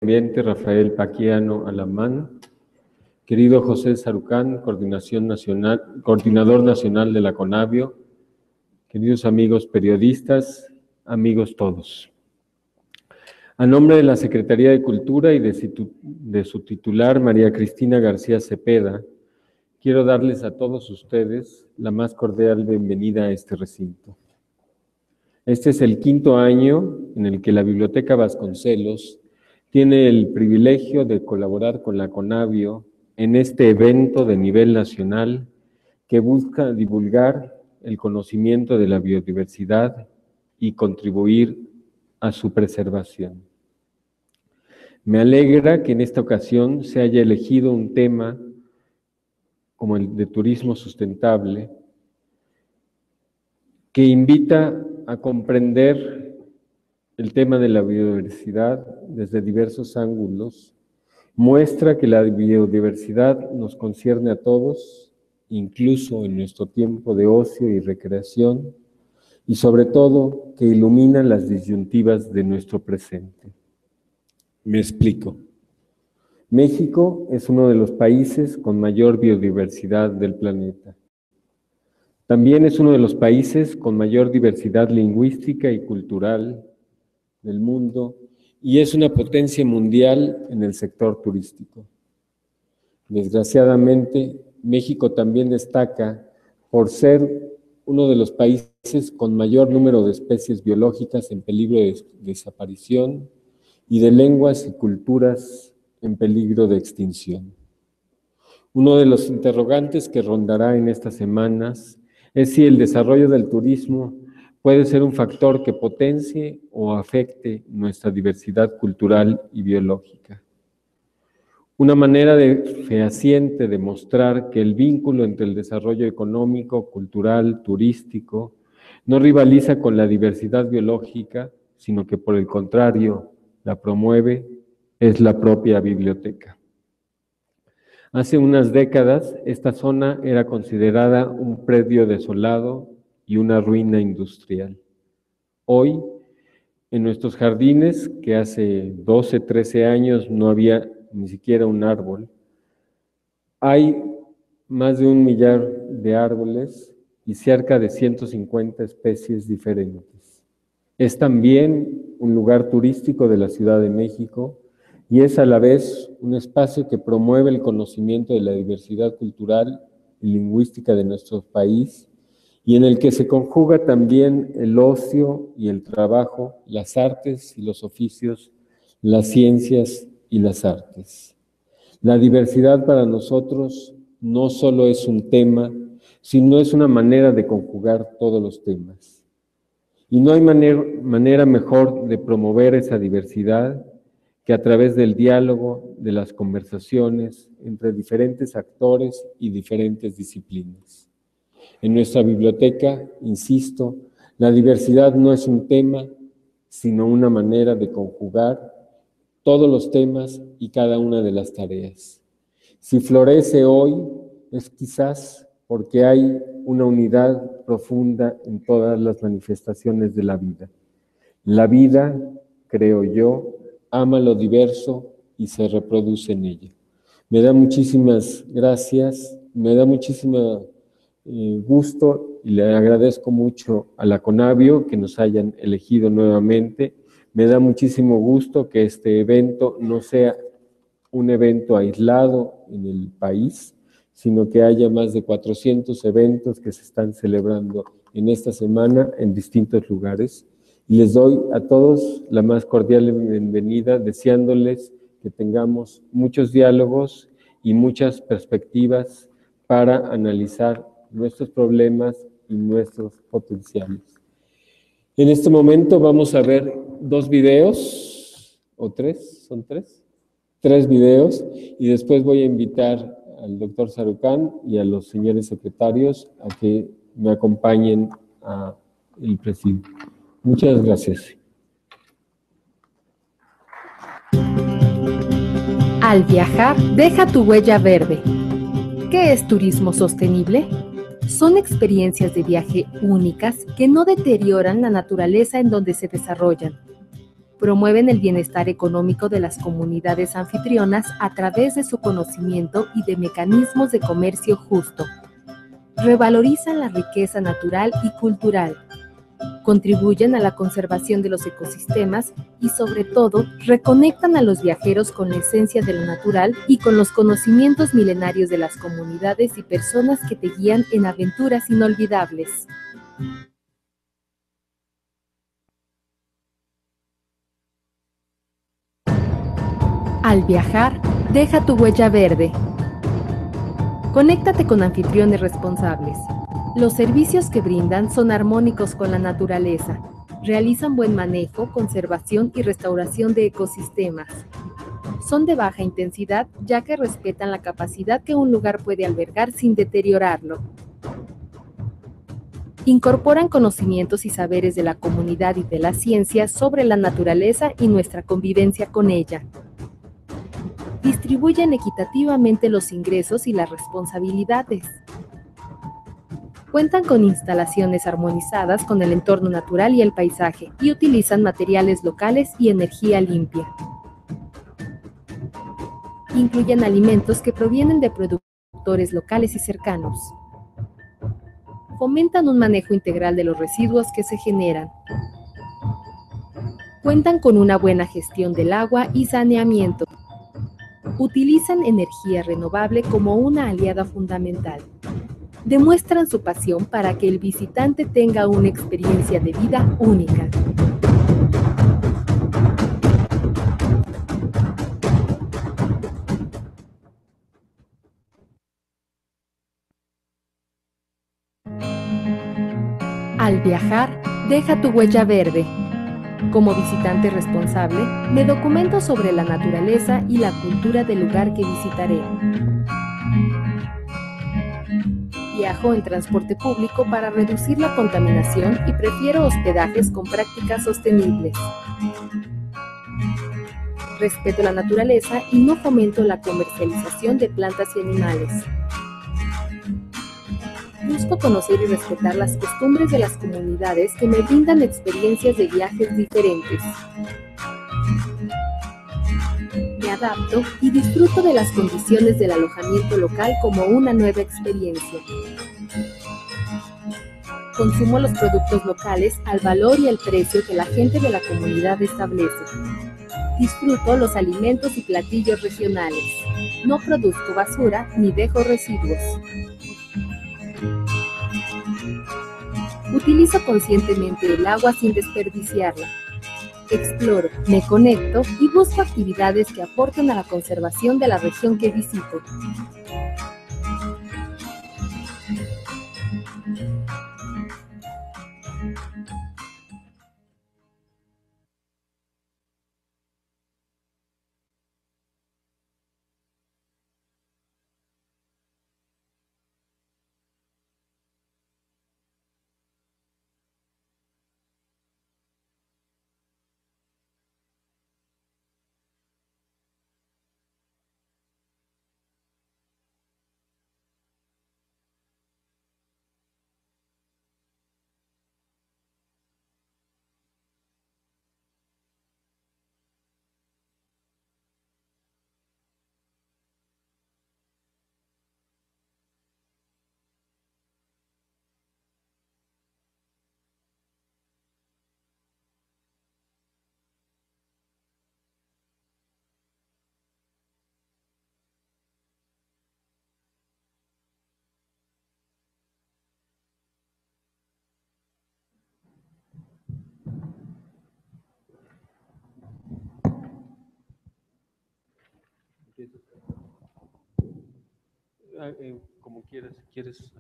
Ambiente Rafael Paquiano Alamán, querido José Sarucán, coordinador nacional de la CONABIO, queridos amigos periodistas, amigos todos. A nombre de la Secretaría de Cultura y de su titular, María Cristina García Cepeda, quiero darles a todos ustedes la más cordial bienvenida a este recinto. Este es el 5º año en el que la Biblioteca Vasconcelos tiene el privilegio de colaborar con la CONABIO en este evento de nivel nacional que busca divulgar el conocimiento de la biodiversidad y contribuir a su preservación. Me alegra que en esta ocasión se haya elegido un tema como el de turismo sustentable, que invita a comprender el tema de la biodiversidad desde diversos ángulos, muestra que la biodiversidad nos concierne a todos, incluso en nuestro tiempo de ocio y recreación, y sobre todo que ilumina las disyuntivas de nuestro presente. Me explico. México es uno de los países con mayor biodiversidad del planeta. También es uno de los países con mayor diversidad lingüística y cultural del mundo y es una potencia mundial en el sector turístico. Desgraciadamente, México también destaca por ser uno de los países con mayor número de especies biológicas en peligro de desaparición y de lenguas y culturas en peligro de extinción. Uno de los interrogantes que rondará en estas semanas es si el desarrollo del turismo puede ser un factor que potencie o afecte nuestra diversidad cultural y biológica. Una manera fehaciente de mostrar que el vínculo entre el desarrollo económico, cultural, turístico, no rivaliza con la diversidad biológica, sino que por el contrario la promueve, es la propia biblioteca. Hace unas décadas, esta zona era considerada un predio desolado y una ruina industrial. Hoy, en nuestros jardines, que hace 12, 13 años no había ni siquiera un árbol, hay más de 1 millar de árboles y cerca de 150 especies diferentes. Es también un lugar turístico de la Ciudad de México y es a la vez un espacio que promueve el conocimiento de la diversidad cultural y lingüística de nuestro país y en el que se conjuga también el ocio y el trabajo, las artes y los oficios, las ciencias y las artes. La diversidad para nosotros no solo es un tema, sino es una manera de conjugar todos los temas. Y no hay manera mejor de promover esa diversidad que a través del diálogo, de las conversaciones entre diferentes actores y diferentes disciplinas. En nuestra biblioteca, insisto, la diversidad no es un tema, sino una manera de conjugar todos los temas y cada una de las tareas. Si florece hoy, es quizás porque hay una unidad profunda en todas las manifestaciones de la vida. La vida, creo yo, ama lo diverso y se reproduce en ella. Me da muchísimas gracias, me da muchísimo gusto y le agradezco mucho a la CONABIO que nos hayan elegido nuevamente. Me da muchísimo gusto que este evento no sea un evento aislado en el país, sino que haya más de 400 eventos que se están celebrando en esta semana en distintos lugares. Y les doy a todos la más cordial bienvenida, deseándoles que tengamos muchos diálogos y muchas perspectivas para analizar nuestros problemas y nuestros potenciales. En este momento vamos a ver 2 videos, o 3, ¿son 3? 3 videos, y después voy a invitar al doctor Sarucán y a los señores secretarios a que me acompañen al presidio. Muchas gracias. Al viajar, deja tu huella verde. ¿Qué es turismo sostenible? Son experiencias de viaje únicas que no deterioran la naturaleza en donde se desarrollan. Promueven el bienestar económico de las comunidades anfitrionas a través de su conocimiento y de mecanismos de comercio justo. Revalorizan la riqueza natural y cultural. Contribuyen a la conservación de los ecosistemas y, sobre todo, reconectan a los viajeros con la esencia de lo natural y con los conocimientos milenarios de las comunidades y personas que te guían en aventuras inolvidables. Al viajar, deja tu huella verde. Conéctate con anfitriones responsables. Los servicios que brindan son armónicos con la naturaleza. Realizan buen manejo, conservación y restauración de ecosistemas. Son de baja intensidad, ya que respetan la capacidad que un lugar puede albergar sin deteriorarlo. Incorporan conocimientos y saberes de la comunidad y de la ciencia sobre la naturaleza y nuestra convivencia con ella. Distribuyen equitativamente los ingresos y las responsabilidades. Cuentan con instalaciones armonizadas con el entorno natural y el paisaje, y utilizan materiales locales y energía limpia. Incluyen alimentos que provienen de productores locales y cercanos. Fomentan un manejo integral de los residuos que se generan. Cuentan con una buena gestión del agua y saneamiento. Utilizan energía renovable como una aliada fundamental. Demuestran su pasión para que el visitante tenga una experiencia de vida única. Al viajar, deja tu huella verde. Como visitante responsable, me documento sobre la naturaleza y la cultura del lugar que visitaré. Viajo en transporte público para reducir la contaminación y prefiero hospedajes con prácticas sostenibles. Respeto la naturaleza y no fomento la comercialización de plantas y animales. Busco conocer y respetar las costumbres de las comunidades que me brindan experiencias de viajes diferentes. Me adapto y disfruto de las condiciones del alojamiento local como una nueva experiencia. Consumo los productos locales al valor y al precio que la gente de la comunidad establece. Disfruto los alimentos y platillos regionales. No produzco basura ni dejo residuos. Utilizo conscientemente el agua sin desperdiciarla. Exploro, me conecto y busco actividades que aporten a la conservación de la región que visito. Como quieras, si quieres.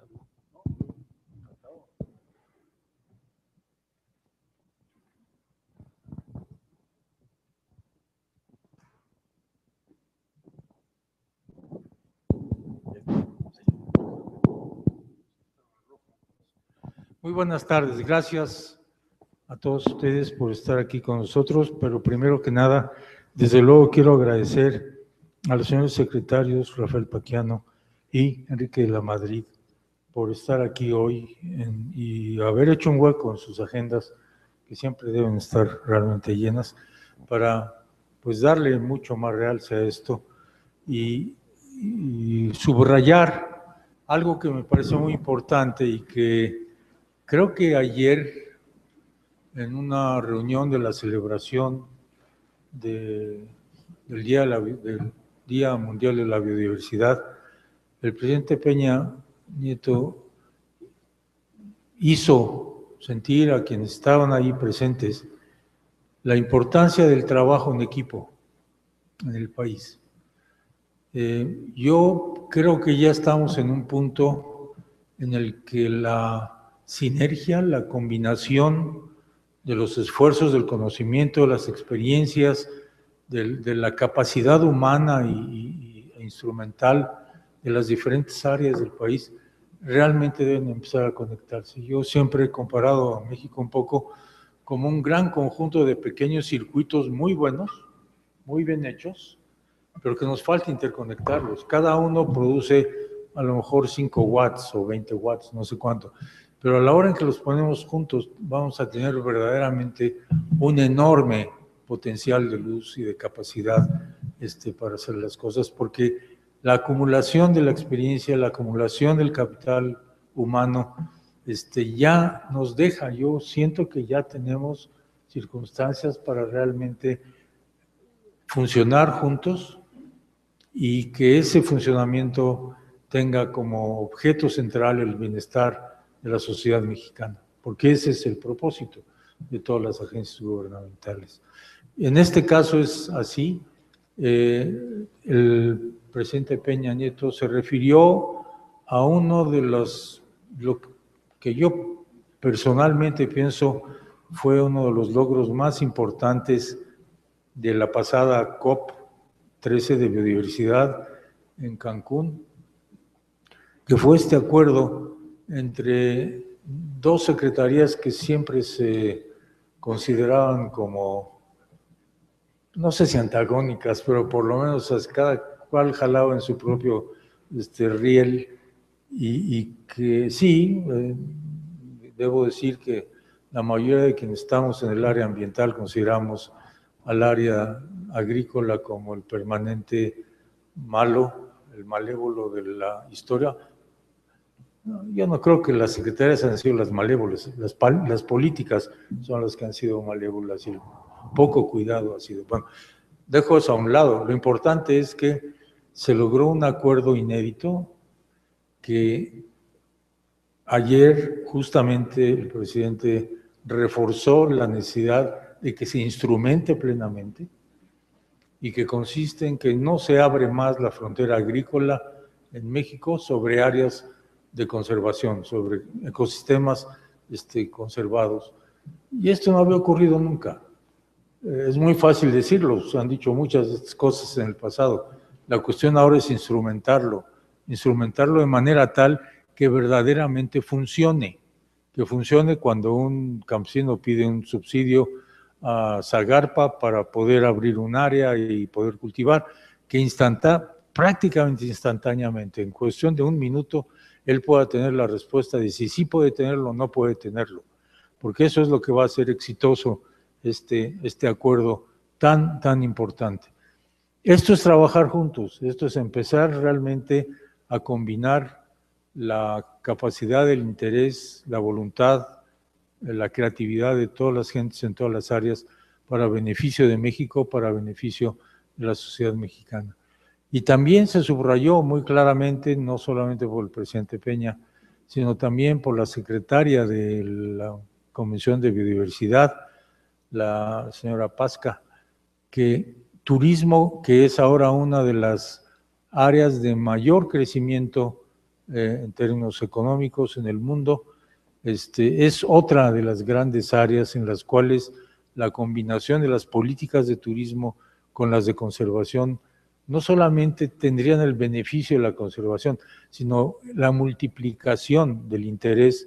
Muy buenas tardes, gracias a todos ustedes por estar aquí con nosotros, pero primero que nada, desde luego quiero agradecer a los señores secretarios Rafael Paquiano y Enrique de la Madrid por estar aquí hoy y haber hecho un hueco en sus agendas, que siempre deben estar realmente llenas, para pues darle mucho más realce a esto y subrayar algo que me parece muy importante y que creo que ayer en una reunión de la celebración del Día Mundial de la Biodiversidad, el presidente Peña Nieto hizo sentir a quienes estaban ahí presentes la importancia del trabajo en equipo en el país. Yo creo que ya estamos en un punto en el que la sinergia, la combinación de los esfuerzos, del conocimiento, de las experiencias, de la capacidad humana e instrumental de las diferentes áreas del país, realmente deben empezar a conectarse. Yo siempre he comparado a México un poco como un gran conjunto de pequeños circuitos muy buenos, muy bien hechos, pero que nos falta interconectarlos. Cada uno produce a lo mejor 5 watts o 20 watts, no sé cuánto, pero a la hora en que los ponemos juntos vamos a tener verdaderamente un enorme potencial de luz y de capacidad para hacer las cosas, porque la acumulación de la experiencia, la acumulación del capital humano, ya nos deja. Yo siento que ya tenemos circunstancias para realmente funcionar juntos y que ese funcionamiento tenga como objeto central el bienestar de la sociedad mexicana, porque ese es el propósito de todas las agencias gubernamentales. En este caso es así. El presidente Peña Nieto se refirió a uno de lo que yo personalmente pienso fue uno de los logros más importantes de la pasada COP13 de biodiversidad en Cancún, que fue este acuerdo entre dos secretarías que siempre se consideraban como, no sé si antagónicas, pero por lo menos cada cual jalaba en su propio riel, y que sí, debo decir que la mayoría de quienes estamos en el área ambiental consideramos al área agrícola como el permanente malo, el malévolo de la historia. Yo no creo que las secretarías han sido las malévolas, las políticas son las que han sido malévolas y poco cuidado ha sido. Bueno, dejo eso a un lado. Lo importante es que se logró un acuerdo inédito que ayer justamente el presidente reforzó la necesidad de que se instrumente plenamente y que consiste en que no se abre más la frontera agrícola en México sobre áreas de conservación, sobre ecosistemas conservados. Y esto no había ocurrido nunca. Es muy fácil decirlo, se han dicho muchas de estas cosas en el pasado. La cuestión ahora es instrumentarlo de manera tal que verdaderamente funcione, que funcione cuando un campesino pide un subsidio a Zagarpa para poder abrir un área y poder cultivar, que prácticamente instantáneamente, en cuestión de un minuto, él pueda tener la respuesta de si sí puede tenerlo o no puede tenerlo, porque eso es lo que va a hacer exitoso este acuerdo tan importante. Esto es trabajar juntos, esto es empezar realmente a combinar la capacidad, el interés, la voluntad, la creatividad de todas las gentes en todas las áreas para beneficio de México, para beneficio de la sociedad mexicana. Y también se subrayó muy claramente, no solamente por el presidente Peña, sino también por la secretaria de la Comisión de Biodiversidad, la señora Pasca, que turismo, que es ahora una de las áreas de mayor crecimiento en términos económicos en el mundo, es otra de las grandes áreas en las cuales la combinación de las políticas de turismo con las de conservación no solamente tendrían el beneficio de la conservación, sino la multiplicación del interés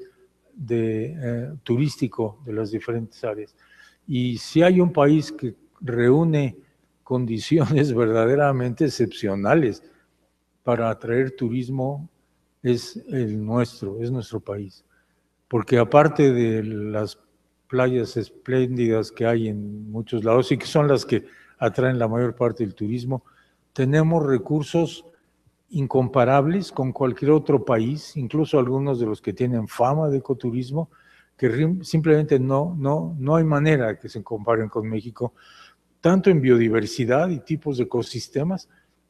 turístico de las diferentes áreas. Y si hay un país que reúne condiciones verdaderamente excepcionales para atraer turismo, es nuestro país. Porque aparte de las playas espléndidas que hay en muchos lados y que son las que atraen la mayor parte del turismo. Tenemos recursos incomparables con cualquier otro país, incluso algunos de los que tienen fama de ecoturismo, que simplemente no hay manera que se comparen con México, tanto en biodiversidad y tipos de ecosistemas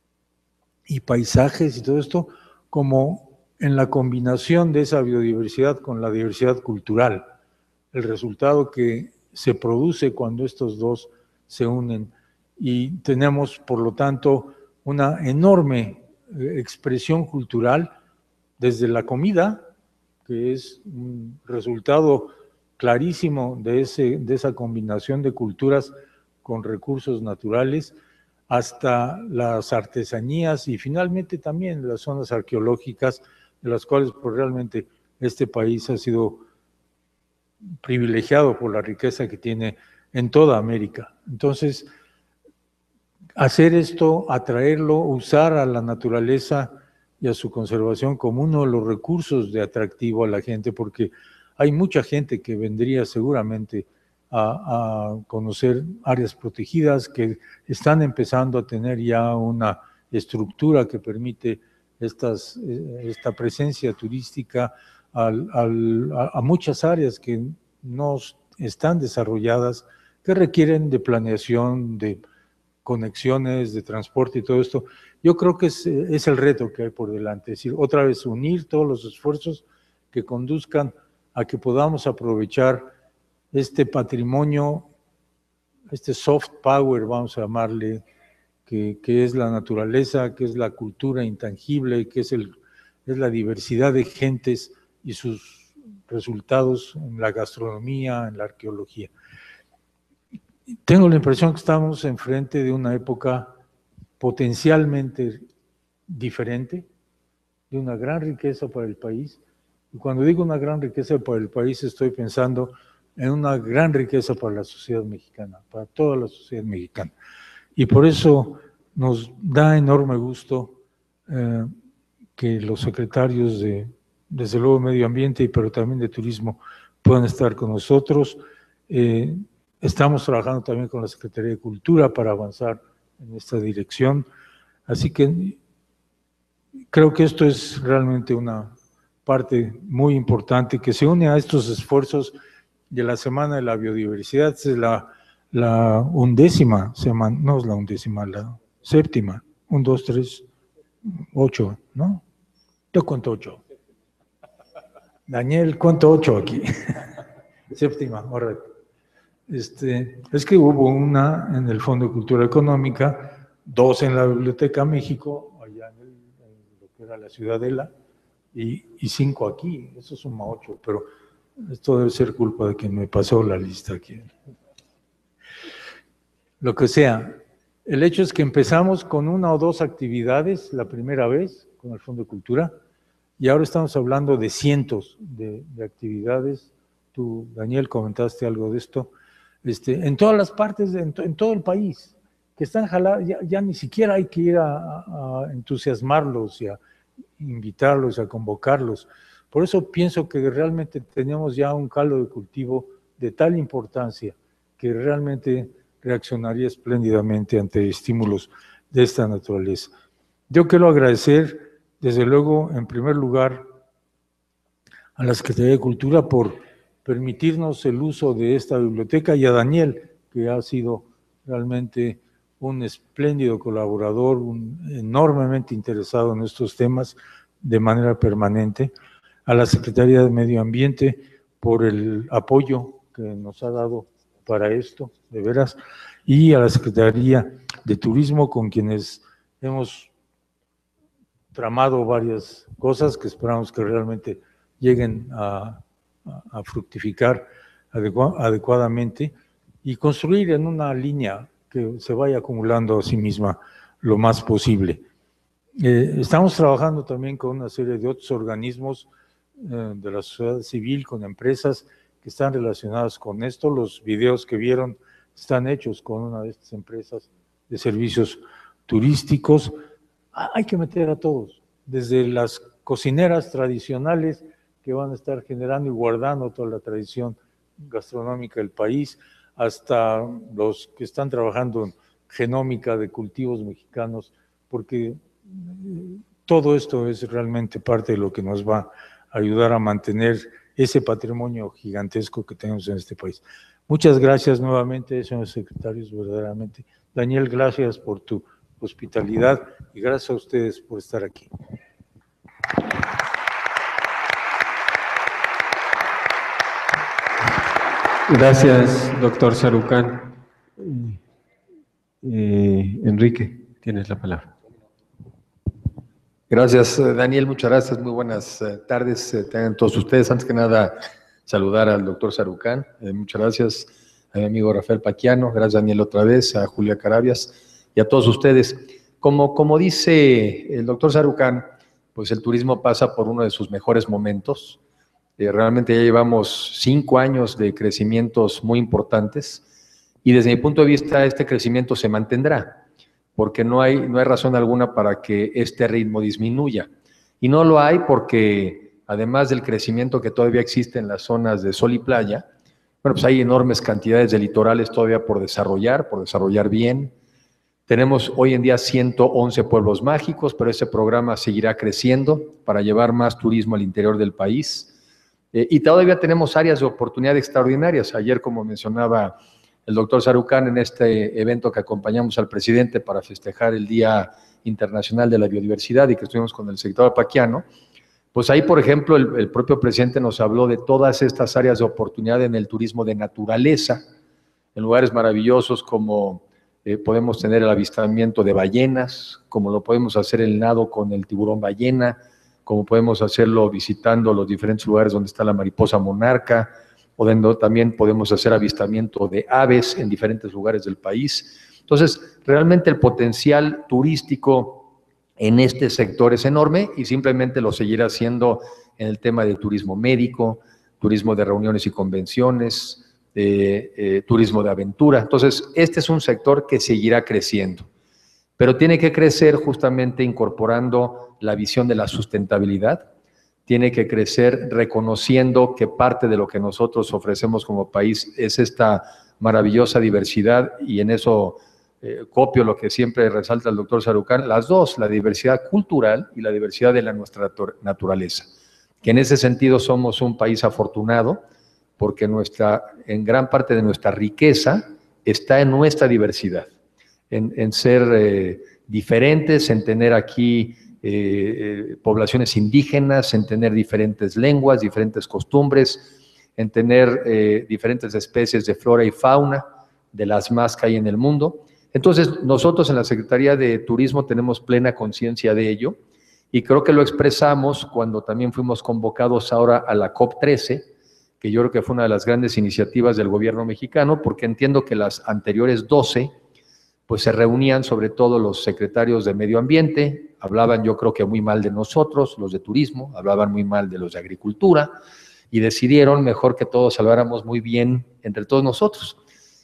y paisajes y todo esto, como en la combinación de esa biodiversidad con la diversidad cultural, el resultado que se produce cuando estos dos se unen. Y tenemos, por lo tanto, una enorme expresión cultural desde la comida, que es un resultado clarísimo de esa combinación de culturas con recursos naturales, hasta las artesanías y finalmente también las zonas arqueológicas, de las cuales pues, realmente este país ha sido privilegiado por la riqueza que tiene en toda América. Entonces, hacer esto, atraerlo, usar a la naturaleza y a su conservación como uno de los recursos de atractivo a la gente, porque hay mucha gente que vendría seguramente a conocer áreas protegidas que están empezando a tener ya una estructura que permite esta presencia turística a muchas áreas que no están desarrolladas, que requieren de planeación, de conexiones, de transporte y todo esto. Yo creo que es el reto que hay por delante, es decir, otra vez unir todos los esfuerzos que conduzcan a que podamos aprovechar este patrimonio, este soft power, vamos a llamarle, que es la naturaleza, que es la cultura intangible, que es la diversidad de gentes y sus resultados en la gastronomía, en la arqueología. Tengo la impresión que estamos enfrente de una época potencialmente diferente, de una gran riqueza para el país. Y cuando digo una gran riqueza para el país, estoy pensando en una gran riqueza para la sociedad mexicana, para toda la sociedad mexicana. Y por eso nos da enorme gusto que los secretarios desde luego, Medio Ambiente, pero también de Turismo, puedan estar con nosotros. Estamos trabajando también con la Secretaría de Cultura para avanzar en esta dirección. Así que creo que esto es realmente una parte muy importante que se une a estos esfuerzos de la Semana de la Biodiversidad. Es la 11ª semana, no es la 11ª, la 7ª. 1, 2, 3, 8, ¿no? Yo cuento 8. Daniel, cuento 8 aquí. 7ª, correcto. Es que hubo una en el Fondo de Cultura Económica, 2 en la Biblioteca México, allá en lo que era la Ciudadela, y 5 aquí, eso suma 8, pero esto debe ser culpa de quien me pasó la lista aquí. Lo que sea, el hecho es que empezamos con 1 o 2 actividades la primera vez con el Fondo de Cultura, y ahora estamos hablando de cientos de actividades. Tú, Daniel, comentaste algo de esto. En todas las partes, en todo el país, que están jalados, ya ni siquiera hay que ir a entusiasmarlos y a invitarlos, a convocarlos. Por eso pienso que realmente tenemos ya un caldo de cultivo de tal importancia que realmente reaccionaría espléndidamente ante estímulos de esta naturaleza. Yo quiero agradecer, desde luego, en primer lugar, a la Secretaría de Cultura por permitirnos el uso de esta biblioteca y a Daniel, que ha sido realmente un espléndido colaborador, enormemente interesado en estos temas de manera permanente, a la Secretaría de Medio Ambiente por el apoyo que nos ha dado para esto, de veras, y a la Secretaría de Turismo, con quienes hemos tramado varias cosas que esperamos que realmente lleguen a fructificar adecuadamente y construir en una línea que se vaya acumulando a sí misma lo más posible. Estamos trabajando también con una serie de otros organismos de la sociedad civil, con empresas que están relacionadas con esto. Los videos que vieron están hechos con una de estas empresas de servicios turísticos. Hay que meter a todos, desde las cocineras tradicionales que van a estar generando y guardando toda la tradición gastronómica del país, hasta los que están trabajando en genómica de cultivos mexicanos, porque todo esto es realmente parte de lo que nos va a ayudar a mantener ese patrimonio gigantesco que tenemos en este país. Muchas gracias nuevamente, señores secretarios, verdaderamente. Daniel, gracias por tu hospitalidad y gracias a ustedes por estar aquí. Gracias, doctor Sarucán. Enrique, tienes la palabra. Gracias, Daniel, muchas gracias, muy buenas tardes tengan todos ustedes. Antes que nada, saludar al doctor Sarucán, muchas gracias a mi amigo Rafael Paquiano, gracias Daniel otra vez, a Julia Carabias y a todos ustedes. Como dice el doctor Sarucán, pues el turismo pasa por uno de sus mejores momentos. Realmente ya llevamos 5 años de crecimientos muy importantes y desde mi punto de vista este crecimiento se mantendrá, porque no hay razón alguna para que este ritmo disminuya. Y no lo hay porque además del crecimiento que todavía existe en las zonas de sol y playa, bueno, pues hay enormes cantidades de litorales todavía por desarrollar bien. Tenemos hoy en día 111 pueblos mágicos, pero ese programa seguirá creciendo para llevar más turismo al interior del país. Y todavía tenemos áreas de oportunidad extraordinarias. Ayer, como mencionaba el doctor Sarucán, en este evento que acompañamos al presidente para festejar el Día Internacional de la Biodiversidad y que estuvimos con el secretario Paquiano, pues ahí, por ejemplo, el propio presidente nos habló de todas estas áreas de oportunidad en el turismo de naturaleza, en lugares maravillosos como podemos tener el avistamiento de ballenas, como lo podemos hacer el nado con el tiburón ballena, como podemos hacerlo visitando los diferentes lugares donde está la mariposa monarca, o donde también podemos hacer avistamiento de aves en diferentes lugares del país. Entonces, realmente el potencial turístico en este sector es enorme y simplemente lo seguirá haciendo en el tema de turismo médico, turismo de reuniones y convenciones, turismo de aventura. Entonces, este es un sector que seguirá creciendo, pero tiene que crecer justamente incorporando la visión de la sustentabilidad, tiene que crecer reconociendo que parte de lo que nosotros ofrecemos como país es esta maravillosa diversidad, y en eso copio lo que siempre resalta el doctor Sarucán, las dos, la diversidad cultural y la diversidad de nuestra naturaleza, que en ese sentido somos un país afortunado, porque en gran parte de nuestra riqueza está en nuestra diversidad, en ser diferentes, en tener aquí poblaciones indígenas, en tener diferentes lenguas, diferentes costumbres, en tener diferentes especies de flora y fauna, de las más que hay en el mundo. Entonces, nosotros en la Secretaría de Turismo tenemos plena conciencia de ello, y creo que lo expresamos cuando también fuimos convocados ahora a la COP13, que yo creo que fue una de las grandes iniciativas del gobierno mexicano, porque entiendo que las anteriores 12 pues se reunían sobre todo los secretarios de Medio Ambiente, hablaban yo creo que muy mal de nosotros, los de Turismo, hablaban muy mal de los de Agricultura, y decidieron mejor que todos habláramos muy bien entre todos nosotros.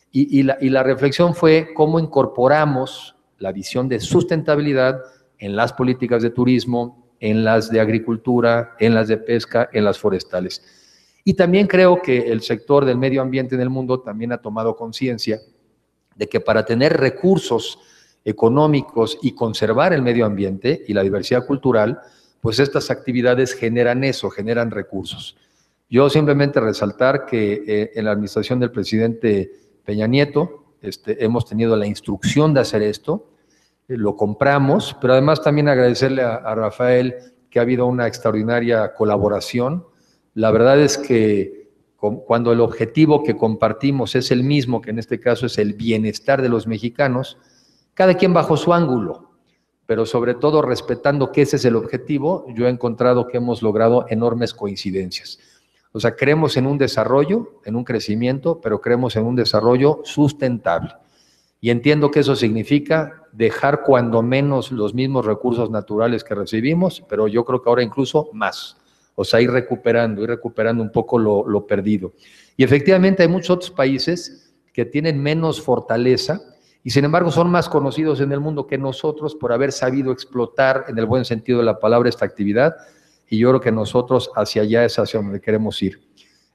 Y la reflexión fue cómo incorporamos la visión de sustentabilidad en las políticas de turismo, en las de agricultura, en las de pesca, en las forestales. Y también creo que el sector del medio ambiente en el mundo también ha tomado conciencia de que para tener recursos económicos y conservar el medio ambiente y la diversidad cultural, pues estas actividades generan eso, generan recursos. Yo simplemente resaltar que en la administración del presidente Peña Nieto hemos tenido la instrucción de hacer esto, lo compramos, pero además también agradecerle a Rafael que ha habido una extraordinaria colaboración. La verdad es que cuando el objetivo que compartimos es el mismo, que en este caso es el bienestar de los mexicanos, cada quien bajo su ángulo, pero sobre todo respetando que ese es el objetivo, yo he encontrado que hemos logrado enormes coincidencias. O sea, creemos en un desarrollo, en un crecimiento, pero creemos en un desarrollo sustentable. Y entiendo que eso significa dejar cuando menos los mismos recursos naturales que recibimos, pero yo creo que ahora incluso más. O sea, ir recuperando un poco lo perdido. Y efectivamente hay muchos otros países que tienen menos fortaleza y sin embargo son más conocidos en el mundo que nosotros por haber sabido explotar en el buen sentido de la palabra esta actividad, y yo creo que nosotros hacia allá es hacia donde queremos ir.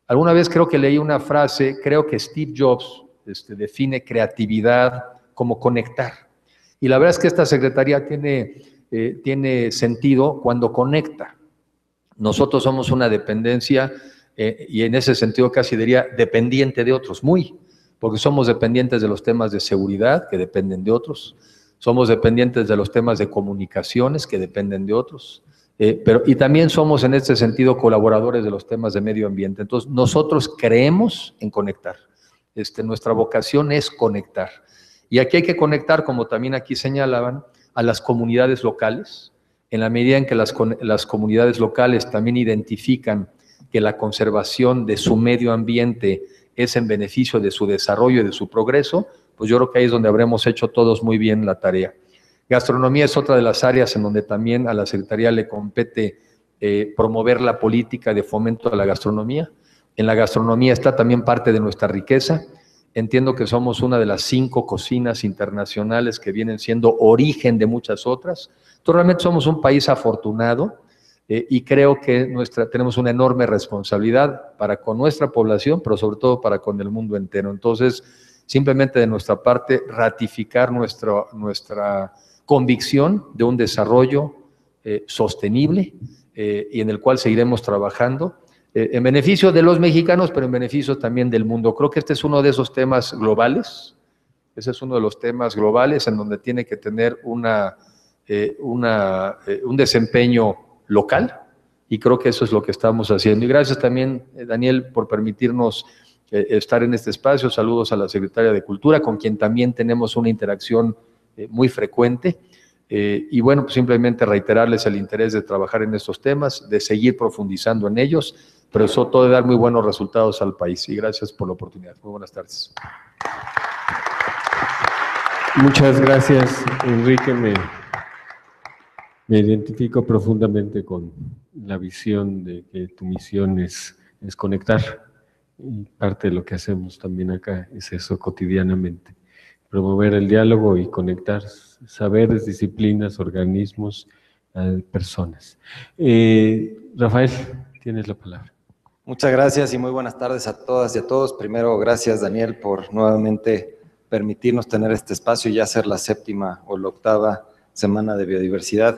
Alguna vez creo que leí una frase, creo que Steve Jobs define creatividad como conectar. Y la verdad es que esta secretaría tiene sentido cuando conecta. Nosotros somos una dependencia, y en ese sentido casi diría dependiente de otros, porque somos dependientes de los temas de seguridad, que dependen de otros, somos dependientes de los temas de comunicaciones, que dependen de otros, y también somos en este sentido colaboradores de los temas de medio ambiente. Entonces, nosotros creemos en conectar. Nuestra vocación es conectar. Y aquí hay que conectar, como también aquí señalaban, a las comunidades locales, en la medida en que las comunidades locales también identifican que la conservación de su medio ambiente es en beneficio de su desarrollo y de su progreso, pues yo creo que ahí es donde habremos hecho todos muy bien la tarea. Gastronomía es otra de las áreas en donde también a la Secretaría le compete promover la política de fomento a la gastronomía. En la gastronomía está también parte de nuestra riqueza. Entiendo que somos una de las 5 cocinas internacionales que vienen siendo origen de muchas otras. Entonces, realmente somos un país afortunado y creo que tenemos una enorme responsabilidad para con nuestra población, pero sobre todo para con el mundo entero. Entonces, simplemente de nuestra parte, ratificar nuestra convicción de un desarrollo sostenible y en el cual seguiremos trabajando en beneficio de los mexicanos, pero en beneficio también del mundo. Creo que este es uno de esos temas globales, ese es uno de los temas globales en donde tiene que tener un desempeño local, y creo que eso es lo que estamos haciendo. Y gracias también, Daniel, por permitirnos estar en este espacio. Saludos a la Secretaria de Cultura, con quien también tenemos una interacción muy frecuente. Y bueno, pues simplemente reiterarles el interés de trabajar en estos temas, de seguir profundizando en ellos, pero sobre todo de dar muy buenos resultados al país. Y gracias por la oportunidad. Muy buenas tardes. Muchas gracias, Enrique. Me identifico profundamente con la visión de que tu misión es conectar, y parte de lo que hacemos también acá es eso cotidianamente, promover el diálogo y conectar saberes, disciplinas, organismos, personas. Rafael, tienes la palabra. Muchas gracias y muy buenas tardes a todas y a todos. Primero, gracias, Daniel, por nuevamente permitirnos tener este espacio y ya hacer la 7ª o la 8ª Semana de Biodiversidad.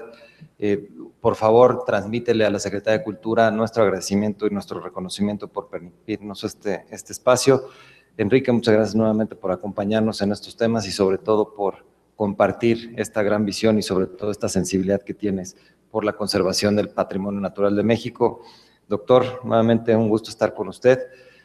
Por favor, transmítele a la Secretaría de Cultura nuestro agradecimiento y nuestro reconocimiento por permitirnos este espacio. Enrique, muchas gracias nuevamente por acompañarnos en estos temas y sobre todo por compartir esta gran visión y sobre todo esta sensibilidad que tienes por la conservación del patrimonio natural de México. Doctor, nuevamente un gusto estar con usted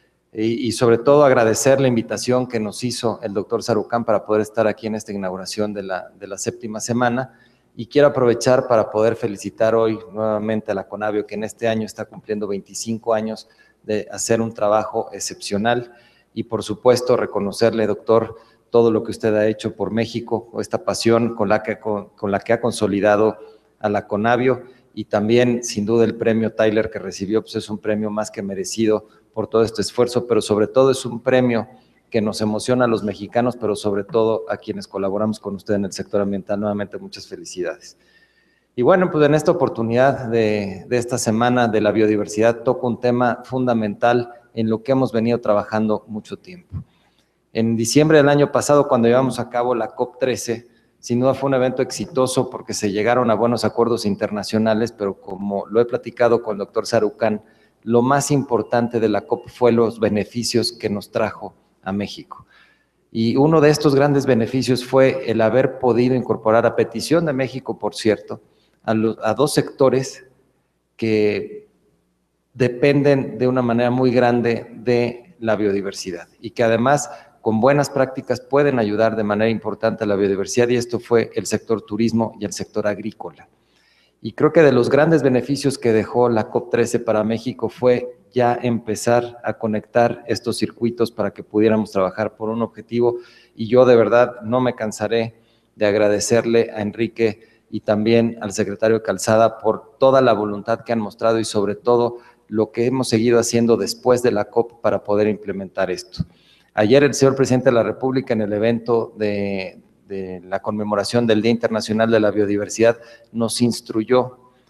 y sobre todo agradecer la invitación que nos hizo el doctor Sarucán para poder estar aquí en esta inauguración de la 7ª semana. Y quiero aprovechar para poder felicitar hoy nuevamente a la CONABIO, que en este año está cumpliendo 25 años de hacer un trabajo excepcional, y por supuesto reconocerle, doctor, todo lo que usted ha hecho por México, esta pasión con la que ha consolidado a la CONABIO, y también sin duda el premio Tyler que recibió, pues es un premio más que merecido por todo este esfuerzo, pero sobre todo es un premio que nos emociona a los mexicanos, pero sobre todo a quienes colaboramos con usted en el sector ambiental. Nuevamente, muchas felicidades. Y bueno, pues en esta oportunidad de esta Semana de la Biodiversidad toco un tema fundamental en lo que hemos venido trabajando mucho tiempo. En diciembre del año pasado, cuando llevamos a cabo la COP13, sin duda fue un evento exitoso porque se llegaron a buenos acuerdos internacionales, pero como lo he platicado con el doctor Sarucán, lo más importante de la COP fue los beneficios que nos trajo a México. Y uno de estos grandes beneficios fue el haber podido incorporar, a petición de México, por cierto, a 2 sectores que dependen de una manera muy grande de la biodiversidad y que además con buenas prácticas pueden ayudar de manera importante a la biodiversidad, y esto fue el sector turismo y el sector agrícola. Y creo que de los grandes beneficios que dejó la COP13 para México fue ya empezar a conectar estos circuitos para que pudiéramos trabajar por un objetivo, y yo de verdad no me cansaré de agradecerle a Enrique y también al secretario Calzada por toda la voluntad que han mostrado y sobre todo lo que hemos seguido haciendo después de la COP para poder implementar esto. Ayer el señor presidente de la República, en el evento de la conmemoración del Día Internacional de la Biodiversidad, nos instruyó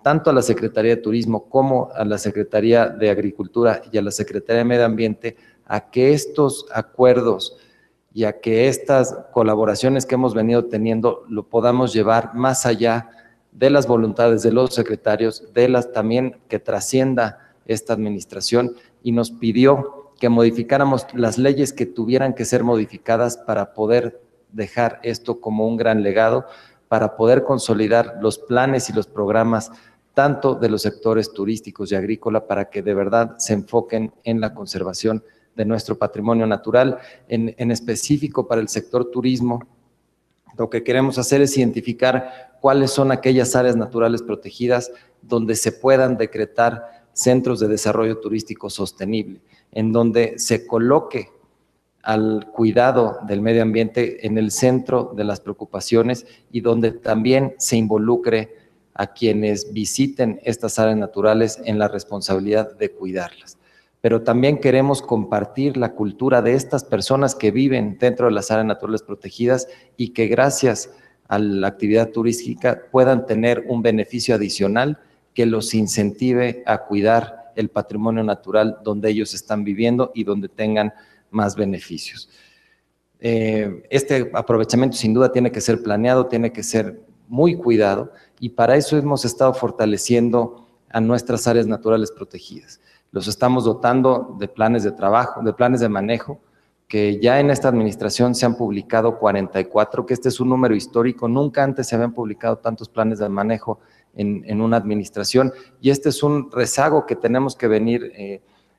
tanto a la Secretaría de Turismo como a la Secretaría de Agricultura y a la Secretaría de Medio Ambiente a que estos acuerdos y a que estas colaboraciones que hemos venido teniendo lo podamos llevar más allá de las voluntades de los secretarios, también que trascienda esta administración, y nos pidió que modificáramos las leyes que tuvieran que ser modificadas para poder dejar esto como un gran legado, para poder consolidar los planes y los programas tanto de los sectores turísticos y agrícola, para que de verdad se enfoquen en la conservación de nuestro patrimonio natural. En específico para el sector turismo, lo que queremos hacer es identificar cuáles son aquellas áreas naturales protegidas donde se puedan decretar centros de desarrollo turístico sostenible, en donde se coloque al cuidado del medio ambiente en el centro de las preocupaciones y donde también se involucre a quienes visiten estas áreas naturales en la responsabilidad de cuidarlas. Pero también queremos compartir la cultura de estas personas que viven dentro de las áreas naturales protegidas y que gracias a la actividad turística puedan tener un beneficio adicional que los incentive a cuidar el patrimonio natural donde ellos están viviendo y donde tengan más beneficios. Este aprovechamiento sin duda tiene que ser planeado, tiene que ser muy cuidado, y para eso hemos estado fortaleciendo a nuestras áreas naturales protegidas. Los estamos dotando de planes de trabajo, de planes de manejo, que ya en esta administración se han publicado 44, que este es un número histórico, nunca antes se habían publicado tantos planes de manejo en una administración, y este es un rezago que tenemos que venir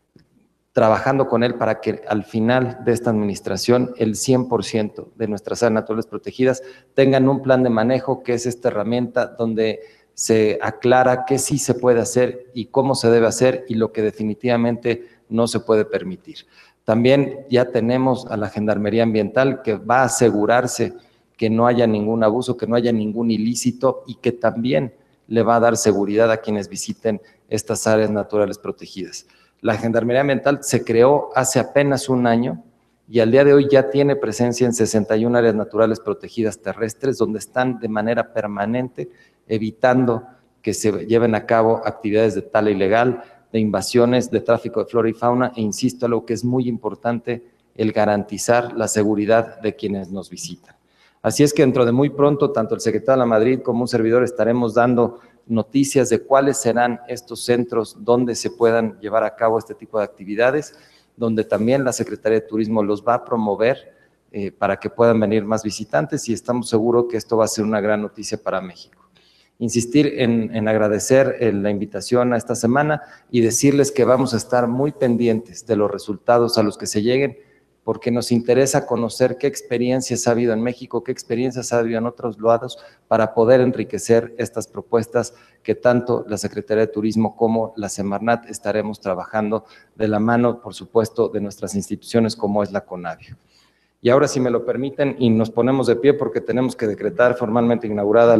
trabajando con él para que al final de esta administración el 100% de nuestras áreas naturales protegidas tengan un plan de manejo, que es esta herramienta donde se aclara qué sí se puede hacer y cómo se debe hacer y lo que definitivamente no se puede permitir. También ya tenemos a la Gendarmería Ambiental, que va a asegurarse que no haya ningún abuso, que no haya ningún ilícito, y que también le va a dar seguridad a quienes visiten estas áreas naturales protegidas. La Gendarmería Ambiental se creó hace apenas un año y al día de hoy ya tiene presencia en 61 áreas naturales protegidas terrestres, donde están de manera permanente evitando que se lleven a cabo actividades de tala ilegal, de invasiones, de tráfico de flora y fauna, e insisto, algo que es muy importante, el garantizar la seguridad de quienes nos visitan. Así es que dentro de muy pronto, tanto el secretario de la Madrid como un servidor estaremos dando noticias de cuáles serán estos centros donde se puedan llevar a cabo este tipo de actividades, donde también la Secretaría de Turismo los va a promover para que puedan venir más visitantes, y estamos seguros que esto va a ser una gran noticia para México. Insistir en agradecer la invitación a esta semana y decirles que vamos a estar muy pendientes de los resultados a los que se lleguen, porque nos interesa conocer qué experiencias ha habido en México, qué experiencias ha habido en otros lados, para poder enriquecer estas propuestas que tanto la Secretaría de Turismo como la Semarnat estaremos trabajando de la mano, por supuesto, de nuestras instituciones como es la CONAVIO. Y ahora, si me lo permiten, y nos ponemos de pie porque tenemos que decretar formalmente inaugurada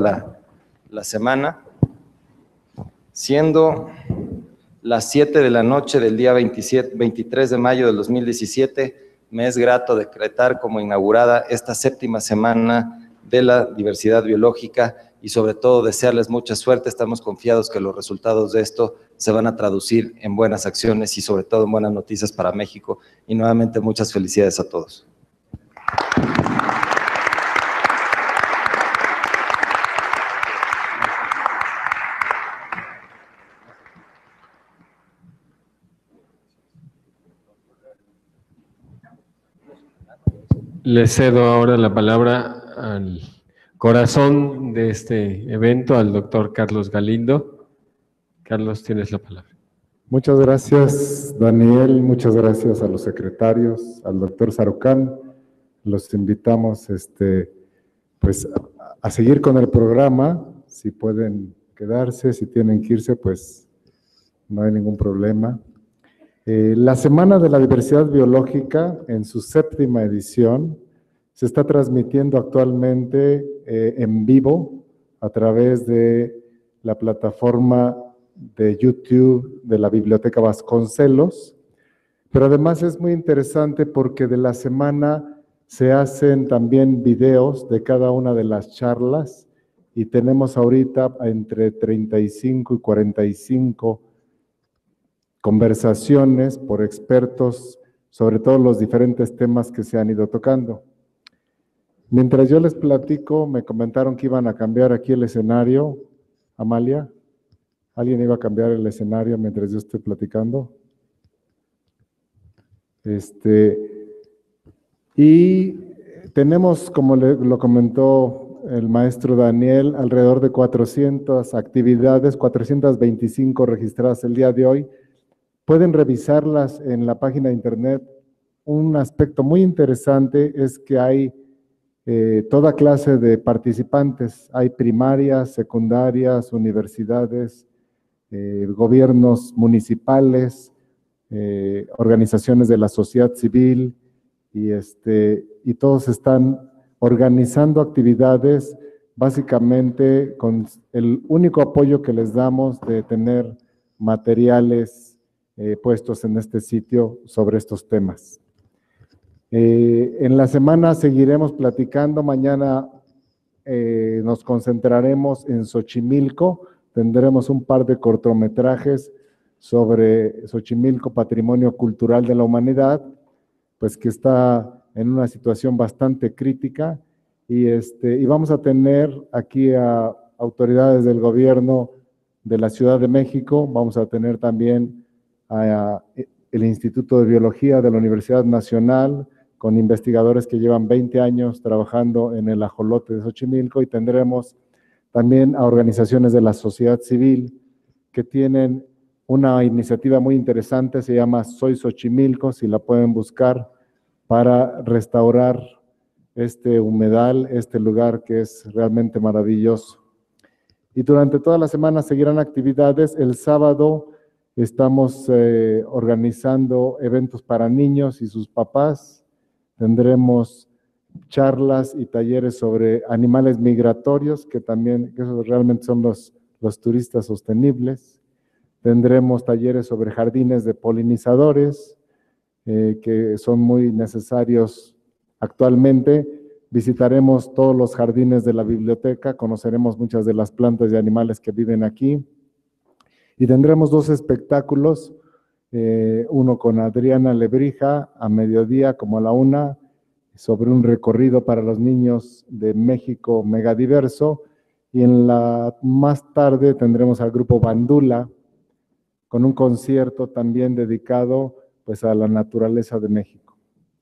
la semana, siendo las 7 de la noche del día 23 de mayo del 2017, me es grato decretar como inaugurada esta 7ª semana de la diversidad biológica, y sobre todo desearles mucha suerte. Estamos confiados que los resultados de esto se van a traducir en buenas acciones y sobre todo en buenas noticias para México, y nuevamente muchas felicidades a todos. Le cedo ahora la palabra al corazón de este evento, al doctor Carlos Galindo. Carlos, tienes la palabra. Muchas gracias, Daniel. Muchas gracias a los secretarios, al doctor Sarucán. Los invitamos pues, a seguir con el programa. Si pueden quedarse, si tienen que irse, pues no hay ningún problema. La Semana de la Diversidad Biológica, en su 7ª edición, se está transmitiendo actualmente en vivo a través de la plataforma de YouTube de la Biblioteca Vasconcelos, pero además es muy interesante porque de la semana se hacen también videos de cada una de las charlas y tenemos ahorita entre 35 y 45 conversaciones por expertos sobre todos los diferentes temas que se han ido tocando. Mientras yo les platico, me comentaron que iban a cambiar aquí el escenario. Amalia, ¿alguien iba a cambiar el escenario mientras yo estoy platicando? Y tenemos, como lo comentó el maestro Daniel, alrededor de 400 actividades, 425 registradas el día de hoy. Pueden revisarlas en la página de internet. Un aspecto muy interesante es que hay toda clase de participantes. Hay primarias, secundarias, universidades, gobiernos municipales, organizaciones de la sociedad civil, y todos están organizando actividades básicamente con el único apoyo que les damos de tener materiales puestos en este sitio sobre estos temas. En la semana seguiremos platicando. Mañana nos concentraremos en Xochimilco. Tendremos un par de cortometrajes sobre Xochimilco, Patrimonio Cultural de la Humanidad, pues que está en una situación bastante crítica, y vamos a tener aquí a autoridades del gobierno de la Ciudad de México. Vamos a tener también el Instituto de Biología de la Universidad Nacional, con investigadores que llevan 20 años trabajando en el ajolote de Xochimilco, y tendremos también a organizaciones de la sociedad civil que tienen una iniciativa muy interesante, se llama Soy Xochimilco, si la pueden buscar, para restaurar este humedal, este lugar que es realmente maravilloso. Y durante toda la semana seguirán actividades. El sábado estamos organizando eventos para niños y sus papás. Tendremos charlas y talleres sobre animales migratorios, que esos realmente son los turistas sostenibles. Tendremos talleres sobre jardines de polinizadores, que son muy necesarios actualmente. Visitaremos todos los jardines de la biblioteca, conoceremos muchas de las plantas y animales que viven aquí. Y tendremos 2 espectáculos, uno con Adriana Lebrija a mediodía como a la 1, sobre un recorrido para los niños de México megadiverso, y más tarde tendremos al grupo Bandula con un concierto también dedicado pues a la naturaleza de México.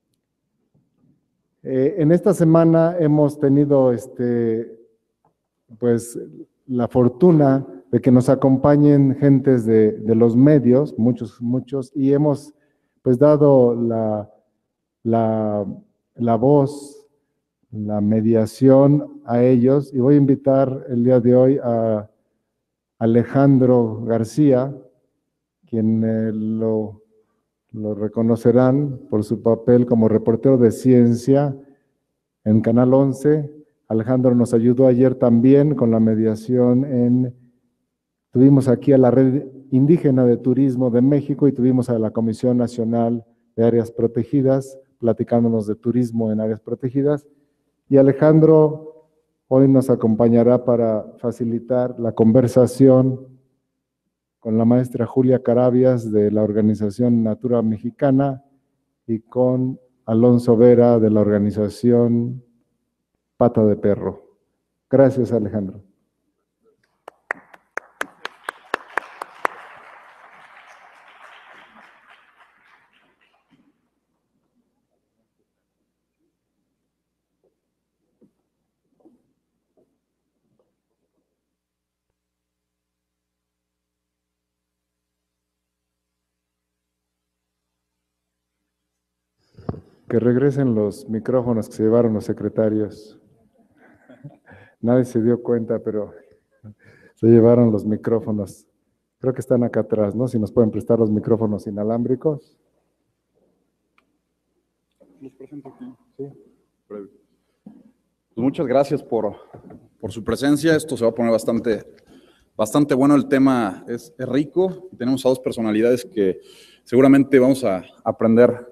En esta semana hemos tenido pues la fortuna de que nos acompañen gentes de los medios, muchos, y hemos pues dado la voz, la mediación a ellos, y voy a invitar el día de hoy a Alejandro García, quien lo reconocerán por su papel como reportero de ciencia en Canal 11. Alejandro nos ayudó ayer también con la mediación tuvimos aquí a la Red Indígena de Turismo de México y tuvimos a la Comisión Nacional de Áreas Protegidas, platicándonos de turismo en áreas protegidas. Y Alejandro hoy nos acompañará para facilitar la conversación con la maestra Julia Carabias de la organización Natura Mexicana y con Alonso Vera de la organización Pata de Perro. Gracias, Alejandro. Que regresen los micrófonos que se llevaron los secretarios. Nadie se dio cuenta, pero se llevaron los micrófonos. Creo que están acá atrás, ¿no? Si nos pueden prestar los micrófonos inalámbricos. Los presento aquí. Sí. Pues muchas gracias por su presencia. Esto se va a poner bastante bueno. El tema es rico. Tenemos a 2 personalidades que seguramente vamos a aprender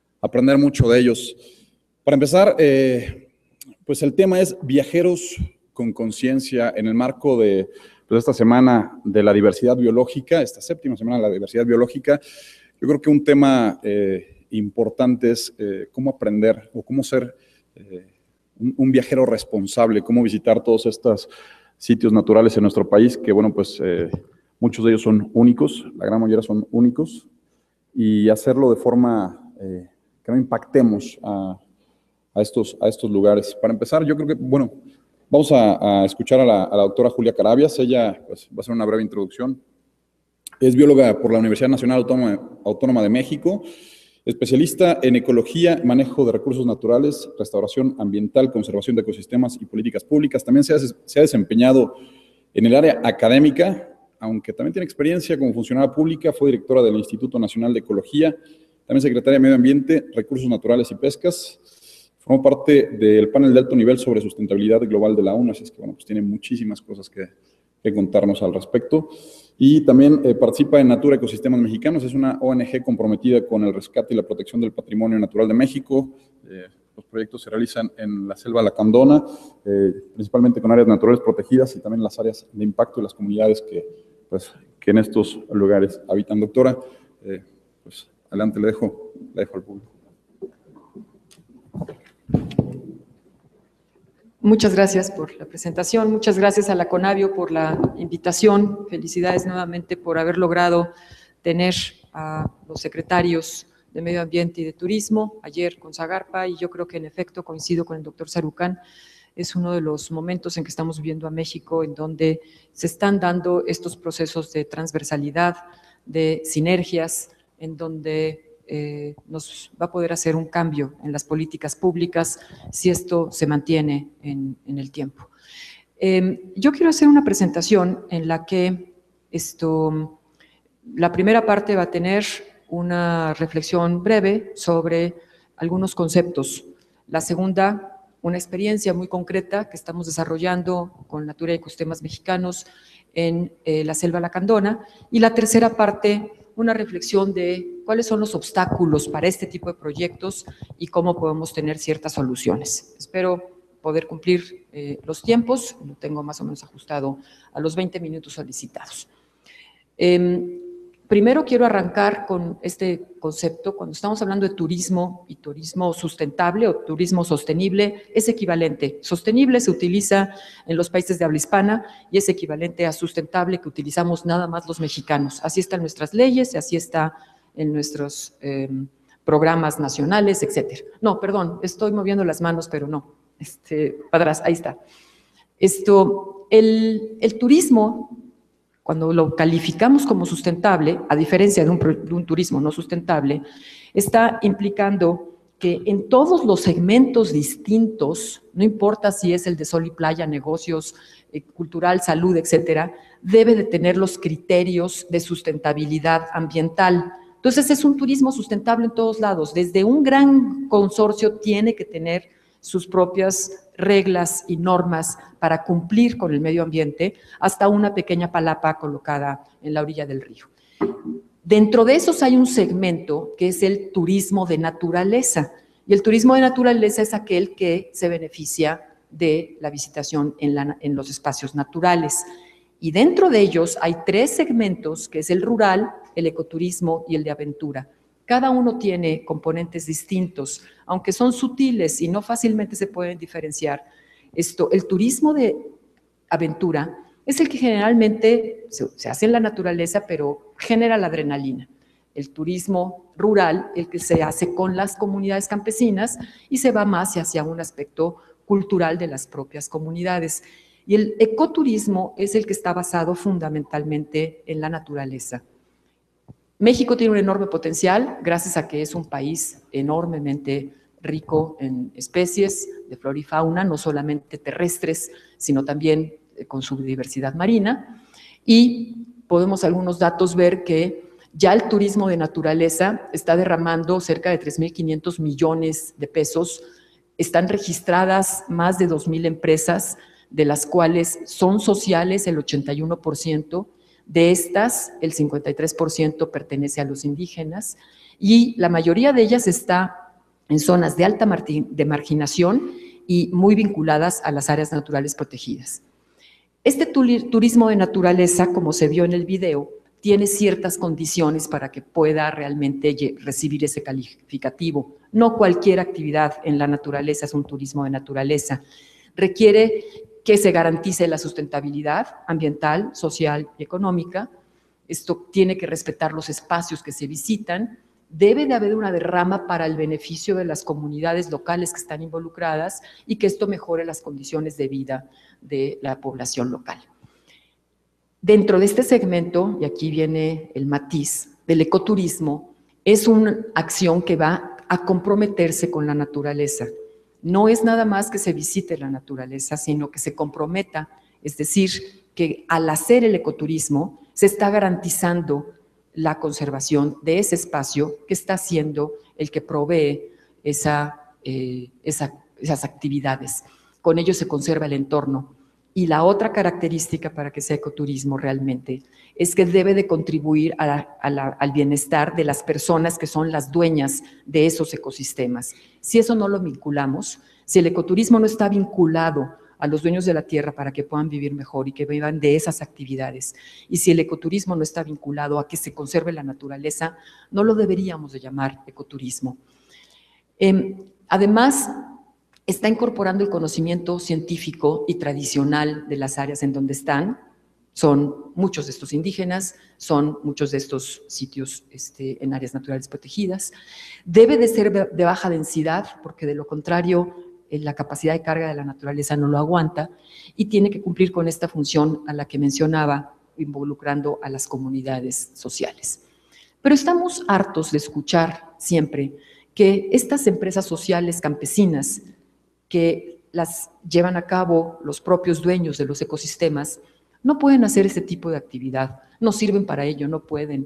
mucho de ellos. Para empezar, pues el tema es viajeros con conciencia en el marco de esta semana de la diversidad biológica, esta séptima semana de la diversidad biológica. Yo creo que un tema importante es cómo aprender o cómo ser un viajero responsable, cómo visitar todos estos sitios naturales en nuestro país, que bueno, pues muchos de ellos son únicos, la gran mayoría son únicos, y hacerlo de forma que no impactemos a estos lugares. Para empezar, yo creo que, bueno, vamos a escuchar a la doctora Julia Carabias. Ella pues, va a hacer una breve introducción. Es bióloga por la Universidad Nacional Autónoma de México, especialista en ecología, manejo de recursos naturales, restauración ambiental, conservación de ecosistemas y políticas públicas. También se ha desempeñado en el área académica, aunque también tiene experiencia como funcionaria pública. Fue directora del Instituto Nacional de Ecología, también secretaria de Medio Ambiente, Recursos Naturales y Pescas. Formó parte del panel de alto nivel sobre sustentabilidad global de la ONU, así es que bueno, pues tiene muchísimas cosas que contarnos al respecto. Y también participa en Natura Ecosistemas Mexicanos, es una ONG comprometida con el rescate y la protección del patrimonio natural de México. Los proyectos se realizan en la selva lacandona, principalmente con áreas naturales protegidas y también las áreas de impacto y las comunidades que en estos lugares habitan. Doctora, pues adelante, le dejo al público. Muchas gracias por la presentación, muchas gracias a la Conavio por la invitación, felicidades nuevamente por haber logrado tener a los secretarios de Medio Ambiente y de Turismo ayer con Zagarpa, y yo creo que en efecto coincido con el doctor Sarucán, es uno de los momentos en que estamos viviendo a México en donde se están dando estos procesos de transversalidad, de sinergias, en donde nos va a poder hacer un cambio en las políticas públicas si esto se mantiene en el tiempo. Yo quiero hacer una presentación en la que la primera parte va a tener una reflexión breve sobre algunos conceptos. La segunda, una experiencia muy concreta que estamos desarrollando con Natura y Ecosistemas Mexicanos en la selva lacandona. Y la tercera parte, una reflexión de cuáles son los obstáculos para este tipo de proyectos y cómo podemos tener ciertas soluciones. Espero poder cumplir los tiempos, lo tengo más o menos ajustado a los 20 minutos solicitados. Primero quiero arrancar con este concepto. Cuando estamos hablando de turismo y turismo sustentable o turismo sostenible, es equivalente. Sostenible se utiliza en los países de habla hispana y es equivalente a sustentable que utilizamos nada más los mexicanos. Así están nuestras leyes, así está en nuestros programas nacionales, etcétera. No, perdón, estoy moviendo las manos, pero no. Para atrás, ahí está. El turismo, cuando lo calificamos como sustentable, a diferencia de un turismo no sustentable, está implicando que en todos los segmentos distintos, no importa si es el de sol y playa, negocios, cultural, salud, etcétera, debe de tener los criterios de sustentabilidad ambiental. Entonces, es un turismo sustentable en todos lados. Desde un gran consorcio tiene que tener sus propias reglas y normas para cumplir con el medio ambiente, hasta una pequeña palapa colocada en la orilla del río. Dentro de esos hay un segmento que es el turismo de naturaleza, y el turismo de naturaleza es aquel que se beneficia de la visitación en los espacios naturales. Y dentro de ellos hay tres segmentos, que es el rural, el ecoturismo y el de aventura. Cada uno tiene componentes distintos, aunque son sutiles y no fácilmente se pueden diferenciar. El turismo de aventura es el que generalmente se hace en la naturaleza, pero genera la adrenalina. El turismo rural, el que se hace con las comunidades campesinas y se va más hacia un aspecto cultural de las propias comunidades. Y el ecoturismo es el que está basado fundamentalmente en la naturaleza. México tiene un enorme potencial gracias a que es un país enormemente rico en especies de flora y fauna, no solamente terrestres, sino también con su diversidad marina. Y podemos algunos datos ver que ya el turismo de naturaleza está derramando cerca de 3.500 millones de pesos. Están registradas más de 2.000 empresas, de las cuales son sociales el 81%. De estas, el 53% pertenece a los indígenas y la mayoría de ellas está en zonas de alta marginación y muy vinculadas a las áreas naturales protegidas. Este turismo de naturaleza, como se vio en el video, tiene ciertas condiciones para que pueda realmente recibir ese calificativo. No cualquier actividad en la naturaleza es un turismo de naturaleza. Requiere que se garantice la sustentabilidad ambiental, social y económica. Esto tiene que respetar los espacios que se visitan. Debe de haber una derrama para el beneficio de las comunidades locales que están involucradas y que esto mejore las condiciones de vida de la población local. Dentro de este segmento, y aquí viene el matiz, del ecoturismo, es una acción que va a comprometerse con la naturaleza. No es nada más que se visite la naturaleza, sino que se comprometa, es decir, que al hacer el ecoturismo se está garantizando la conservación de ese espacio que está siendo el que provee esas actividades. Con ello se conserva el entorno. Y la otra característica para que sea ecoturismo realmente es que debe de contribuir al bienestar de las personas que son las dueñas de esos ecosistemas. Si eso no lo vinculamos, si el ecoturismo no está vinculado a los dueños de la tierra para que puedan vivir mejor y que vivan de esas actividades, y si el ecoturismo no está vinculado a que se conserve la naturaleza, no lo deberíamos de llamar ecoturismo. Además, está incorporando el conocimiento científico y tradicional de las áreas en donde están. Son muchos de estos indígenas, son muchos de estos sitios en áreas naturales protegidas. Debe de ser de baja densidad, porque de lo contrario la capacidad de carga de la naturaleza no lo aguanta, y tiene que cumplir con esta función a la que mencionaba, involucrando a las comunidades sociales. Pero estamos hartos de escuchar siempre que estas empresas sociales campesinas que las llevan a cabo los propios dueños de los ecosistemas, no pueden hacer este tipo de actividad, no sirven para ello, no pueden,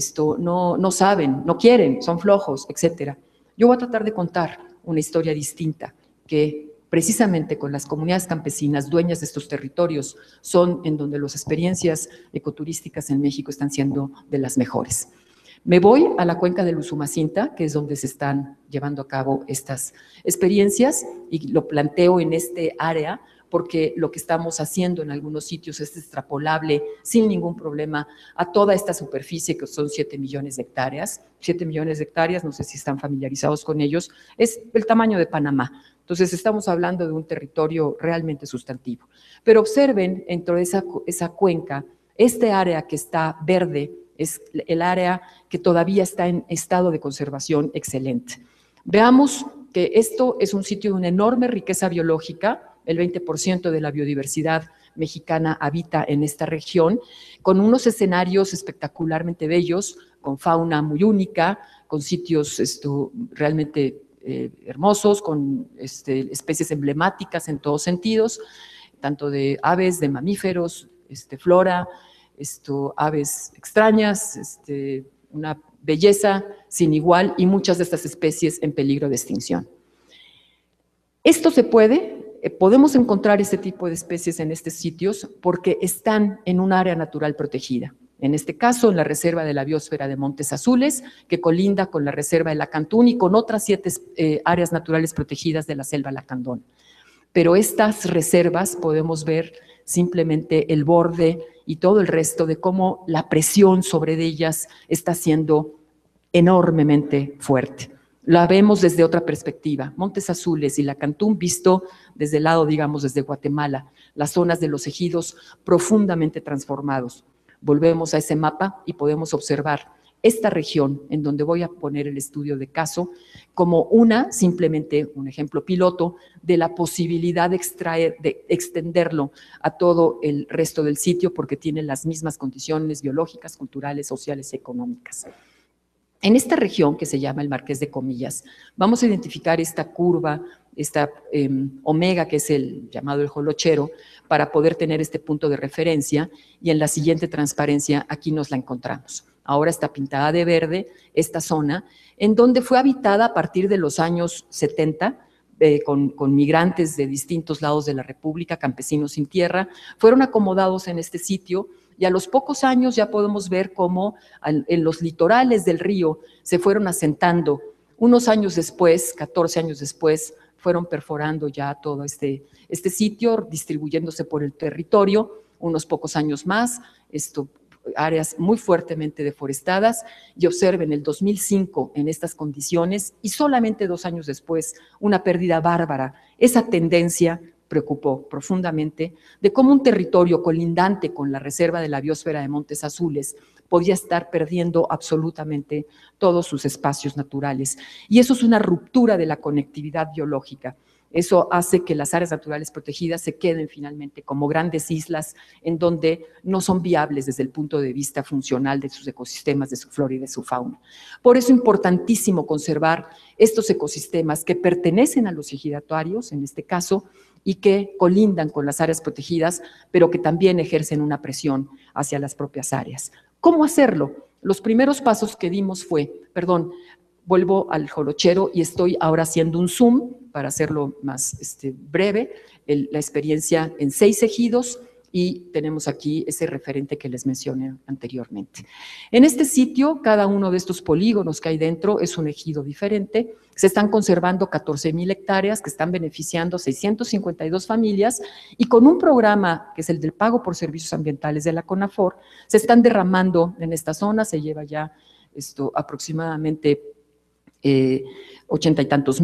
no saben, no quieren, son flojos, etc. Yo voy a tratar de contar una historia distinta que precisamente con las comunidades campesinas, dueñas de estos territorios, son en donde las experiencias ecoturísticas en México están siendo de las mejores. Me voy a la cuenca del Usumacinta, que es donde se están llevando a cabo estas experiencias, y lo planteo en este área porque lo que estamos haciendo en algunos sitios es extrapolable sin ningún problema a toda esta superficie, que son 7 millones de hectáreas. 7 millones de hectáreas, no sé si están familiarizados con ellos, es el tamaño de Panamá. Entonces estamos hablando de un territorio realmente sustantivo. Pero observen dentro de esa cuenca, este área que está verde, es el área que todavía está en estado de conservación excelente. Veamos que esto es un sitio de una enorme riqueza biológica, el 20% de la biodiversidad mexicana habita en esta región, con unos escenarios espectacularmente bellos, con fauna muy única, con sitios realmente hermosos, con especies emblemáticas en todos sentidos, tanto de aves, de mamíferos, flora, aves extrañas, una belleza sin igual y muchas de estas especies en peligro de extinción. Esto se puede, podemos encontrar este tipo de especies en estos sitios porque están en un área natural protegida. En este caso, en la Reserva de la Biosfera de Montes Azules, que colinda con la Reserva de Lacandón y con otras 7 áreas naturales protegidas de la selva Lacandón. Pero estas reservas podemos ver simplemente el borde y todo el resto de cómo la presión sobre ellas está siendo enormemente fuerte. La vemos desde otra perspectiva, Montes Azules y Lacandón visto desde el lado, digamos, desde Guatemala, las zonas de los ejidos profundamente transformados. Volvemos a ese mapa y podemos observar esta región en donde voy a poner el estudio de caso como simplemente un ejemplo piloto de la posibilidad de extenderlo a todo el resto del sitio porque tiene las mismas condiciones biológicas, culturales, sociales y económicas. En esta región que se llama el Marqués de Comillas, vamos a identificar esta curva, esta omega que es el llamado el Jolochero, para poder tener este punto de referencia y en la siguiente transparencia aquí nos la encontramos. Ahora está pintada de verde esta zona, en donde fue habitada a partir de los años 70 con migrantes de distintos lados de la República, campesinos sin tierra, fueron acomodados en este sitio y a los pocos años ya podemos ver cómo en los litorales del río se fueron asentando. Unos años después, 14 años después, fueron perforando ya todo este sitio, distribuyéndose por el territorio, unos pocos años más, áreas muy fuertemente deforestadas, y observen el 2005 en estas condiciones y solamente 2 años después una pérdida bárbara. Esa tendencia preocupó profundamente de cómo un territorio colindante con la reserva de la biosfera de Montes Azules podía estar perdiendo absolutamente todos sus espacios naturales. Y eso es una ruptura de la conectividad biológica. Eso hace que las áreas naturales protegidas se queden finalmente como grandes islas en donde no son viables desde el punto de vista funcional de sus ecosistemas, de su flora y de su fauna. Por eso es importantísimo conservar estos ecosistemas que pertenecen a los ejidatarios, en este caso, y que colindan con las áreas protegidas, pero que también ejercen una presión hacia las propias áreas. ¿Cómo hacerlo? Los primeros pasos que dimos vuelvo al jolochero y estoy ahora haciendo un zoom para hacerlo más breve, la experiencia en 6 ejidos, y tenemos aquí ese referente que les mencioné anteriormente. En este sitio, cada uno de estos polígonos que hay dentro es un ejido diferente. Se están conservando 14,000 hectáreas que están beneficiando 652 familias, y con un programa que es el del pago por servicios ambientales de la CONAFOR, se están derramando en esta zona, se lleva ya aproximadamente 80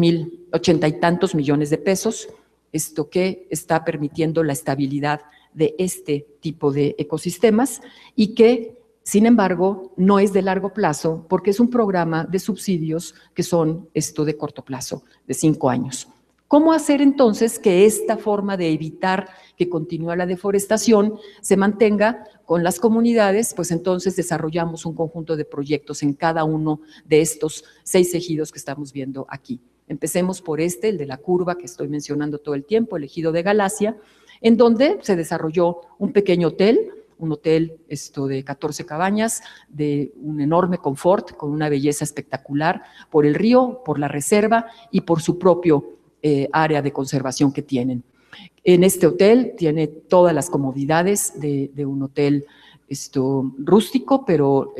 y tantos millones de pesos, que está permitiendo la estabilidad de este tipo de ecosistemas y que, sin embargo, no es de largo plazo porque es un programa de subsidios que son de corto plazo, de 5 años. ¿Cómo hacer entonces que esta forma de evitar que continúe la deforestación se mantenga con las comunidades? Pues entonces desarrollamos un conjunto de proyectos en cada uno de estos 6 ejidos que estamos viendo aquí. Empecemos por el de la curva que estoy mencionando todo el tiempo, el ejido de Galacia, en donde se desarrolló un pequeño hotel, un hotel de 14 cabañas, de un enorme confort, con una belleza espectacular, por el río, por la reserva y por su propio área de conservación que tienen. En este hotel tiene todas las comodidades de un hotel rústico, pero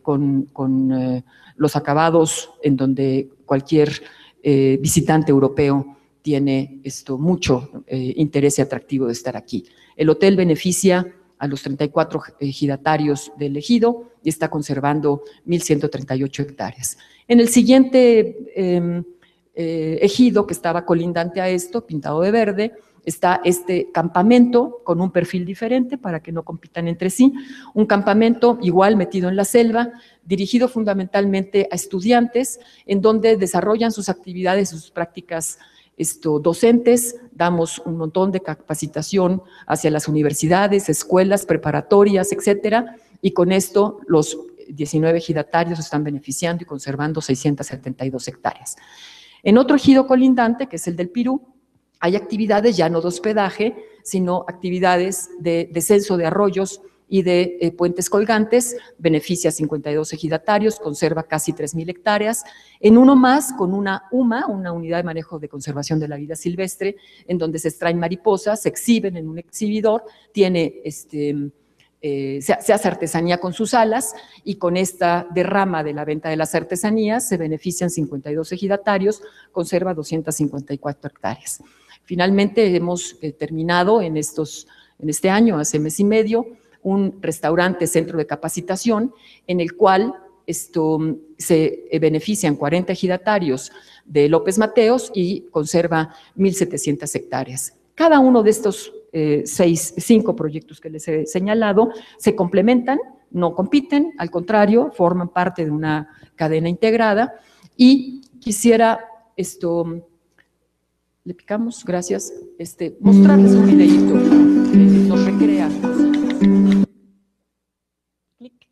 con los acabados en donde cualquier visitante europeo tiene mucho interés y atractivo de estar aquí. El hotel beneficia a los 34 ejidatarios del ejido y está conservando 1,138 hectáreas. En el siguiente ejido que estaba colindante a esto, pintado de verde, está este campamento con un perfil diferente para que no compitan entre sí, un campamento igual metido en la selva, dirigido fundamentalmente a estudiantes, en donde desarrollan sus actividades, sus prácticas docentes. Damos un montón de capacitación hacia las universidades, escuelas, preparatorias, etcétera, y con esto los 19 ejidatarios están beneficiando y conservando 672 hectáreas. En otro ejido colindante, que es el del Pirú, hay actividades ya no de hospedaje, sino actividades de descenso de arroyos y de puentes colgantes, beneficia a 52 ejidatarios, conserva casi 3,000 hectáreas. En uno más, con una UMA, una unidad de manejo de conservación de la vida silvestre, en donde se extraen mariposas, se exhiben en un exhibidor, tiene se hace artesanía con sus alas, y con esta derrama de la venta de las artesanías se benefician 52 ejidatarios, conserva 254 hectáreas. Finalmente hemos terminado en este año, hace mes y medio, un restaurante centro de capacitación en el cual se benefician 40 ejidatarios de López Mateos y conserva 1,700 hectáreas. Cada uno de estos 5 proyectos que les he señalado se complementan, no compiten, al contrario, forman parte de una cadena integrada, y quisiera le picamos, gracias, mostrarles un videíto que nos recrea. Clic.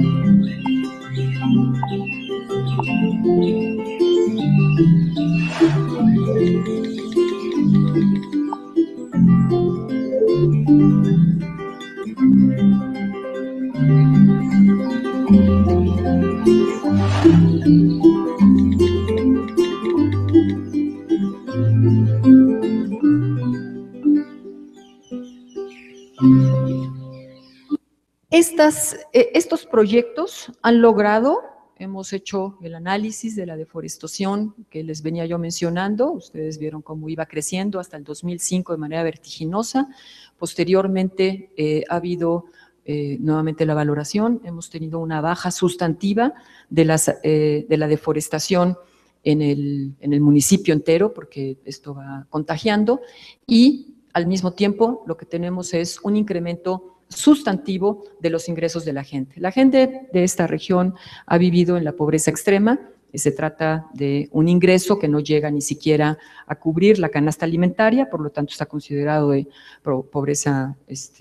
Estos proyectos han logrado, hemos hecho el análisis de la deforestación que les venía yo mencionando, ustedes vieron cómo iba creciendo hasta el 2005 de manera vertiginosa, posteriormente ha habido nuevamente la valoración, hemos tenido una baja sustantiva de la deforestación en el municipio entero, porque esto va contagiando, y al mismo tiempo lo que tenemos es un incremento sustantivo de los ingresos de la gente. La gente de esta región ha vivido en la pobreza extrema, y se trata de un ingreso que no llega ni siquiera a cubrir la canasta alimentaria, por lo tanto está considerado de pobreza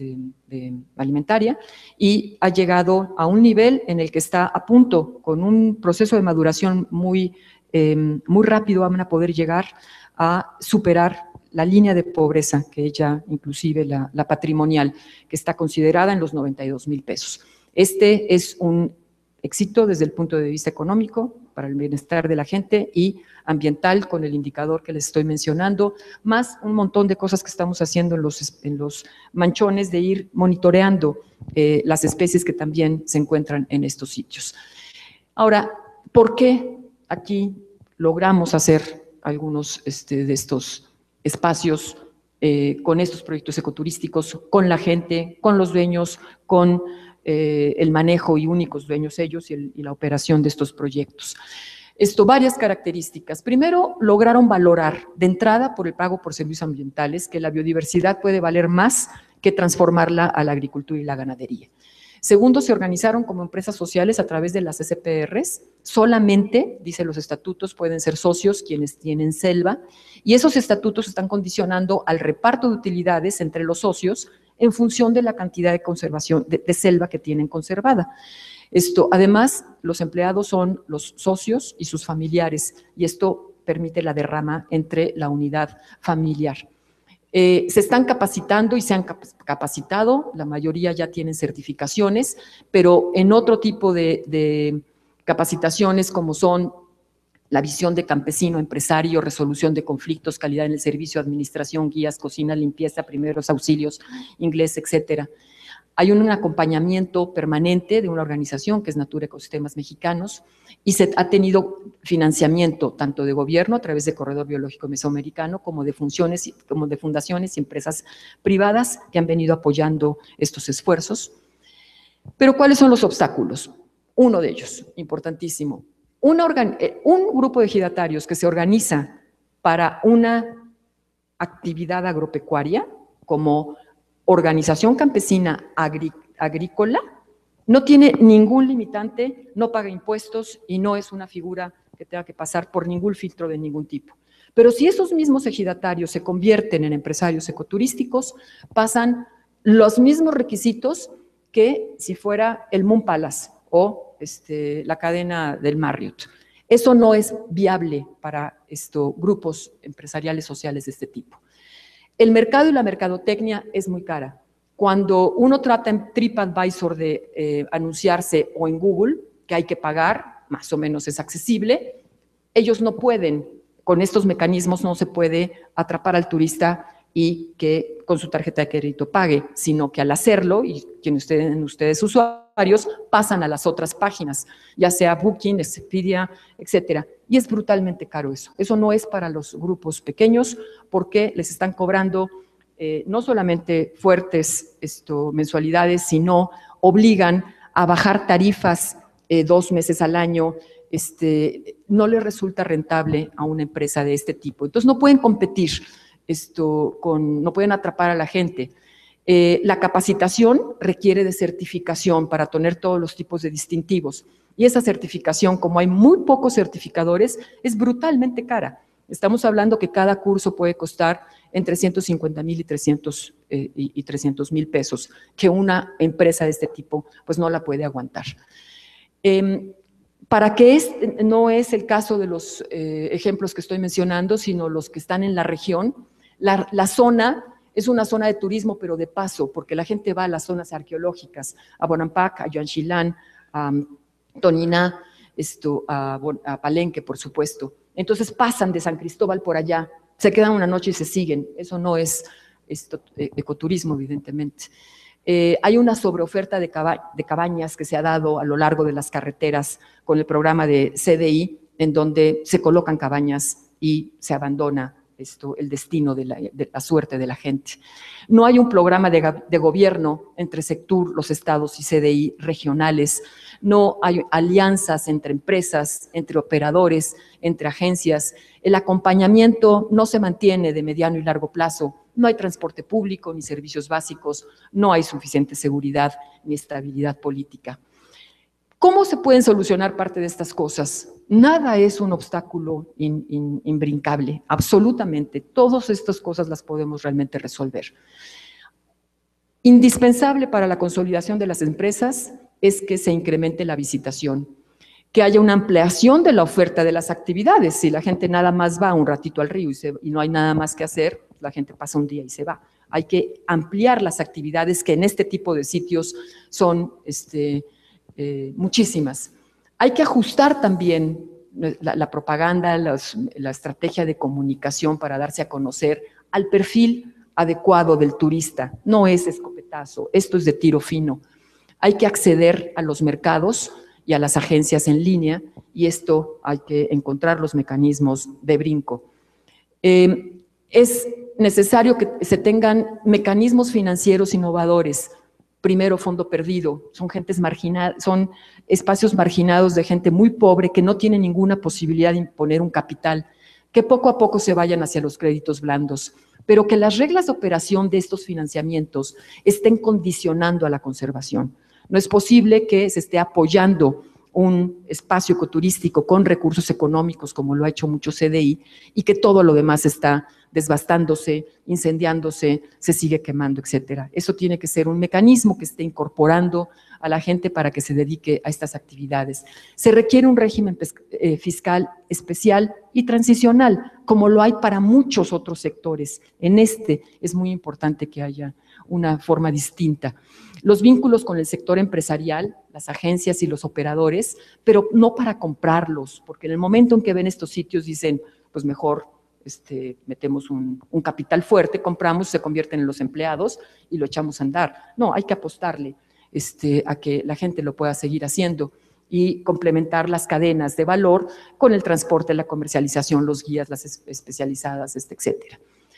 alimentaria, y ha llegado a un nivel en el que está a punto, con un proceso de maduración muy rápido, van a poder llegar a superar la línea de pobreza, que ella, inclusive la patrimonial, que está considerada en los 92,000 pesos. Este es un éxito desde el punto de vista económico, para el bienestar de la gente, y ambiental, con el indicador que les estoy mencionando, más un montón de cosas que estamos haciendo en los manchones, de ir monitoreando las especies que también se encuentran en estos sitios. Ahora, ¿por qué aquí logramos hacer algunos de estos espacios con estos proyectos ecoturísticos, con la gente, con los dueños, con el manejo y únicos dueños ellos y la operación de estos proyectos? Varias características. Primero, lograron valorar de entrada por el pago por servicios ambientales que la biodiversidad puede valer más que transformarla a la agricultura y la ganadería. Segundo, se organizaron como empresas sociales a través de las SPRs. Solamente, dicen los estatutos, pueden ser socios quienes tienen selva, y esos estatutos están condicionando al reparto de utilidades entre los socios en función de la cantidad de conservación de selva que tienen conservada. Además, los empleados son los socios y sus familiares, y esto permite la derrama entre la unidad familiar. Se están capacitando y se han capacitado, la mayoría ya tienen certificaciones, pero en otro tipo de capacitaciones, como son la visión de campesino, empresario, resolución de conflictos, calidad en el servicio, administración, guías, cocina, limpieza, primeros auxilios, inglés, etcétera. Hay un acompañamiento permanente de una organización que es Natura Ecosistemas Mexicanos, y se ha tenido financiamiento tanto de gobierno a través del Corredor Biológico Mesoamericano como de fundaciones y empresas privadas que han venido apoyando estos esfuerzos. Pero ¿cuáles son los obstáculos? Uno de ellos, importantísimo, un grupo de ejidatarios que se organiza para una actividad agropecuaria como organización campesina agrícola, no tiene ningún limitante, no paga impuestos y no es una figura que tenga que pasar por ningún filtro de ningún tipo. Pero si esos mismos ejidatarios se convierten en empresarios ecoturísticos, pasan los mismos requisitos que si fuera el Moon Palace o la cadena del Marriott. Eso no es viable para grupos empresariales sociales de este tipo. El mercado y la mercadotecnia es muy cara. Cuando uno trata en TripAdvisor de anunciarse o en Google, que hay que pagar, más o menos es accesible, ellos no pueden, con estos mecanismos no se puede atrapar al turista y que con su tarjeta de crédito pague, sino que al hacerlo, y quienes ustedes usuarios, pasan a las otras páginas, ya sea Booking, Expedia, etcétera. Y es brutalmente caro eso. Eso no es para los grupos pequeños, porque les están cobrando no solamente fuertes mensualidades, sino obligan a bajar tarifas 2 meses al año. No les resulta rentable a una empresa de este tipo. Entonces no pueden competir, no pueden atrapar a la gente. La capacitación requiere de certificación para tener todos los tipos de distintivos, y esa certificación, como hay muy pocos certificadores, es brutalmente cara. Estamos hablando que cada curso puede costar entre 150,000 y 300,000 pesos, que una empresa de este tipo pues no la puede aguantar. Para que no es el caso de los ejemplos que estoy mencionando, sino los que están en la región, la zona es una zona de turismo, pero de paso, porque la gente va a las zonas arqueológicas, a Bonampak, a Yanchilán, a Toniná, a Palenque, por supuesto. Entonces pasan de San Cristóbal por allá, se quedan una noche y se siguen. Eso no es ecoturismo, evidentemente. Hay una sobreoferta de cabañas que se ha dado a lo largo de las carreteras con el programa de CDI, en donde se colocan cabañas y se abandona el destino de la suerte de la gente. No hay un programa de gobierno entre Sectur, los estados y CDI regionales. No hay alianzas entre empresas, entre operadores, entre agencias. El acompañamiento no se mantiene de mediano y largo plazo. No hay transporte público ni servicios básicos. No hay suficiente seguridad ni estabilidad política. ¿Cómo se pueden solucionar parte de estas cosas? Nada es un obstáculo imbrincable, absolutamente. Todas estas cosas las podemos realmente resolver. Indispensable para la consolidación de las empresas es que se incremente la visitación, que haya una ampliación de la oferta de las actividades. Si la gente nada más va un ratito al río y no hay nada más que hacer, la gente pasa un día y se va. Hay que ampliar las actividades que en este tipo de sitios son muchísimas. Hay que ajustar también la propaganda, la estrategia de comunicación para darse a conocer al perfil adecuado del turista. No es escopetazo, esto es de tiro fino. Hay que acceder a los mercados y a las agencias en línea, y esto hay que encontrar los mecanismos de brinco. Es necesario que se tengan mecanismos financieros innovadores. Primero, fondo perdido, son espacios marginados de gente muy pobre que no tiene ninguna posibilidad de imponer un capital, que poco a poco se vayan hacia los créditos blandos, pero que las reglas de operación de estos financiamientos estén condicionando a la conservación. No es posible que se esté apoyando un espacio ecoturístico con recursos económicos, como lo ha hecho mucho CDI, y que todo lo demás está desbastándose, incendiándose, se sigue quemando, etcétera. Eso tiene que ser un mecanismo que esté incorporando a la gente para que se dedique a estas actividades. Se requiere un régimen fiscal especial y transicional, como lo hay para muchos otros sectores. En este es muy importante que haya una forma distinta. Los vínculos con el sector empresarial, las agencias y los operadores, pero no para comprarlos, porque en el momento en que ven estos sitios dicen, pues mejor metemos un capital fuerte, compramos, se convierten en los empleados y lo echamos a andar. No, hay que apostarle a que la gente lo pueda seguir haciendo y complementar las cadenas de valor con el transporte, la comercialización, los guías, las especializadas, etcétera.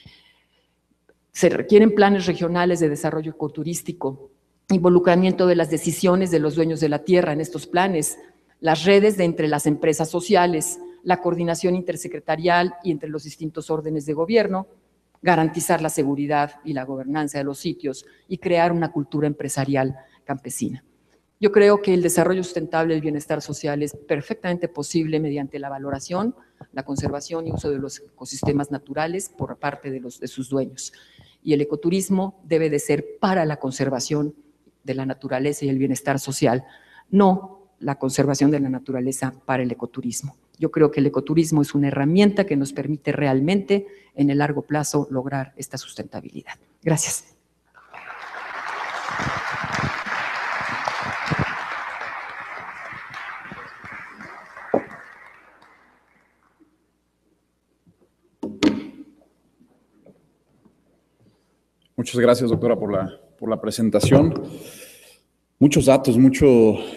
Se requieren planes regionales de desarrollo ecoturístico, involucramiento de las decisiones de los dueños de la tierra en estos planes, las redes de entre las empresas sociales, la coordinación intersecretarial y entre los distintos órdenes de gobierno, garantizar la seguridad y la gobernanza de los sitios y crear una cultura empresarial campesina. Yo creo que el desarrollo sustentable del bienestar social es perfectamente posible mediante la valoración, la conservación y uso de los ecosistemas naturales por parte de sus dueños. Y el ecoturismo debe de ser para la conservación de la naturaleza y el bienestar social, no la conservación de la naturaleza para el ecoturismo. Yo creo que el ecoturismo es una herramienta que nos permite realmente en el largo plazo lograr esta sustentabilidad. Gracias. Muchas gracias, doctora, por la presentación. Muchos datos, mucho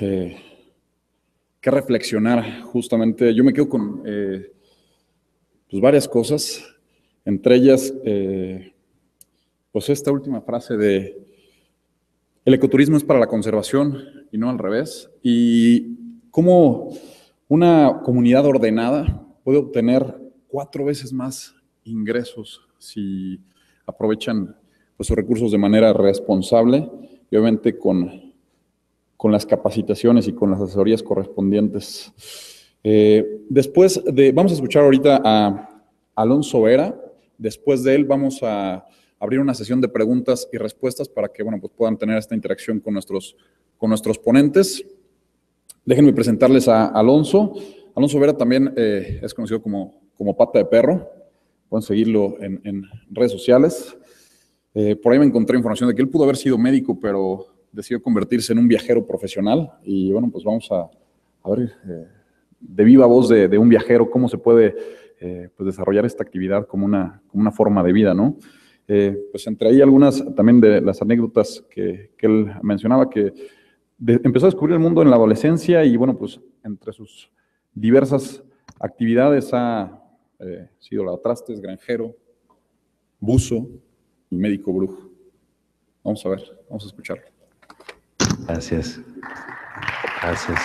que reflexionar. Justamente, yo me quedo con pues varias cosas, entre ellas, pues esta última frase de el ecoturismo es para la conservación y no al revés, y cómo una comunidad ordenada puede obtener 4 veces más ingresos si aprovechan pues, sus recursos de manera responsable y obviamente con las capacitaciones y con las asesorías correspondientes. Vamos a escuchar ahorita a Alonso Vera. Después de él vamos a abrir una sesión de preguntas y respuestas para que pues puedan tener esta interacción con nuestros ponentes. Déjenme presentarles a Alonso. Alonso Vera también es conocido como Pata de Perro. Pueden seguirlo en redes sociales. Por ahí me encontré información de que él pudo haber sido médico, pero decidió convertirse en un viajero profesional. Y bueno, pues vamos a ver de viva voz de un viajero cómo se puede pues desarrollar esta actividad como una forma de vida, ¿no? Pues entre ahí algunas también de las anécdotas que él mencionaba, que empezó a descubrir el mundo en la adolescencia y bueno, pues entre sus diversas actividades ha sido lavatrastes, granjero, buzo y médico brujo. Vamos a ver, vamos a escucharlo. Gracias. Gracias.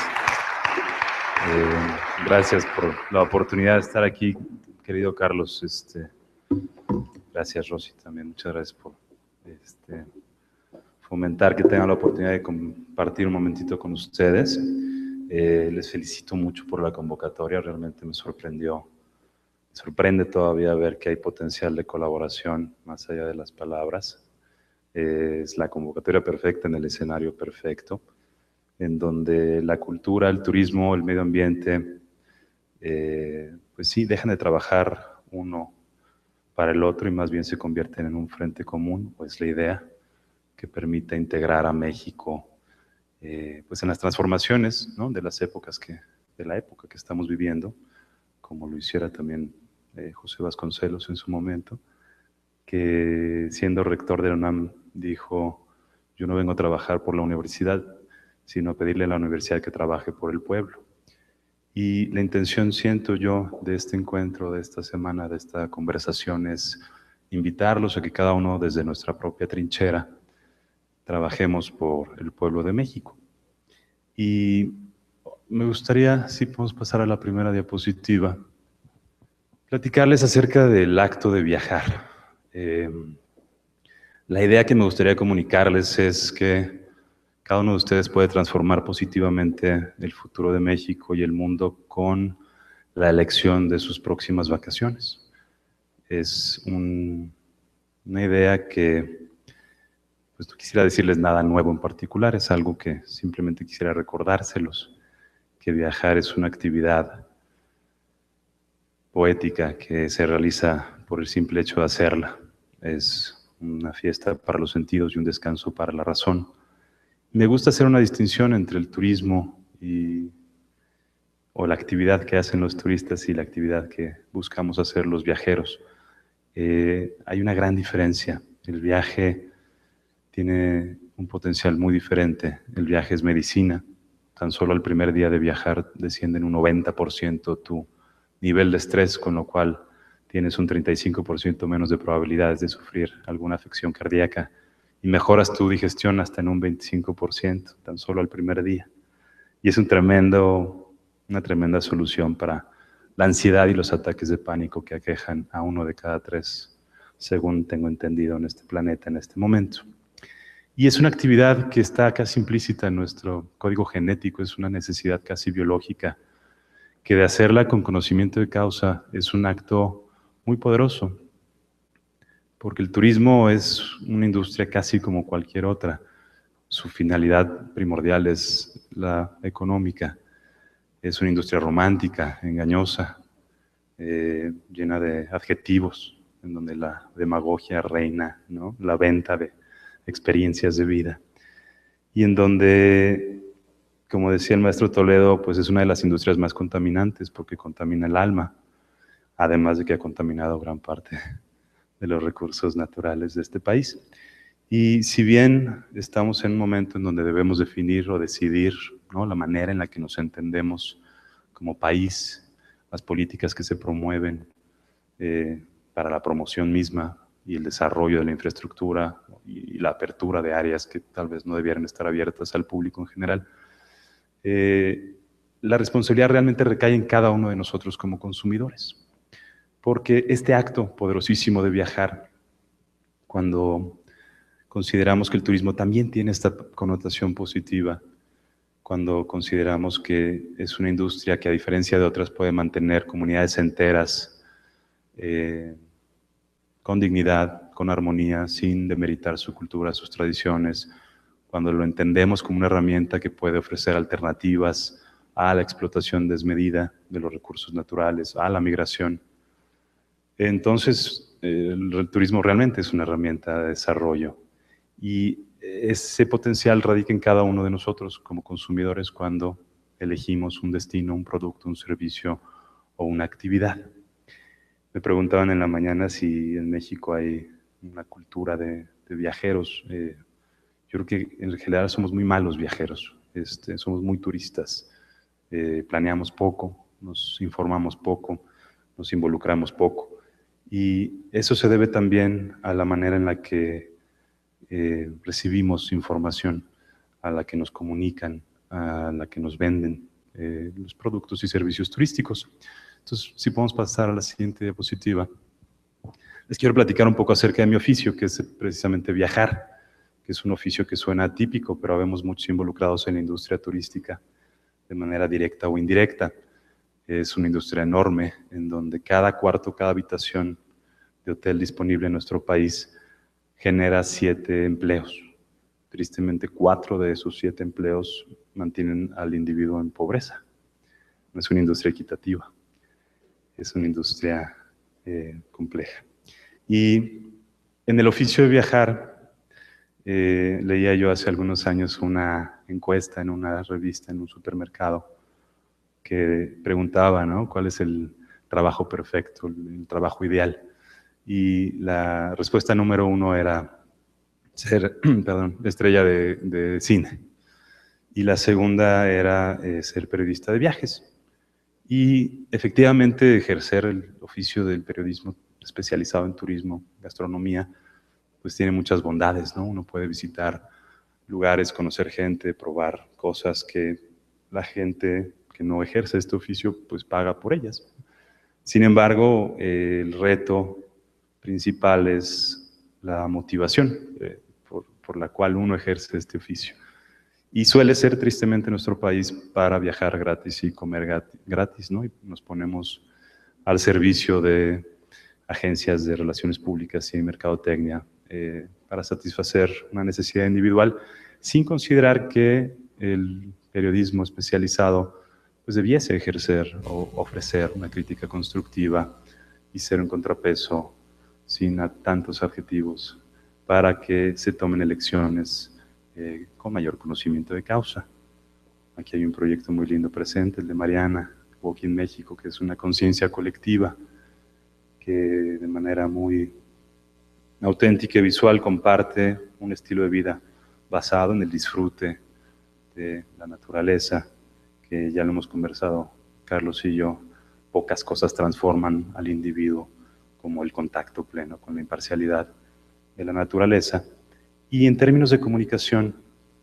Gracias por la oportunidad de estar aquí, querido Carlos. Gracias, Rosy, también. Muchas gracias por fomentar que tengan la oportunidad de compartir un momentito con ustedes. Les felicito mucho por la convocatoria, realmente me sorprendió. Me sorprende todavía ver que hay potencial de colaboración más allá de las palabras. Es la convocatoria perfecta en el escenario perfecto, en donde la cultura, el turismo, el medio ambiente, pues sí, dejan de trabajar uno para el otro y más bien se convierten en un frente común, pues la idea que permita integrar a México pues en las transformaciones, ¿no? de la época que estamos viviendo, como lo hiciera también José Vasconcelos en su momento, que siendo rector de la UNAM dijo: yo no vengo a trabajar por la universidad, sino a pedirle a la universidad que trabaje por el pueblo. Y la intención, siento yo, de este encuentro, de esta semana, de esta conversación, es invitarlos a que cada uno desde nuestra propia trinchera trabajemos por el pueblo de México. Y me gustaría, si podemos pasar a la primera diapositiva, platicarles acerca del acto de viajar. La idea que me gustaría comunicarles es que cada uno de ustedes puede transformar positivamente el futuro de México y el mundo con la elección de sus próximas vacaciones. Es una idea que pues no quisiera decirles nada nuevo en particular, es algo que simplemente quisiera recordárselos, que viajar es una actividad poética que se realiza por el simple hecho de hacerla. Es una fiesta para los sentidos y un descanso para la razón. Me gusta hacer una distinción entre el turismo o la actividad que hacen los turistas y la actividad que buscamos hacer los viajeros. Hay una gran diferencia. El viaje tiene un potencial muy diferente. El viaje es medicina. Tan solo al primer día de viajar desciende en un 90% tu nivel de estrés, con lo cual tienes un 35% menos de probabilidades de sufrir alguna afección cardíaca y mejoras tu digestión hasta en un 25%, tan solo al primer día. Y es una tremenda solución para la ansiedad y los ataques de pánico que aquejan a 1 de cada 3, según tengo entendido, en este planeta en este momento. Y es una actividad que está casi implícita en nuestro código genético, es una necesidad casi biológica, que de hacerla con conocimiento de causa es un acto muy poderoso, porque el turismo es una industria casi como cualquier otra. Su finalidad primordial es la económica. Es una industria romántica, engañosa, llena de adjetivos, en donde la demagogia reina, ¿no? La venta de experiencias de vida. Y en donde, como decía el maestro Toledo, pues es una de las industrias más contaminantes porque contamina el alma, además de que ha contaminado gran parte de los recursos naturales de este país. Y si bien estamos en un momento en donde debemos definir o decidir, ¿no?, la manera en la que nos entendemos como país, las políticas que se promueven para la promoción misma y el desarrollo de la infraestructura y la apertura de áreas que tal vez no debieran estar abiertas al público en general, la responsabilidad realmente recae en cada uno de nosotros como consumidores. Porque este acto poderosísimo de viajar, cuando consideramos que el turismo también tiene esta connotación positiva, cuando consideramos que es una industria que a diferencia de otras puede mantener comunidades enteras con dignidad, con armonía, sin demeritar su cultura, sus tradiciones, cuando lo entendemos como una herramienta que puede ofrecer alternativas a la explotación desmedida de los recursos naturales, a la migración. Entonces, el turismo realmente es una herramienta de desarrollo y ese potencial radica en cada uno de nosotros como consumidores cuando elegimos un destino, un producto, un servicio o una actividad. Me preguntaban en la mañana si en México hay una cultura de viajeros. Yo creo que en general somos muy malos viajeros, somos muy turistas. Planeamos poco, nos informamos poco, nos involucramos poco. Y eso se debe también a la manera en la que recibimos información, a la que nos comunican, a la que nos venden los productos y servicios turísticos. Entonces, si podemos pasar a la siguiente diapositiva. Les quiero platicar un poco acerca de mi oficio, que es precisamente viajar, que es un oficio que suena atípico, pero habemos muchos involucrados en la industria turística de manera directa o indirecta. Es una industria enorme en donde cada cuarto, cada habitación de hotel disponible en nuestro país genera 7 empleos. Tristemente, 4 de esos 7 empleos mantienen al individuo en pobreza. No es una industria equitativa, es una industria compleja. Y en el oficio de viajar, leía yo hace algunos años una encuesta en una revista, en un supermercado, que preguntaba, ¿no?, ¿cuál es el trabajo perfecto, el trabajo ideal? Y la respuesta número 1 era ser, estrella de cine. Y la segunda era ser periodista de viajes. Y efectivamente ejercer el oficio del periodismo especializado en turismo, gastronomía, pues tiene muchas bondades, ¿no? Uno puede visitar lugares, conocer gente, probar cosas que la gente que no ejerce este oficio pues paga por ellas. Sin embargo, el reto principal es la motivación por la cual uno ejerce este oficio. Y suele ser tristemente en nuestro país para viajar gratis y comer gratis, ¿no? Y nos ponemos al servicio de agencias de relaciones públicas y mercadotecnia para satisfacer una necesidad individual, sin considerar que el periodismo especializado pues debiese ejercer o ofrecer una crítica constructiva y ser un contrapeso sin tantos adjetivos para que se tomen elecciones con mayor conocimiento de causa. Aquí hay un proyecto muy lindo presente, el de Mariana, Walking México, que es una conciencia colectiva que de manera muy auténtica y visual comparte un estilo de vida basado en el disfrute de la naturaleza, que ya lo hemos conversado Carlos y yo. Pocas cosas transforman al individuo como el contacto pleno con la imparcialidad de la naturaleza. Y en términos de comunicación,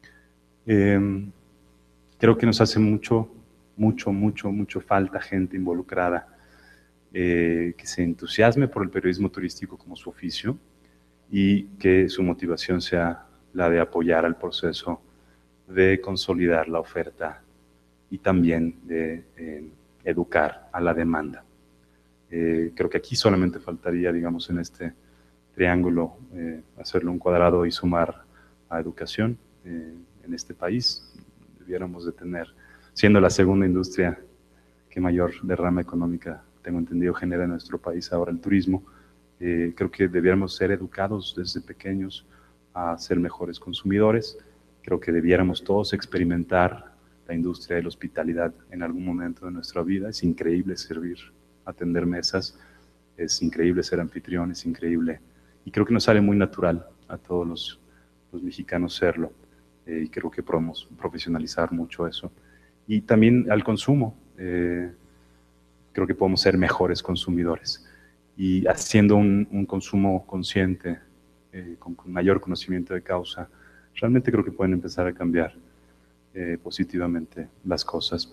creo que nos hace mucho falta gente involucrada que se entusiasme por el periodismo turístico como su oficio y que su motivación sea la de apoyar al proceso de consolidar la oferta y también de educar a la demanda. Creo que aquí solamente faltaría, digamos, en este triángulo, hacerlo un cuadrado y sumar a educación en este país. Debiéramos de tener, siendo la segunda industria que mayor derrama económica, tengo entendido, genera en nuestro país ahora el turismo, creo que debiéramos ser educados desde pequeños a ser mejores consumidores. Creo que debiéramos todos experimentar la industria de la hospitalidad en algún momento de nuestra vida. Es increíble servir, atender mesas, es increíble ser anfitrión, es increíble. Y creo que nos sale muy natural a todos los mexicanos serlo. Y creo que podemos profesionalizar mucho eso. Y también al consumo. Creo que podemos ser mejores consumidores. Y haciendo un consumo consciente, con mayor conocimiento de causa, realmente creo que pueden empezar a cambiar positivamente las cosas.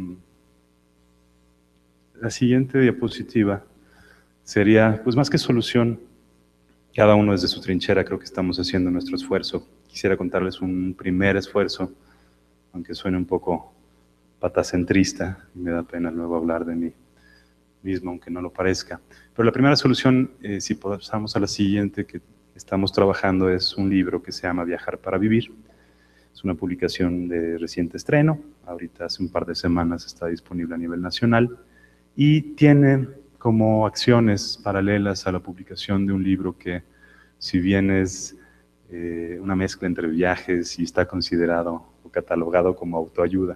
La siguiente diapositiva sería, pues más que solución, cada uno desde su trinchera creo que estamos haciendo nuestro esfuerzo. Quisiera contarles un primer esfuerzo, aunque suene un poco patacentrista, y me da pena luego hablar de mí mismo, aunque no lo parezca. Pero la primera solución, si pasamos a la siguiente que estamos trabajando, es un libro que se llama Viajar para Vivir. Es una publicación de reciente estreno, ahorita hace un par de semanas está disponible a nivel nacional, y tiene como acciones paralelas a la publicación de un libro que, si bien es una mezcla entre viajes y está considerado o catalogado como autoayuda,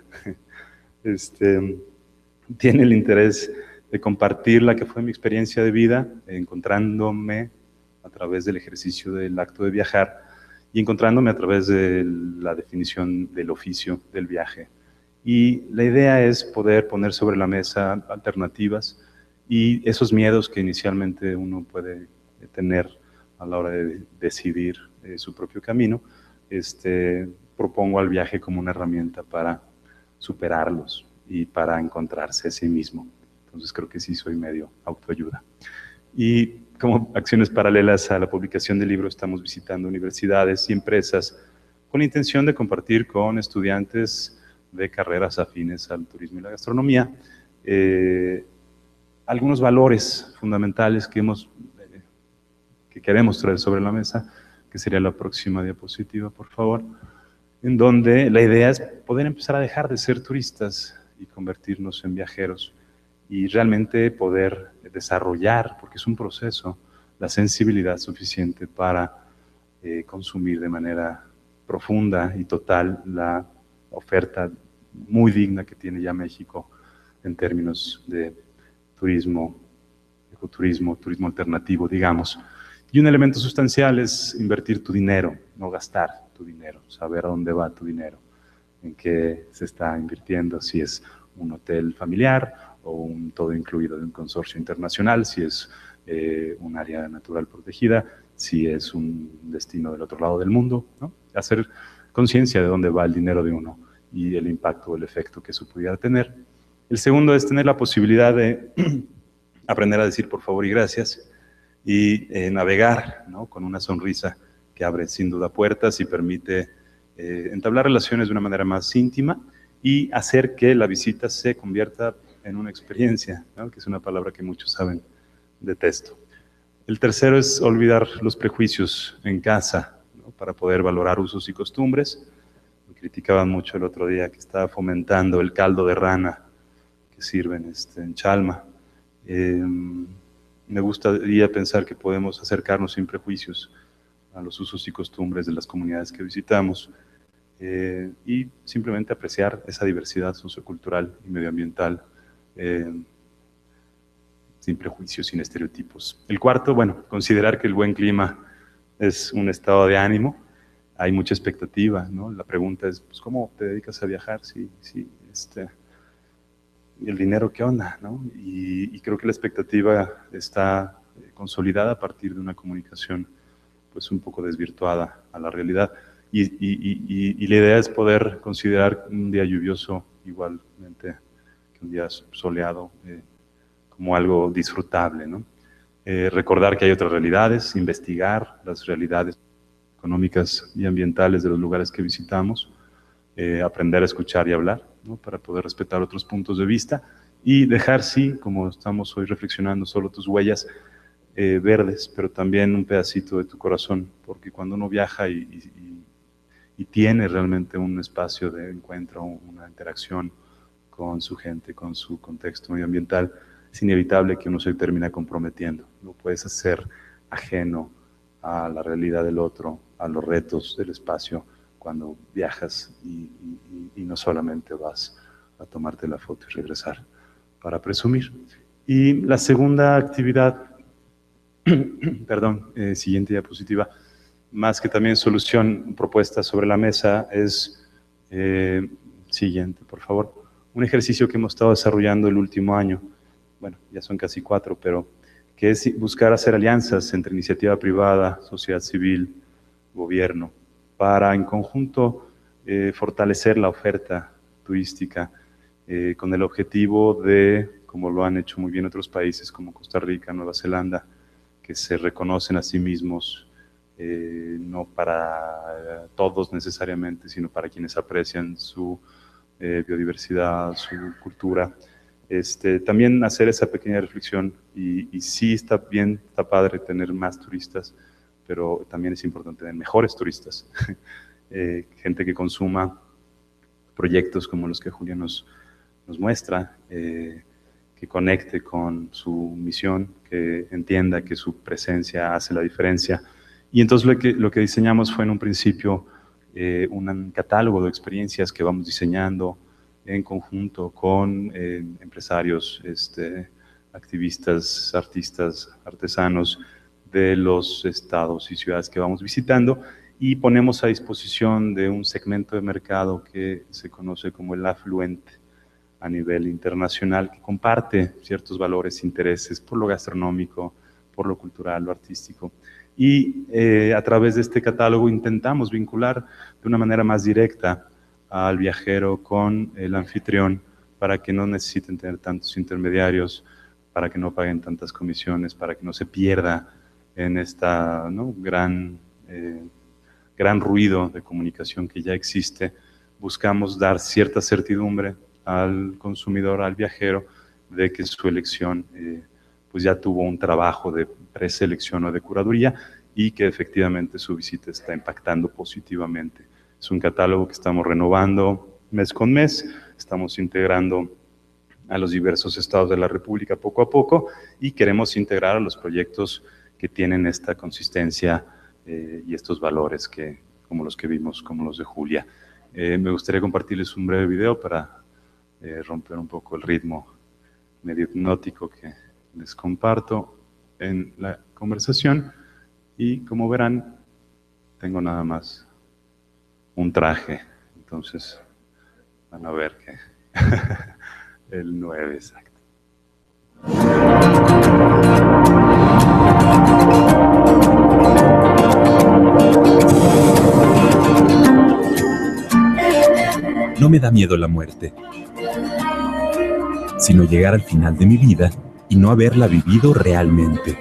tiene el interés de compartir la que fue mi experiencia de vida, encontrándome a través del ejercicio del acto de viajar y encontrándome a través de la definición del oficio del viaje. Y la idea es poder poner sobre la mesa alternativas y esos miedos que inicialmente uno puede tener a la hora de decidir su propio camino, propongo al viaje como una herramienta para superarlos y para encontrarse a sí mismo. Entonces creo que sí soy medio autoayuda. Y como acciones paralelas a la publicación del libro, estamos visitando universidades y empresas con la intención de compartir con estudiantes de carreras afines al turismo y la gastronomía algunos valores fundamentales que queremos traer sobre la mesa, que sería la próxima diapositiva, por favor, en donde la idea es poder empezar a dejar de ser turistas y convertirnos en viajeros y realmente poder desarrollar, porque es un proceso, la sensibilidad suficiente para consumir de manera profunda y total la oferta muy digna que tiene ya México en términos de turismo, ecoturismo, turismo alternativo, digamos. Y un elemento sustancial es invertir tu dinero, no gastar tu dinero, saber a dónde va tu dinero, en qué se está invirtiendo, si es un hotel familiar o un todo incluido de un consorcio internacional, si es un área natural protegida, si es un destino del otro lado del mundo, ¿no? Hacer conciencia de dónde va el dinero de uno y el impacto o el efecto que eso pudiera tener. El segundo es tener la posibilidad de aprender a decir por favor y gracias y navegar, ¿no? Con una sonrisa que abre sin duda puertas y permite entablar relaciones de una manera más íntima y hacer que la visita se convierta en una experiencia, ¿no? Que es una palabra que muchos saben detesto. El tercero es olvidar los prejuicios en casa, ¿no? Para poder valorar usos y costumbres. Me criticaban mucho el otro día que estaba fomentando el caldo de rana que sirven en Chalma. Me gustaría pensar que podemos acercarnos sin prejuicios a los usos y costumbres de las comunidades que visitamos y simplemente apreciar esa diversidad sociocultural y medioambiental sin prejuicios, sin estereotipos. El cuarto, bueno, considerar que el buen clima es un estado de ánimo. Hay mucha expectativa, ¿no? La pregunta es, pues, ¿cómo te dedicas a viajar? El dinero, ¿qué onda? ¿No? Y creo que la expectativa está consolidada a partir de una comunicación pues un poco desvirtuada a la realidad. Y la idea es poder considerar un día lluvioso igualmente que un día soleado como algo disfrutable, ¿no? Recordar que hay otras realidades, investigar las realidades económicas y ambientales de los lugares que visitamos, aprender a escuchar y hablar, ¿no? Para poder respetar otros puntos de vista y dejar, sí, como estamos hoy reflexionando, solo tus huellas verdes, pero también un pedacito de tu corazón, porque cuando uno viaja y tiene realmente un espacio de encuentro, una interacción con su gente, con su contexto medioambiental, es inevitable que uno se termine comprometiendo. No puedes hacer ajeno a la realidad del otro, a los retos del espacio, cuando viajas y no solamente vas a tomarte la foto y regresar para presumir. Y la segunda actividad, perdón, siguiente diapositiva, más que también solución propuesta sobre la mesa, es, siguiente, por favor, un ejercicio que hemos estado desarrollando el último año, bueno, ya son casi 4, pero que es buscar hacer alianzas entre iniciativa privada, sociedad civil, gobierno, para en conjunto fortalecer la oferta turística con el objetivo de, como lo han hecho muy bien otros países como Costa Rica, Nueva Zelanda, que se reconocen a sí mismos, no para todos necesariamente, sino para quienes aprecian su biodiversidad, su cultura. También hacer esa pequeña reflexión y sí está bien, está padre tener más turistas, pero también es importante tener mejores turistas gente que consuma proyectos como los que Julia nos muestra, que conecte con su misión, que entienda que su presencia hace la diferencia. Y entonces lo que diseñamos fue en un principio un catálogo de experiencias que vamos diseñando en conjunto con empresarios, activistas, artistas, artesanos de los estados y ciudades que vamos visitando, y ponemos a disposición de un segmento de mercado que se conoce como el afluente a nivel internacional, que comparte ciertos valores e intereses por lo gastronómico, por lo cultural, lo artístico. Y a través de este catálogo intentamos vincular de una manera más directa al viajero con el anfitrión para que no necesiten tener tantos intermediarios, para que no paguen tantas comisiones, para que no se pierda en esta, ¿no?, gran ruido de comunicación que ya existe. Buscamos dar cierta certidumbre al consumidor, al viajero, de que su elección pues ya tuvo un trabajo de preselección o de curaduría y que efectivamente su visita está impactando positivamente. Es un catálogo que estamos renovando mes con mes, estamos integrando a los diversos estados de la República poco a poco y queremos integrar a los proyectos que tienen esta consistencia y estos valores como los que vimos, como los de Julia. Me gustaría compartirles un breve video para romper un poco el ritmo medio hipnótico que les comparto en la conversación, y como verán tengo nada más un traje, entonces van a ver que el 9 exacto. No me da miedo la muerte, sino llegar al final de mi vida y no haberla vivido realmente.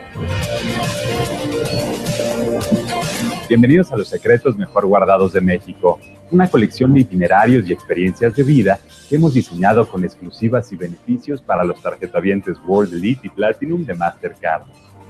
Bienvenidos a Los Secretos Mejor Guardados de México, una colección de itinerarios y experiencias de vida que hemos diseñado con exclusivas y beneficios para los tarjetavientes World Elite y Platinum de Mastercard.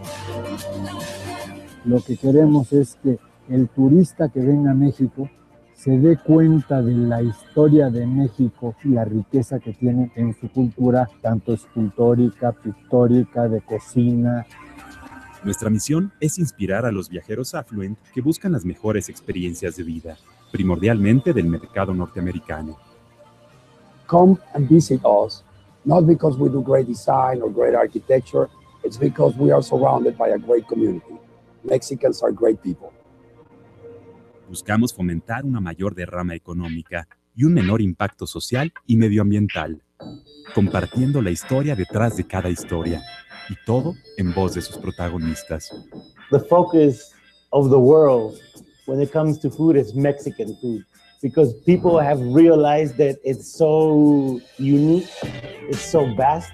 Lo que queremos es que el turista que venga a México se dé cuenta de la historia de México y la riqueza que tiene en su cultura, tanto escultórica, pictórica, de cocina. Nuestra misión es inspirar a los viajeros affluent que buscan las mejores experiencias de vida, primordialmente del mercado norteamericano. Come and visit us, not because we do great design or great architecture, it's because we are surrounded by a great community. Mexicans are great people. Buscamos fomentar una mayor derrama económica y un menor impacto social y medioambiental, compartiendo la historia detrás de cada historia, y todo en voz de sus protagonistas. The focus of the world when it comes to food is Mexican food, because people have realized that it's so unique, it's so vast.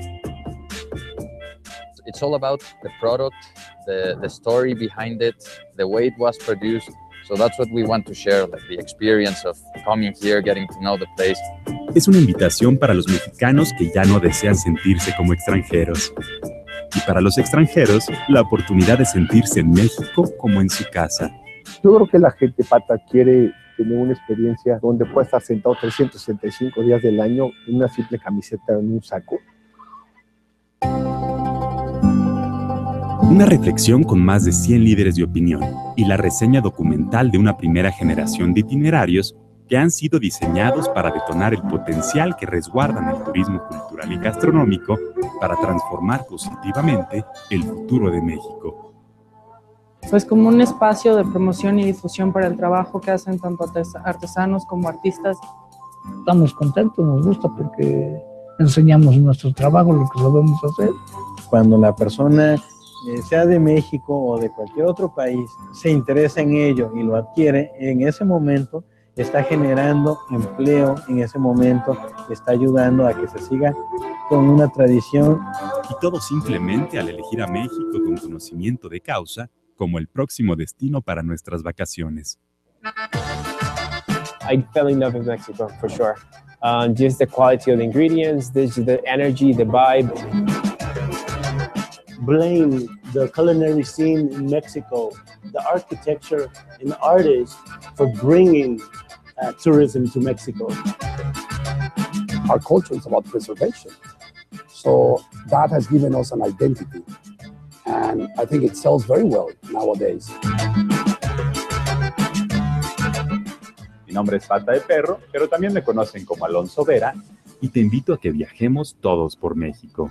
It's all about the product, the story behind it, the way it was produced. So that's what we want to share, like the experience of coming here, getting to know the place. Es una invitación para los mexicanos que ya no desean sentirse como extranjeros. Y para los extranjeros, la oportunidad de sentirse en México como en su casa. Yo creo que la gente, Pata, quiere tener una experiencia donde pueda estar sentado 365 días del año en una simple camiseta en un saco. Una reflexión con más de 100 líderes de opinión y la reseña documental de una primera generación de itinerarios que han sido diseñados para detonar el potencial que resguardan el turismo cultural y gastronómico para transformar positivamente el futuro de México. Pues como un espacio de promoción y difusión para el trabajo que hacen tanto artesanos como artistas. Estamos contentos, nos gusta porque enseñamos nuestro trabajo, lo que sabemos hacer. Cuando la persona, sea de México o de cualquier otro país, se interesa en ello y lo adquiere, en ese momento está generando empleo, en ese momento está ayudando a que se siga con una tradición. Y todo simplemente al elegir a México con conocimiento de causa como el próximo destino para nuestras vacaciones. I fell in love with Mexico, for sure. Just the quality of the ingredients, the energy, the vibe. Blame the culinary scene in Mexico, the architecture and artists for bringing tourism to Mexico. Our culture is about preservation. So that has given us an identity. And I think it sells very well nowadays. Mi nombre es Pata de Perro, pero también me conocen como Alonso Vera, y te invito a que viajemos todos por México.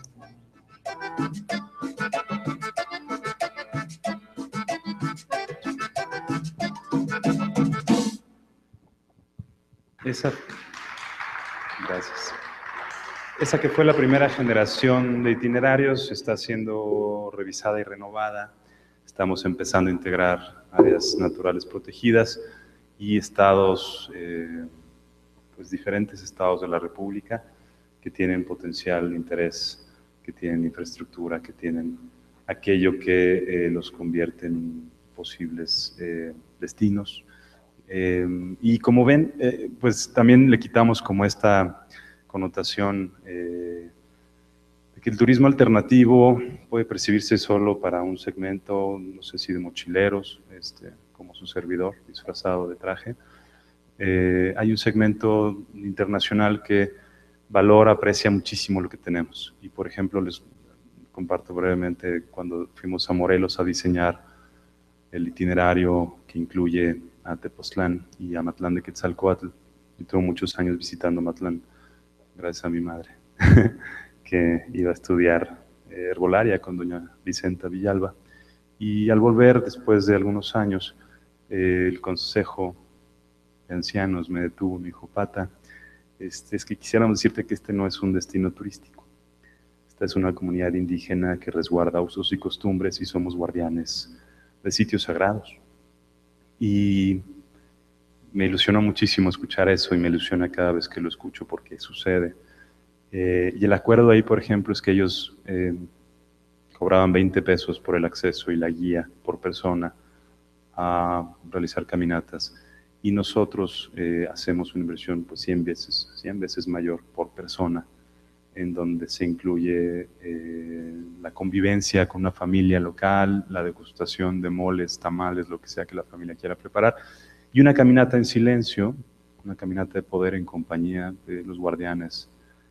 Gracias. Esa que fue la primera generación de itinerarios está siendo revisada y renovada. Estamos empezando a integrar áreas naturales protegidas y estados, pues diferentes estados de la República que tienen potencial interés, que tienen infraestructura, que tienen aquello que los convierte en posibles destinos. Y como ven, pues también le quitamos como esta connotación de que el turismo alternativo puede percibirse solo para un segmento, no sé si de mochileros, como su servidor, disfrazado de traje. Hay un segmento internacional que valora, aprecia muchísimo lo que tenemos. Y por ejemplo, les comparto brevemente, cuando fuimos a Morelos a diseñar el itinerario que incluye a Tepoztlán y a Matlán de Quetzalcóatl. Yo tengo muchos años visitando Matlán, gracias a mi madre, que iba a estudiar herbolaria con doña Vicenta Villalba. Y al volver, después de algunos años, el consejo de ancianos me detuvo, me dijo: Pata, es que quisiéramos decirte que este no es un destino turístico. Esta es una comunidad indígena que resguarda usos y costumbres y somos guardianes de sitios sagrados. Y me ilusionó muchísimo escuchar eso y me ilusiona cada vez que lo escucho porque sucede. Y el acuerdo ahí, por ejemplo, es que ellos cobraban 20 pesos por el acceso y la guía por persona a realizar caminatas. Y nosotros hacemos una inversión pues 100 veces mayor por persona, en donde se incluye la convivencia con una familia local, la degustación de moles, tamales, lo que sea que la familia quiera preparar, y una caminata en silencio, una caminata de poder en compañía de los guardianes,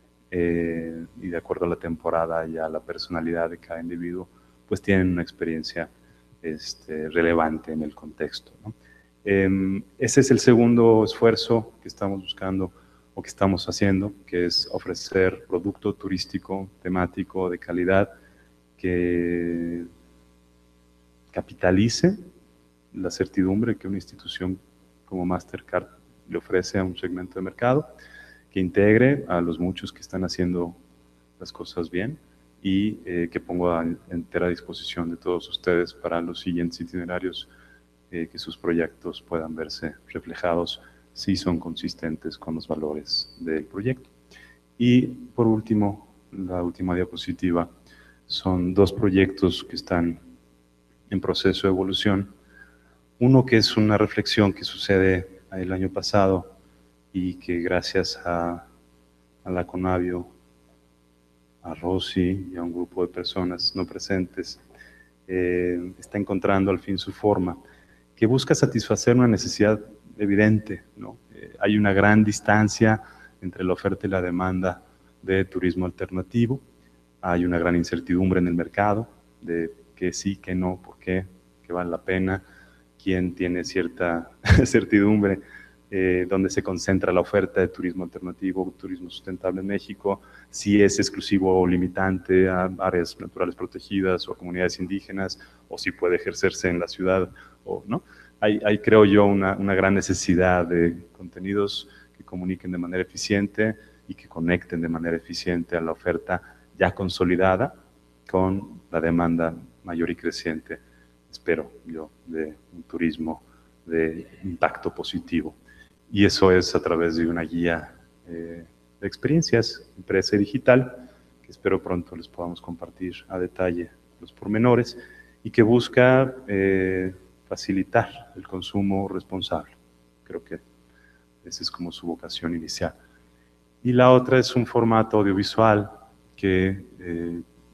y de acuerdo a la temporada y a la personalidad de cada individuo, pues tienen una experiencia relevante en el contexto, ¿no? Ese es el segundo esfuerzo que estamos buscando o que estamos haciendo, que es ofrecer producto turístico temático de calidad que capitalice la certidumbre que una institución como Mastercard le ofrece a un segmento de mercado, que integre a los muchos que están haciendo las cosas bien y que ponga a entera disposición de todos ustedes para los siguientes itinerarios, que sus proyectos puedan verse reflejados si son consistentes con los valores del proyecto. Y por último, la última diapositiva, son dos proyectos que están en proceso de evolución. Uno que es una reflexión que sucede el año pasado y que gracias a la Conavio, a Rosy y a un grupo de personas no presentes, está encontrando al fin su forma, que busca satisfacer una necesidad evidente, ¿no? Hay una gran distancia entre la oferta y la demanda de turismo alternativo, hay una gran incertidumbre en el mercado de qué sí, qué no, por qué, qué vale la pena, quién tiene cierta certidumbre, dónde se concentra la oferta de turismo alternativo, turismo sustentable en México, si es exclusivo o limitante a áreas naturales protegidas o a comunidades indígenas, o si puede ejercerse en la ciudad, o no. Hay, creo yo, una gran necesidad de contenidos que comuniquen de manera eficiente y que conecten de manera eficiente a la oferta ya consolidada con la demanda mayor y creciente, espero yo, de un turismo de impacto positivo. Y eso es a través de una guía de experiencias impresa y digital, que espero pronto les podamos compartir a detalle los pormenores, y que busca facilitar el consumo responsable. Creo que esa es como su vocación inicial. Y la otra es un formato audiovisual que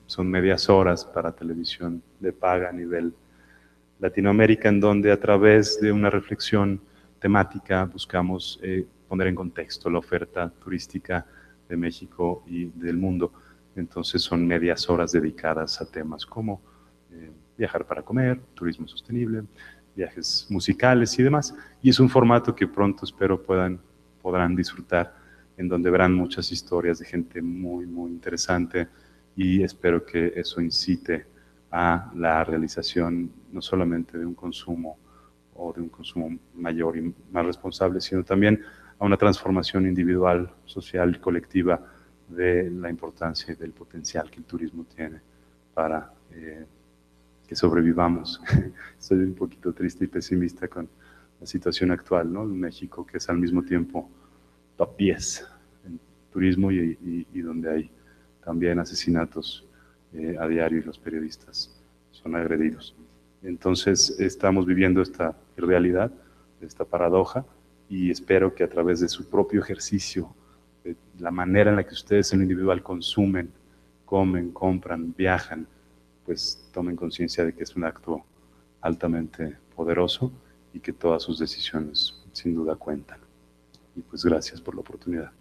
son medias horas para televisión de paga a nivel Latinoamérica, en donde a través de una reflexión temática buscamos poner en contexto la oferta turística de México y del mundo. Entonces son medias horas dedicadas a temas como viajar para comer, turismo sostenible, viajes musicales y demás. Y es un formato que pronto espero podrán disfrutar, en donde verán muchas historias de gente muy, muy interesante, y espero que eso incite a la realización no solamente de un consumo o de un consumo mayor y más responsable, sino también a una transformación individual, social y colectiva de la importancia y del potencial que el turismo tiene para que sobrevivamos. Estoy un poquito triste y pesimista con la situación actual, ¿no? En México, que es al mismo tiempo top 10 en turismo y donde hay también asesinatos a diario y los periodistas son agredidos. Entonces estamos viviendo esta realidad, esta paradoja, y espero que a través de su propio ejercicio, de la manera en la que ustedes en lo individual consumen, comen, compran, viajan, pues tomen conciencia de que es un acto altamente poderoso y que todas sus decisiones sin duda cuentan. Y pues gracias por la oportunidad.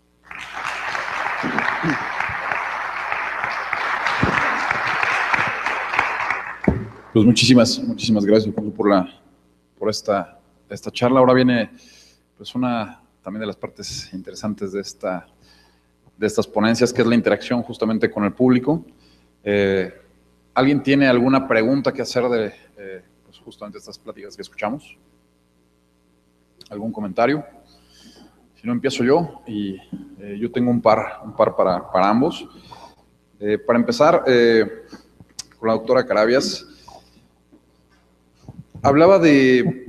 Pues muchísimas gracias por esta charla. Ahora viene pues una también de las partes interesantes de estas ponencias, que es la interacción justamente con el público. ¿Alguien tiene alguna pregunta que hacer de pues justamente estas pláticas que escuchamos? ¿Algún comentario? Si no, empiezo yo, y yo tengo un par para ambos. Para empezar, con la doctora Carabias, hablaba de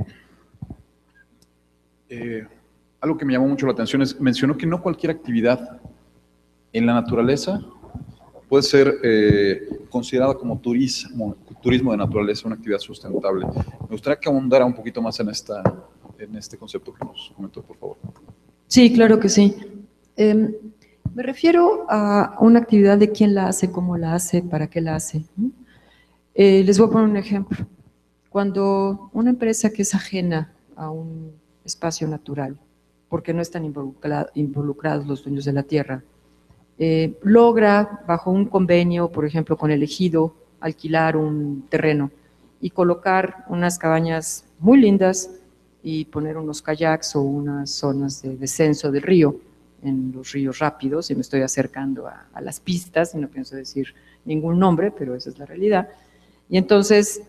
algo que me llamó mucho la atención, mencionó que no cualquier actividad en la naturaleza puede ser considerada como turismo de naturaleza, una actividad sustentable. Me gustaría que ahondara un poquito más en este concepto que nos comentó, por favor. Sí, claro que sí. Me refiero a una actividad de quién la hace, cómo la hace, para qué la hace. Les voy a poner un ejemplo. Cuando una empresa que es ajena a un espacio natural, porque no están involucrados los dueños de la tierra, logra, bajo un convenio, por ejemplo, con el ejido, alquilar un terreno y colocar unas cabañas muy lindas y poner unos kayaks o unas zonas de descenso del río, en los ríos rápidos, y me estoy acercando a las pistas, y no pienso decir ningún nombre, pero esa es la realidad. Y entonces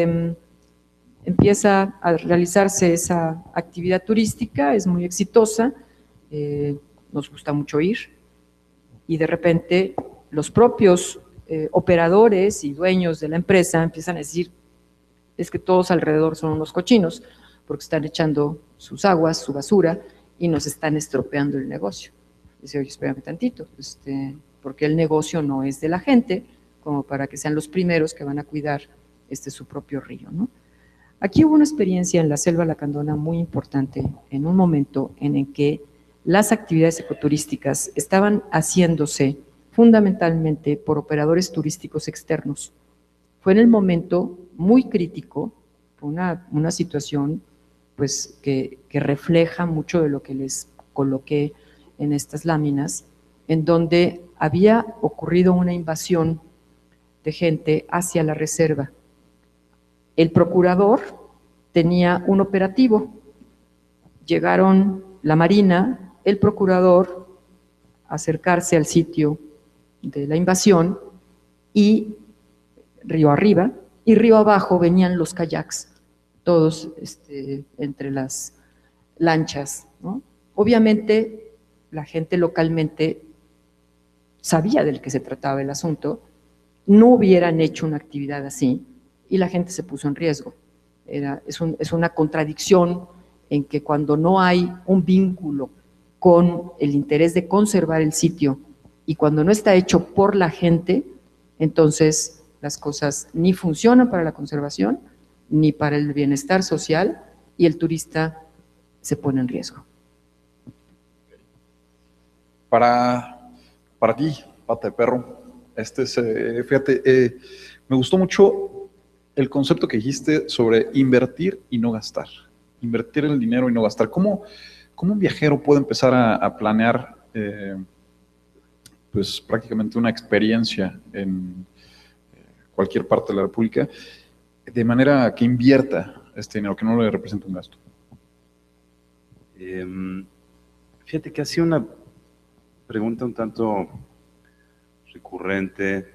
empieza a realizarse esa actividad turística, es muy exitosa, nos gusta mucho ir, y de repente los propios operadores y dueños de la empresa empiezan a decir, es que todos alrededor son unos cochinos, porque están echando sus aguas, su basura, y nos están estropeando el negocio. Dice, oye, espérame tantito, porque el negocio no es de la gente, como para que sean los primeros que van a cuidar su propio río, ¿no? Aquí hubo una experiencia en la Selva Lacandona muy importante, en un momento en el que las actividades ecoturísticas estaban haciéndose fundamentalmente por operadores turísticos externos. Fue en el momento muy crítico, una situación pues, que refleja mucho de lo que les coloqué en estas láminas, en donde había ocurrido una invasión de gente hacia la reserva. El procurador tenía un operativo, llegaron la Marina, el procurador, a acercarse al sitio de la invasión, y río arriba y río abajo venían los kayaks, todos entre las lanchas, ¿no? Obviamente la gente localmente sabía del que se trataba el asunto, no hubieran hecho una actividad así y la gente se puso en riesgo. Es una contradicción en que cuando no hay un vínculo con el interés de conservar el sitio y cuando no está hecho por la gente, entonces las cosas ni funcionan para la conservación ni para el bienestar social y el turista se pone en riesgo. Para ti, Pata de Perro, Fíjate, me gustó mucho el concepto que dijiste sobre invertir y no gastar. Invertir el dinero y no gastar. ¿Cómo un viajero puede empezar a planear pues prácticamente una experiencia en cualquier parte de la República de manera que invierta este dinero, que no le represente un gasto? Fíjate que ha sido una pregunta un tanto recurrente, el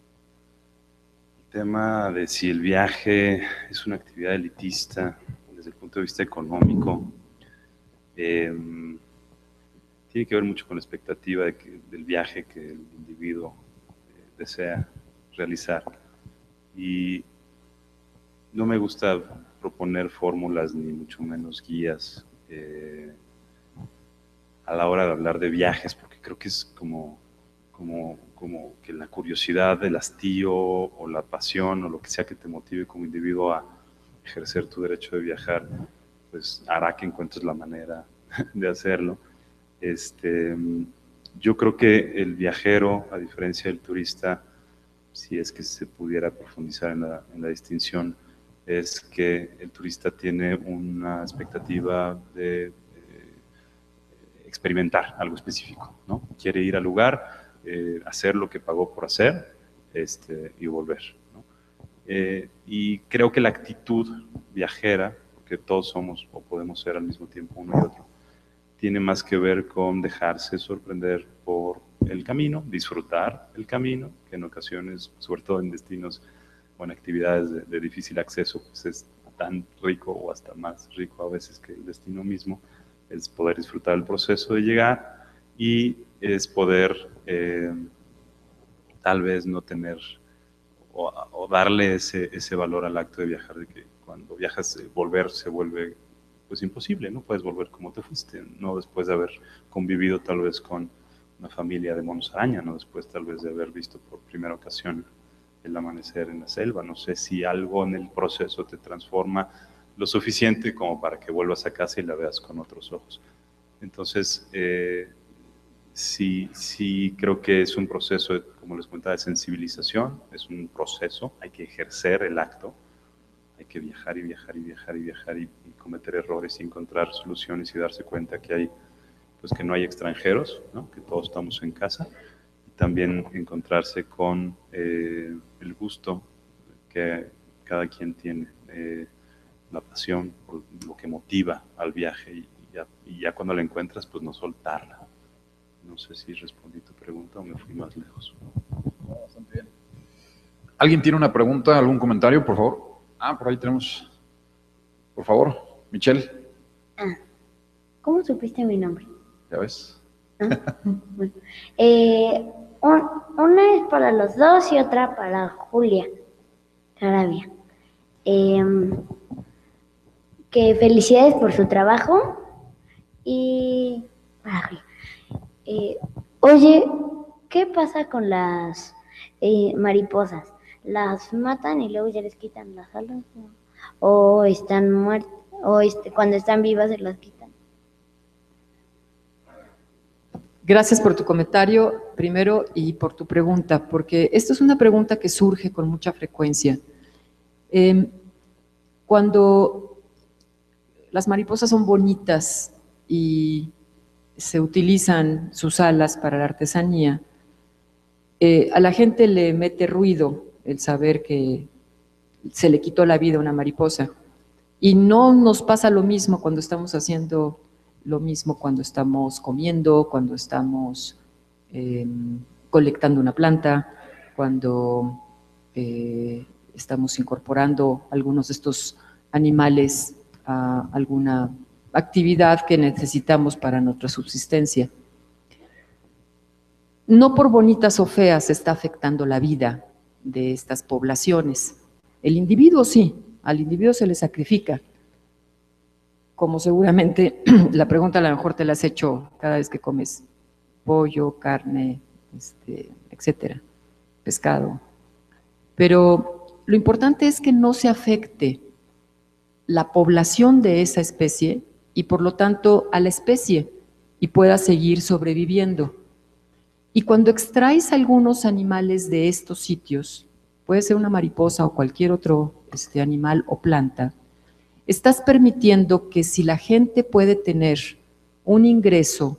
tema de si el viaje es una actividad elitista desde el punto de vista económico. Tiene que ver mucho con la expectativa del viaje que el individuo desea realizar. Y no me gusta proponer fórmulas ni mucho menos guías a la hora de hablar de viajes, porque creo que es como que la curiosidad, el hastío o la pasión o lo que sea que te motive como individuo a ejercer tu derecho de viajar, pues hará que encuentres la manera de hacerlo. Yo creo que el viajero, a diferencia del turista, si es que se pudiera profundizar en la distinción, es que el turista tiene una expectativa de experimentar algo específico, ¿no? Quiere ir al lugar, hacer lo que pagó por hacer y volver, ¿no? Y creo que la actitud viajera, porque todos somos o podemos ser al mismo tiempo uno y otro, tiene más que ver con dejarse sorprender por el camino, disfrutar el camino, que en ocasiones, sobre todo en destinos o en actividades de difícil acceso, pues es tan rico o hasta más rico a veces que el destino mismo, es poder disfrutar el proceso de llegar y es poder tal vez no tener o darle ese valor al acto de viajar, de que cuando viajas volver se vuelve pues imposible, no puedes volver como te fuiste, no después de haber convivido tal vez con una familia de monos araña, no después tal vez de haber visto por primera ocasión el amanecer en la selva. No sé si algo en el proceso te transforma lo suficiente como para que vuelvas a casa y la veas con otros ojos. Entonces, sí creo que es un proceso, como les comentaba, de sensibilización, es un proceso, hay que ejercer el acto, hay que viajar y viajar y viajar y viajar y cometer errores y encontrar soluciones y darse cuenta que que no hay extranjeros, ¿no? Que todos estamos en casa, y también encontrarse con el gusto que cada quien tiene, la pasión por lo que motiva al viaje y ya cuando la encuentras, pues no soltarla. No sé si respondí tu pregunta o me fui más lejos. Bastante bien. ¿Alguien tiene una pregunta, algún comentario, por favor? Por ahí tenemos. Por favor, Michelle. ¿Cómo supiste mi nombre? Ya ves. Bueno. Una es para los dos y otra para Julia Caravia. Que felicidades por su trabajo y oye, ¿qué pasa con las mariposas? ¿Las matan y luego ya les quitan las alas? ¿O están muertas? ¿O cuando están vivas se las quitan? Gracias por tu comentario, primero, y por tu pregunta, porque esta es una pregunta que surge con mucha frecuencia. Cuando las mariposas son bonitas y se utilizan sus alas para la artesanía, a la gente le mete ruido el saber que se le quitó la vida a una mariposa. Y no nos pasa lo mismo cuando estamos haciendo lo mismo, cuando estamos comiendo, cuando estamos colectando una planta, cuando estamos incorporando algunos de estos animales a alguna actividad que necesitamos para nuestra subsistencia. No por bonitas o feas se está afectando la vida de estas poblaciones. El individuo sí, al individuo se le sacrifica. Como seguramente la pregunta a lo mejor te la has hecho cada vez que comes pollo, carne, etcétera, pescado. Pero lo importante es que no se afecte la población de esa especie y por lo tanto a la especie y pueda seguir sobreviviendo. Y cuando extraes algunos animales de estos sitios, puede ser una mariposa o cualquier otro animal o planta, estás permitiendo que si la gente puede tener un ingreso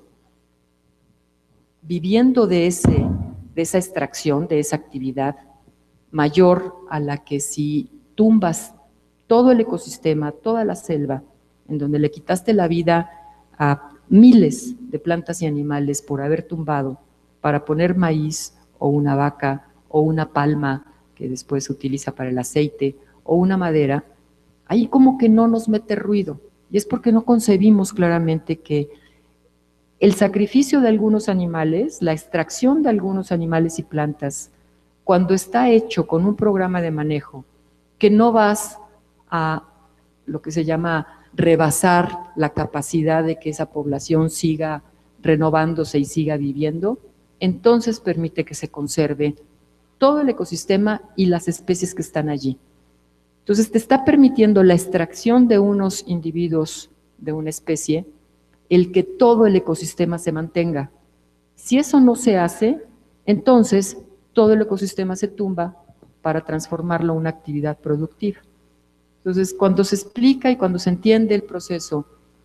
viviendo de esa extracción, de esa actividad, mayor a la que si tumbas todo el ecosistema, toda la selva, en donde le quitaste la vida a miles de plantas y animales por haber tumbado para poner maíz o una vaca o una palma que después se utiliza para el aceite o una madera, ahí como que no nos mete ruido. Y es porque no concebimos claramente que el sacrificio de algunos animales, la extracción de algunos animales y plantas, cuando está hecho con un programa de manejo, que no vas a lo que se llama rebasar la capacidad de que esa población siga renovándose y siga viviendo, entonces permite que se conserve todo el ecosistema y las especies que están allí. Entonces te está permitiendo la extracción de unos individuos de una especie, el que todo el ecosistema se mantenga. Si eso no se hace, entonces todo el ecosistema se tumba para transformarlo en una actividad productiva. Entonces, cuando se explica y cuando se entiende el proceso,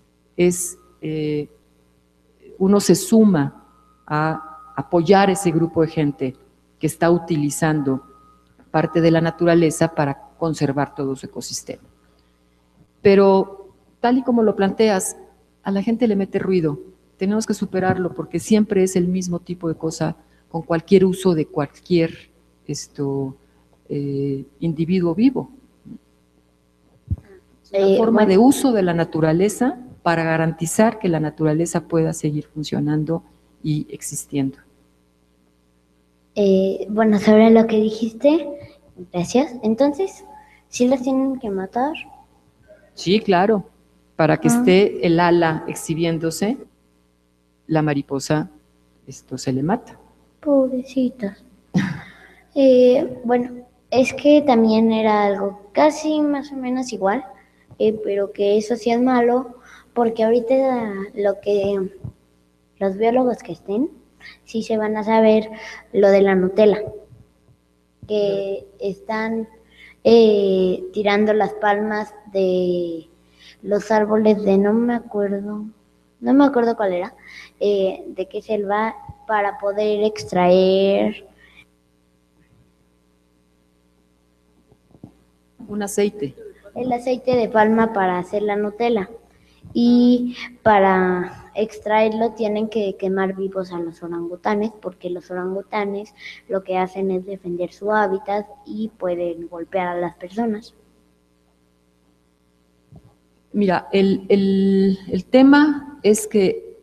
uno se suma a apoyar ese grupo de gente que está utilizando parte de la naturaleza para conservar todo su ecosistema. Pero, tal y como lo planteas, a la gente le mete ruido. Tenemos que superarlo porque siempre es el mismo tipo de cosa con cualquier uso de cualquier individuo vivo. Una forma de uso de la naturaleza para garantizar que la naturaleza pueda seguir funcionando y existiendo. Bueno, sobre lo que dijiste, gracias. Entonces, ¿sí las tienen que matar? Sí, claro. Para que esté el ala exhibiéndose, la mariposa se le mata. Pobrecitas. Bueno, es que también era algo casi más o menos igual, pero que eso sí es malo, porque ahorita los biólogos que estén, sí se van a saber lo de la Nutella, que están tirando las palmas de los árboles de no me acuerdo cuál era, de qué selva, para poder extraer un aceite. El aceite de palma para hacer la Nutella. Y para extraerlo tienen que quemar vivos a los orangutanes, porque los orangutanes lo que hacen es defender su hábitat y pueden golpear a las personas. Mira, el tema es que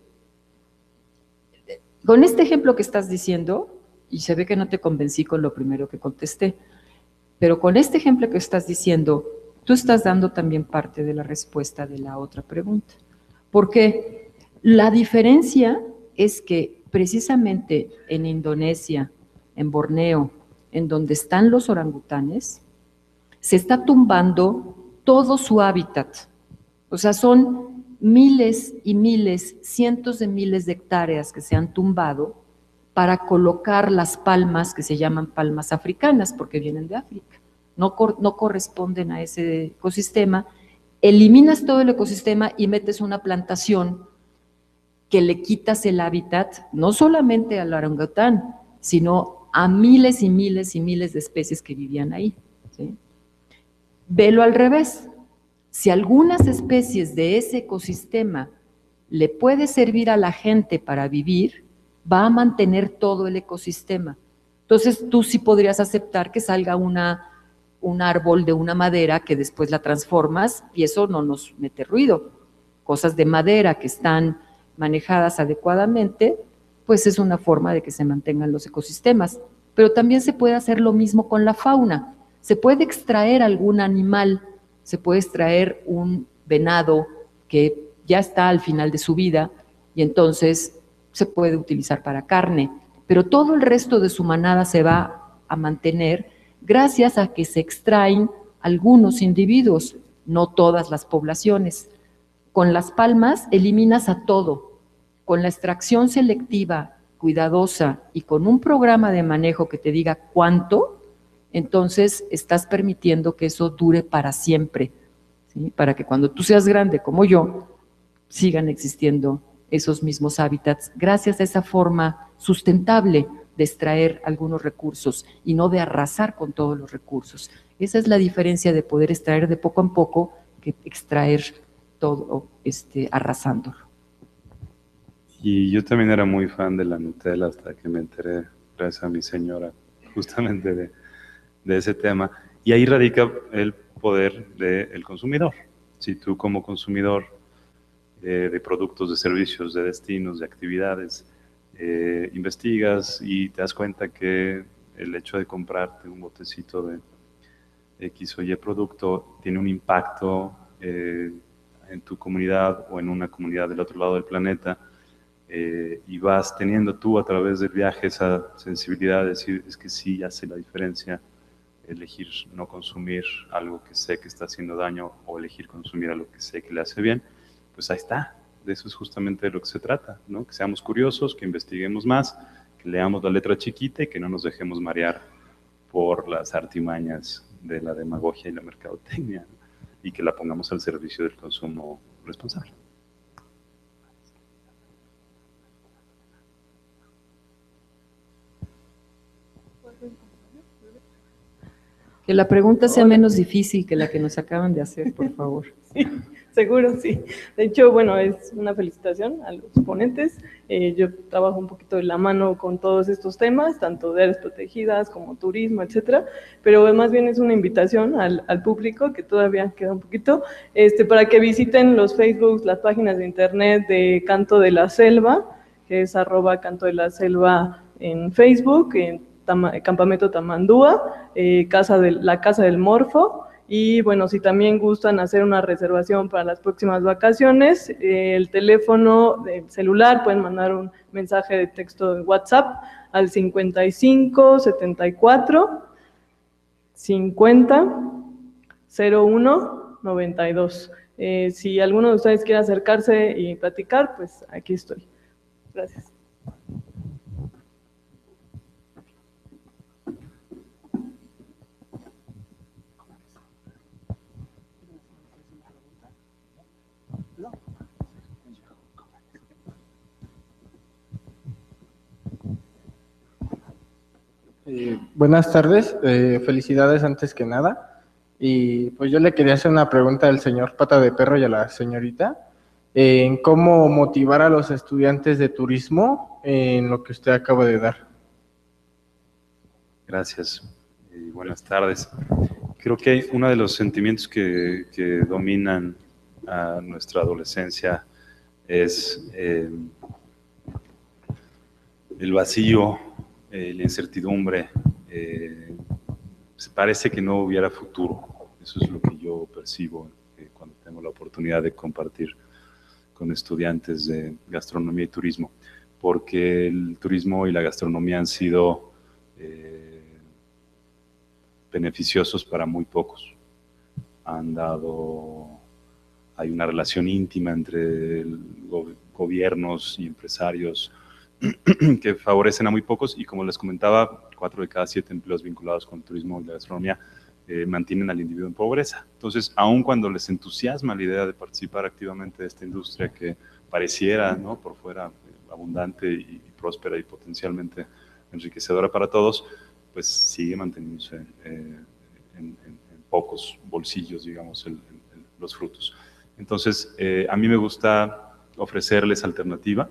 con este ejemplo que estás diciendo, y se ve que no te convencí con lo primero que contesté, pero con este ejemplo que estás diciendo, tú estás dando también parte de la respuesta de la otra pregunta. Porque la diferencia es que precisamente en Indonesia, en Borneo, en donde están los orangutanes, se está tumbando todo su hábitat. O sea, son miles y miles, cientos de miles de hectáreas que se han tumbado para colocar las palmas que se llaman palmas africanas, porque vienen de África. No corresponden a ese ecosistema. Eliminas todo el ecosistema y metes una plantación que le quitas el hábitat, no solamente al orangután, sino a miles y miles y miles de especies que vivían ahí, ¿sí? Velo al revés. Si algunas especies de ese ecosistema le puede servir a la gente para vivir, va a mantener todo el ecosistema. Entonces tú sí podrías aceptar que salga un árbol de una madera que después la transformas y eso no nos mete ruido. Cosas de madera que están manejadas adecuadamente, pues es una forma de que se mantengan los ecosistemas. Pero también se puede hacer lo mismo con la fauna. Se puede extraer algún animal, se puede extraer un venado que ya está al final de su vida y entonces se puede utilizar para carne, pero todo el resto de su manada se va a mantener gracias a que se extraen algunos individuos, no todas las poblaciones. Con las palmas eliminas a todo. Con la extracción selectiva, cuidadosa y con un programa de manejo que te diga cuánto, entonces estás permitiendo que eso dure para siempre, ¿sí? Para que cuando tú seas grande como yo, sigan existiendo esos mismos hábitats, gracias a esa forma sustentable de extraer algunos recursos y no de arrasar con todos los recursos. Esa es la diferencia de poder extraer de poco en poco que extraer todo arrasándolo. Y yo también era muy fan de la Nutella hasta que me enteré, gracias a mi señora, justamente de ese tema. Y ahí radica el poder del consumidor. Si tú como consumidor de productos, de servicios, de destinos, de actividades, investigas y te das cuenta que el hecho de comprarte un botecito de X o Y producto tiene un impacto en tu comunidad o en una comunidad del otro lado del planeta, y vas teniendo tú a través del viaje esa sensibilidad de decir, es que sí hace la diferencia elegir no consumir algo que sé que está haciendo daño o elegir consumir algo que sé que le hace bien, pues ahí está. De eso es justamente de lo que se trata, ¿no? Que seamos curiosos, que investiguemos más, que leamos la letra chiquita y que no nos dejemos marear por las artimañas de la demagogia y la mercadotecnia, ¿no? Y que la pongamos al servicio del consumo responsable. Que la pregunta sea menos difícil que la que nos acaban de hacer, por favor. Sí, seguro, sí. De hecho, bueno, es una felicitación a los ponentes. Yo trabajo un poquito de la mano con todos estos temas, tanto de áreas protegidas como turismo, etcétera, pero más bien es una invitación al público, que todavía queda un poquito, para que visiten los Facebook, las páginas de internet de Canto de la Selva, que es @Canto de la Selva en Facebook, en Campamento Tamandúa, la Casa del Morfo. Y bueno, si también gustan hacer una reservación para las próximas vacaciones, el teléfono celular, pueden mandar un mensaje de texto de WhatsApp al 55 74 50 01 92. Si alguno de ustedes quiere acercarse y platicar, pues aquí estoy. Gracias. Buenas tardes, felicidades antes que nada. Y pues yo le quería hacer una pregunta al señor Pata de Perro y a la señorita, en cómo motivar a los estudiantes de turismo en lo que usted acaba de dar. Gracias y buenas tardes. Creo que uno de los sentimientos que dominan a nuestra adolescencia es el vacío, la incertidumbre. Parece que no hubiera futuro. Eso es lo que yo percibo cuando tengo la oportunidad de compartir con estudiantes de gastronomía y turismo, porque el turismo y la gastronomía han sido beneficiosos para muy pocos. Hay una relación íntima entre gobiernos y empresarios que favorecen a muy pocos, y como les comentaba, 4 de cada 7 empleos vinculados con el turismo y la gastronomía mantienen al individuo en pobreza. Entonces, aun cuando les entusiasma la idea de participar activamente de esta industria que pareciera, ¿no?, por fuera abundante y próspera y potencialmente enriquecedora para todos, pues sigue manteniéndose en pocos bolsillos, digamos, los frutos. Entonces, a mí me gusta ofrecerles alternativa,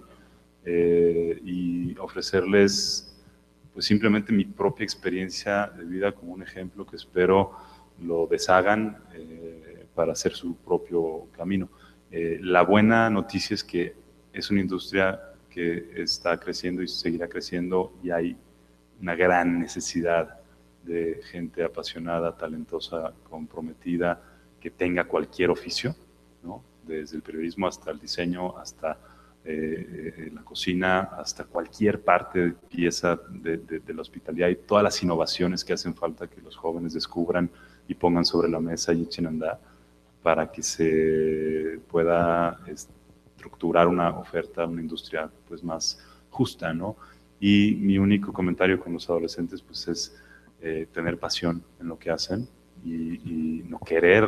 y ofrecerles pues simplemente mi propia experiencia de vida como un ejemplo que espero lo deshagan para hacer su propio camino. La buena noticia es que es una industria que está creciendo y seguirá creciendo, y hay una gran necesidad de gente apasionada, talentosa, comprometida, que tenga cualquier oficio, ¿no?, desde el periodismo hasta el diseño, hasta la cocina, hasta cualquier parte, pieza de la hospitalidad, y todas las innovaciones que hacen falta que los jóvenes descubran y pongan sobre la mesa y echen a andar para que se pueda estructurar una oferta, una industria pues más justa, ¿no? Y mi único comentario con los adolescentes pues es tener pasión en lo que hacen y no querer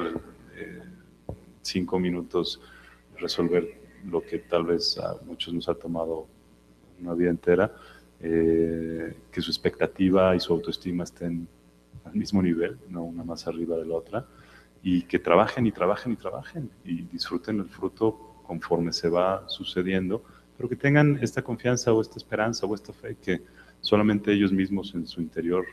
5 minutos resolver lo que tal vez a muchos nos ha tomado una vida entera, que su expectativa y su autoestima estén al mismo nivel, no una más arriba de la otra, y que trabajen y trabajen y trabajen y disfruten el fruto conforme se va sucediendo, pero que tengan esta confianza o esta esperanza o esta fe que solamente ellos mismos en su interior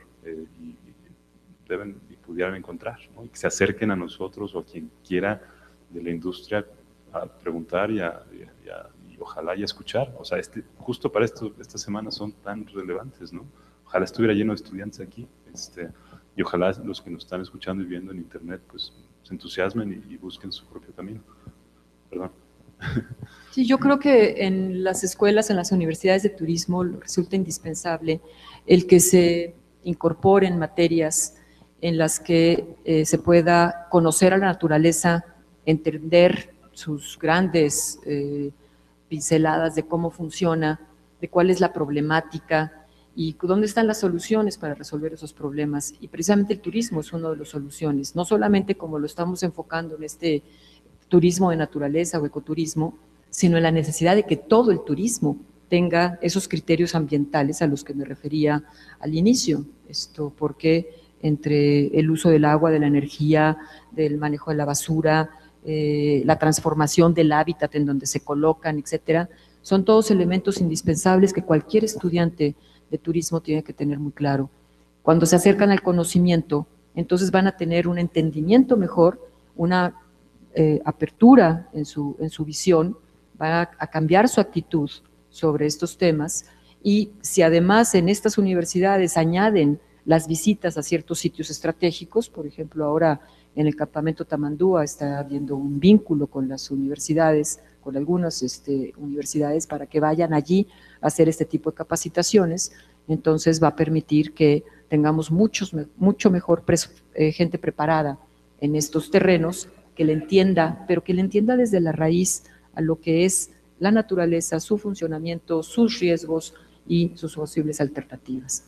deben y pudieran encontrar, ¿no? Y que se acerquen a nosotros o a quien quiera de la industria a preguntar y ojalá y a escuchar. O sea, justo para estas semanas son tan relevantes, ¿no? Ojalá estuviera lleno de estudiantes aquí, y ojalá los que nos están escuchando y viendo en internet pues se entusiasmen y busquen su propio camino. Perdón. Sí, yo creo que en las escuelas, en las universidades de turismo, resulta indispensable el que se incorporen materias en las que se pueda conocer a la naturaleza, entender sus grandes pinceladas de cómo funciona, de cuál es la problemática y dónde están las soluciones para resolver esos problemas. Y precisamente el turismo es una de las soluciones, no solamente como lo estamos enfocando en este turismo de naturaleza o ecoturismo, sino en la necesidad de que todo el turismo tenga esos criterios ambientales a los que me refería al inicio. Porque entre el uso del agua, de la energía, del manejo de la basura, la transformación del hábitat en donde se colocan, etcétera, son todos elementos indispensables que cualquier estudiante de turismo tiene que tener muy claro. Cuando se acercan al conocimiento, entonces van a tener un entendimiento mejor, una apertura en su visión, va a cambiar su actitud sobre estos temas, y si además en estas universidades añaden las visitas a ciertos sitios estratégicos, por ejemplo ahora en el campamento Tamandúa está habiendo un vínculo con las universidades, con algunas universidades para que vayan allí a hacer este tipo de capacitaciones, entonces va a permitir que tengamos mucho mejor gente preparada en estos terrenos, que le entienda, pero que le entienda desde la raíz a lo que es la naturaleza, su funcionamiento, sus riesgos y sus posibles alternativas.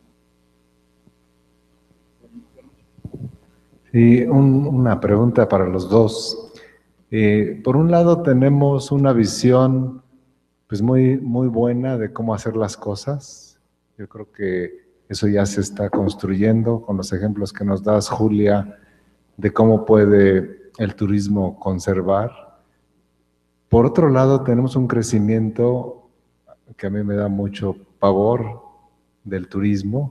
Sí, una pregunta para los dos. Por un lado tenemos una visión pues muy buena de cómo hacer las cosas. Yo creo que eso ya se está construyendo con los ejemplos que nos das, Julia, de cómo puede el turismo conservar. Por otro lado, tenemos un crecimiento que a mí me da mucho pavor del turismo,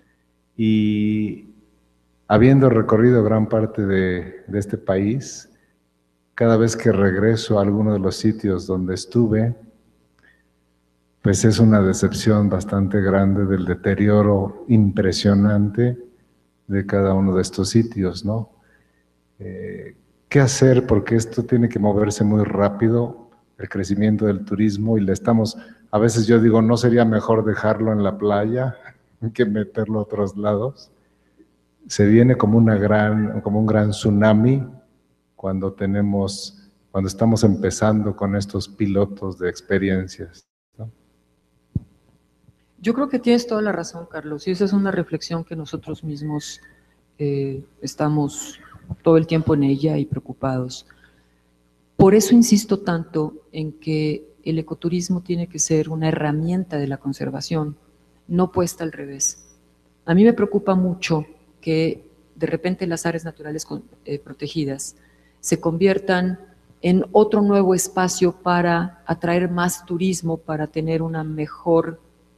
y habiendo recorrido gran parte de este país, cada vez que regreso a alguno de los sitios donde estuve, pues es una decepción bastante grande del deterioro impresionante de cada uno de estos sitios, ¿no? ¿Qué hacer? Porque esto tiene que moverse muy rápido, el crecimiento del turismo, y a veces yo digo, ¿no sería mejor dejarlo en la playa que meterlo a otros lados? Se viene como un gran tsunami cuando estamos empezando con estos pilotos de experiencias, ¿no? Yo creo que tienes toda la razón, Carlos, y esa es una reflexión que nosotros mismos estamos todo el tiempo en ella y preocupados. Por eso insisto tanto en que el ecoturismo tiene que ser una herramienta de la conservación, no puesta al revés. A mí me preocupa mucho que de repente las áreas naturales protegidas se conviertan en otro nuevo espacio para atraer más turismo, para tener una mejor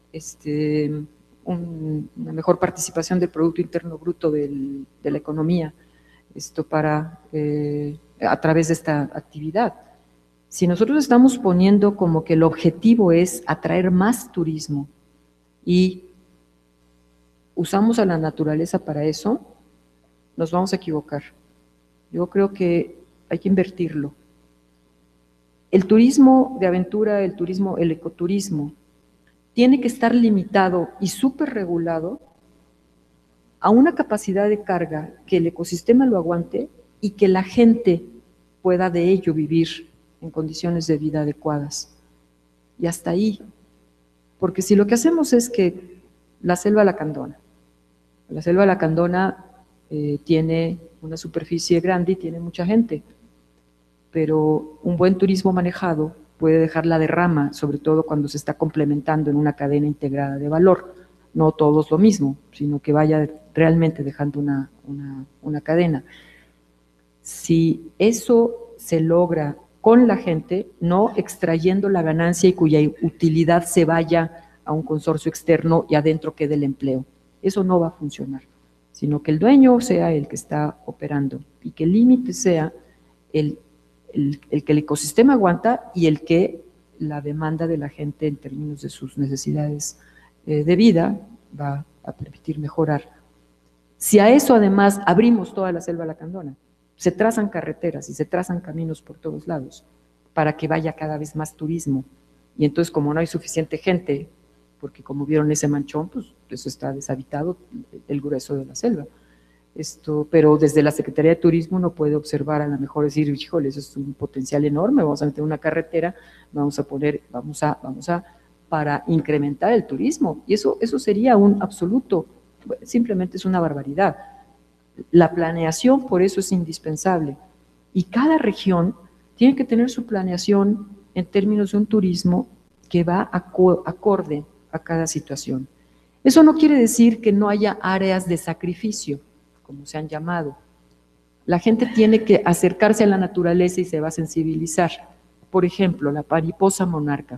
participación del Producto Interno Bruto de la economía, a través de esta actividad. Si nosotros estamos poniendo como que el objetivo es atraer más turismo y usamos a la naturaleza para eso, nos vamos a equivocar. Yo creo que hay que invertirlo. El turismo de aventura, el ecoturismo, tiene que estar limitado y súper regulado a una capacidad de carga que el ecosistema lo aguante y que la gente pueda de ello vivir en condiciones de vida adecuadas. Y hasta ahí, Porque si lo que hacemos es que la selva lacandona tiene una superficie grande y tiene mucha gente, pero un buen turismo manejado puede dejar la derrama, sobre todo cuando se está complementando en una cadena integrada de valor. No todos lo mismo, sino que vaya realmente dejando una cadena. Si eso se logra con la gente, no extrayendo la ganancia y cuya utilidad se vaya a un consorcio externo y adentro quede el empleo, eso no va a funcionar, sino que el dueño sea el que está operando y que el límite sea el que el ecosistema aguanta y el que la demanda de la gente en términos de sus necesidades de vida va a permitir mejorar. Si a eso además abrimos toda la selva lacandona, se trazan carreteras y se trazan caminos por todos lados para que vaya cada vez más turismo, y entonces como no hay suficiente gente, porque como vieron ese manchón, pues eso está deshabitado, el grueso de la selva. Pero desde la Secretaría de Turismo uno puede observar, a lo mejor decir, híjole, eso es un potencial enorme, vamos a meter una carretera, para incrementar el turismo, y eso sería un absoluto, simplemente es una barbaridad. La planeación por eso es indispensable, y cada región tiene que tener su planeación en términos de un turismo que va acorde a cada situación. Eso no quiere decir que no haya áreas de sacrificio, como se han llamado. La gente tiene que acercarse a la naturaleza y se va a sensibilizar. Por ejemplo, la mariposa monarca.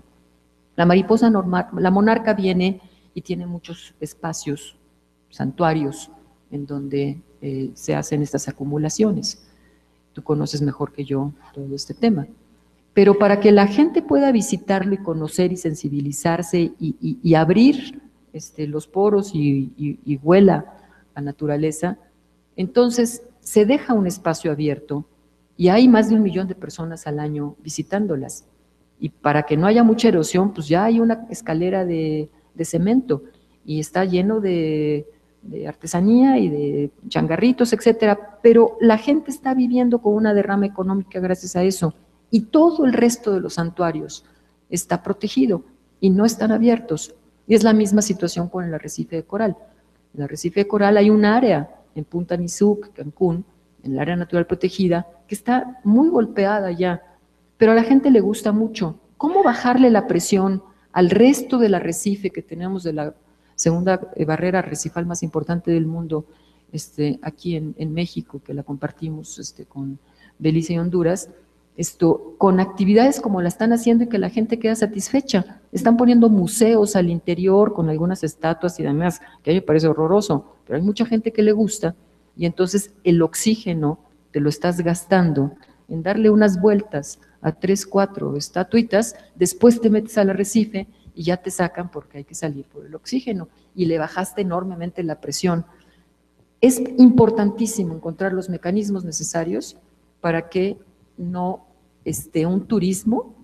La monarca viene y tiene muchos espacios, santuarios, en donde se hacen estas acumulaciones. Tú conoces mejor que yo todo este tema. Pero para que la gente pueda visitarlo y conocer y sensibilizarse y abrir los poros y huela la naturaleza, entonces se deja un espacio abierto y hay más de 1 millón de personas al año visitándolas. Y para que no haya mucha erosión, pues ya hay una escalera de cemento y está lleno de artesanía y de changarritos, etcétera, pero la gente está viviendo con una derrama económica gracias a eso, y todo el resto de los santuarios está protegido y no están abiertos. Y es la misma situación con el arrecife de coral. En el arrecife de coral hay un área en Punta Nizuc, Cancún, en el área natural protegida, que está muy golpeada ya, pero a la gente le gusta mucho. ¿Cómo bajarle la presión al resto del arrecife que tenemos, de la segunda barrera arrecifal más importante del mundo, aquí en México, que la compartimos con Belice y Honduras, con actividades como la están haciendo y que la gente queda satisfecha? Están poniendo museos al interior con algunas estatuas y demás, que a mí me parece horroroso, pero hay mucha gente que le gusta, y entonces el oxígeno te lo estás gastando en darle unas vueltas a 3, 4 estatuitas, después te metes al arrecife y ya te sacan porque hay que salir por el oxígeno, y le bajaste enormemente la presión. Es importantísimo encontrar los mecanismos necesarios para que no esté un turismo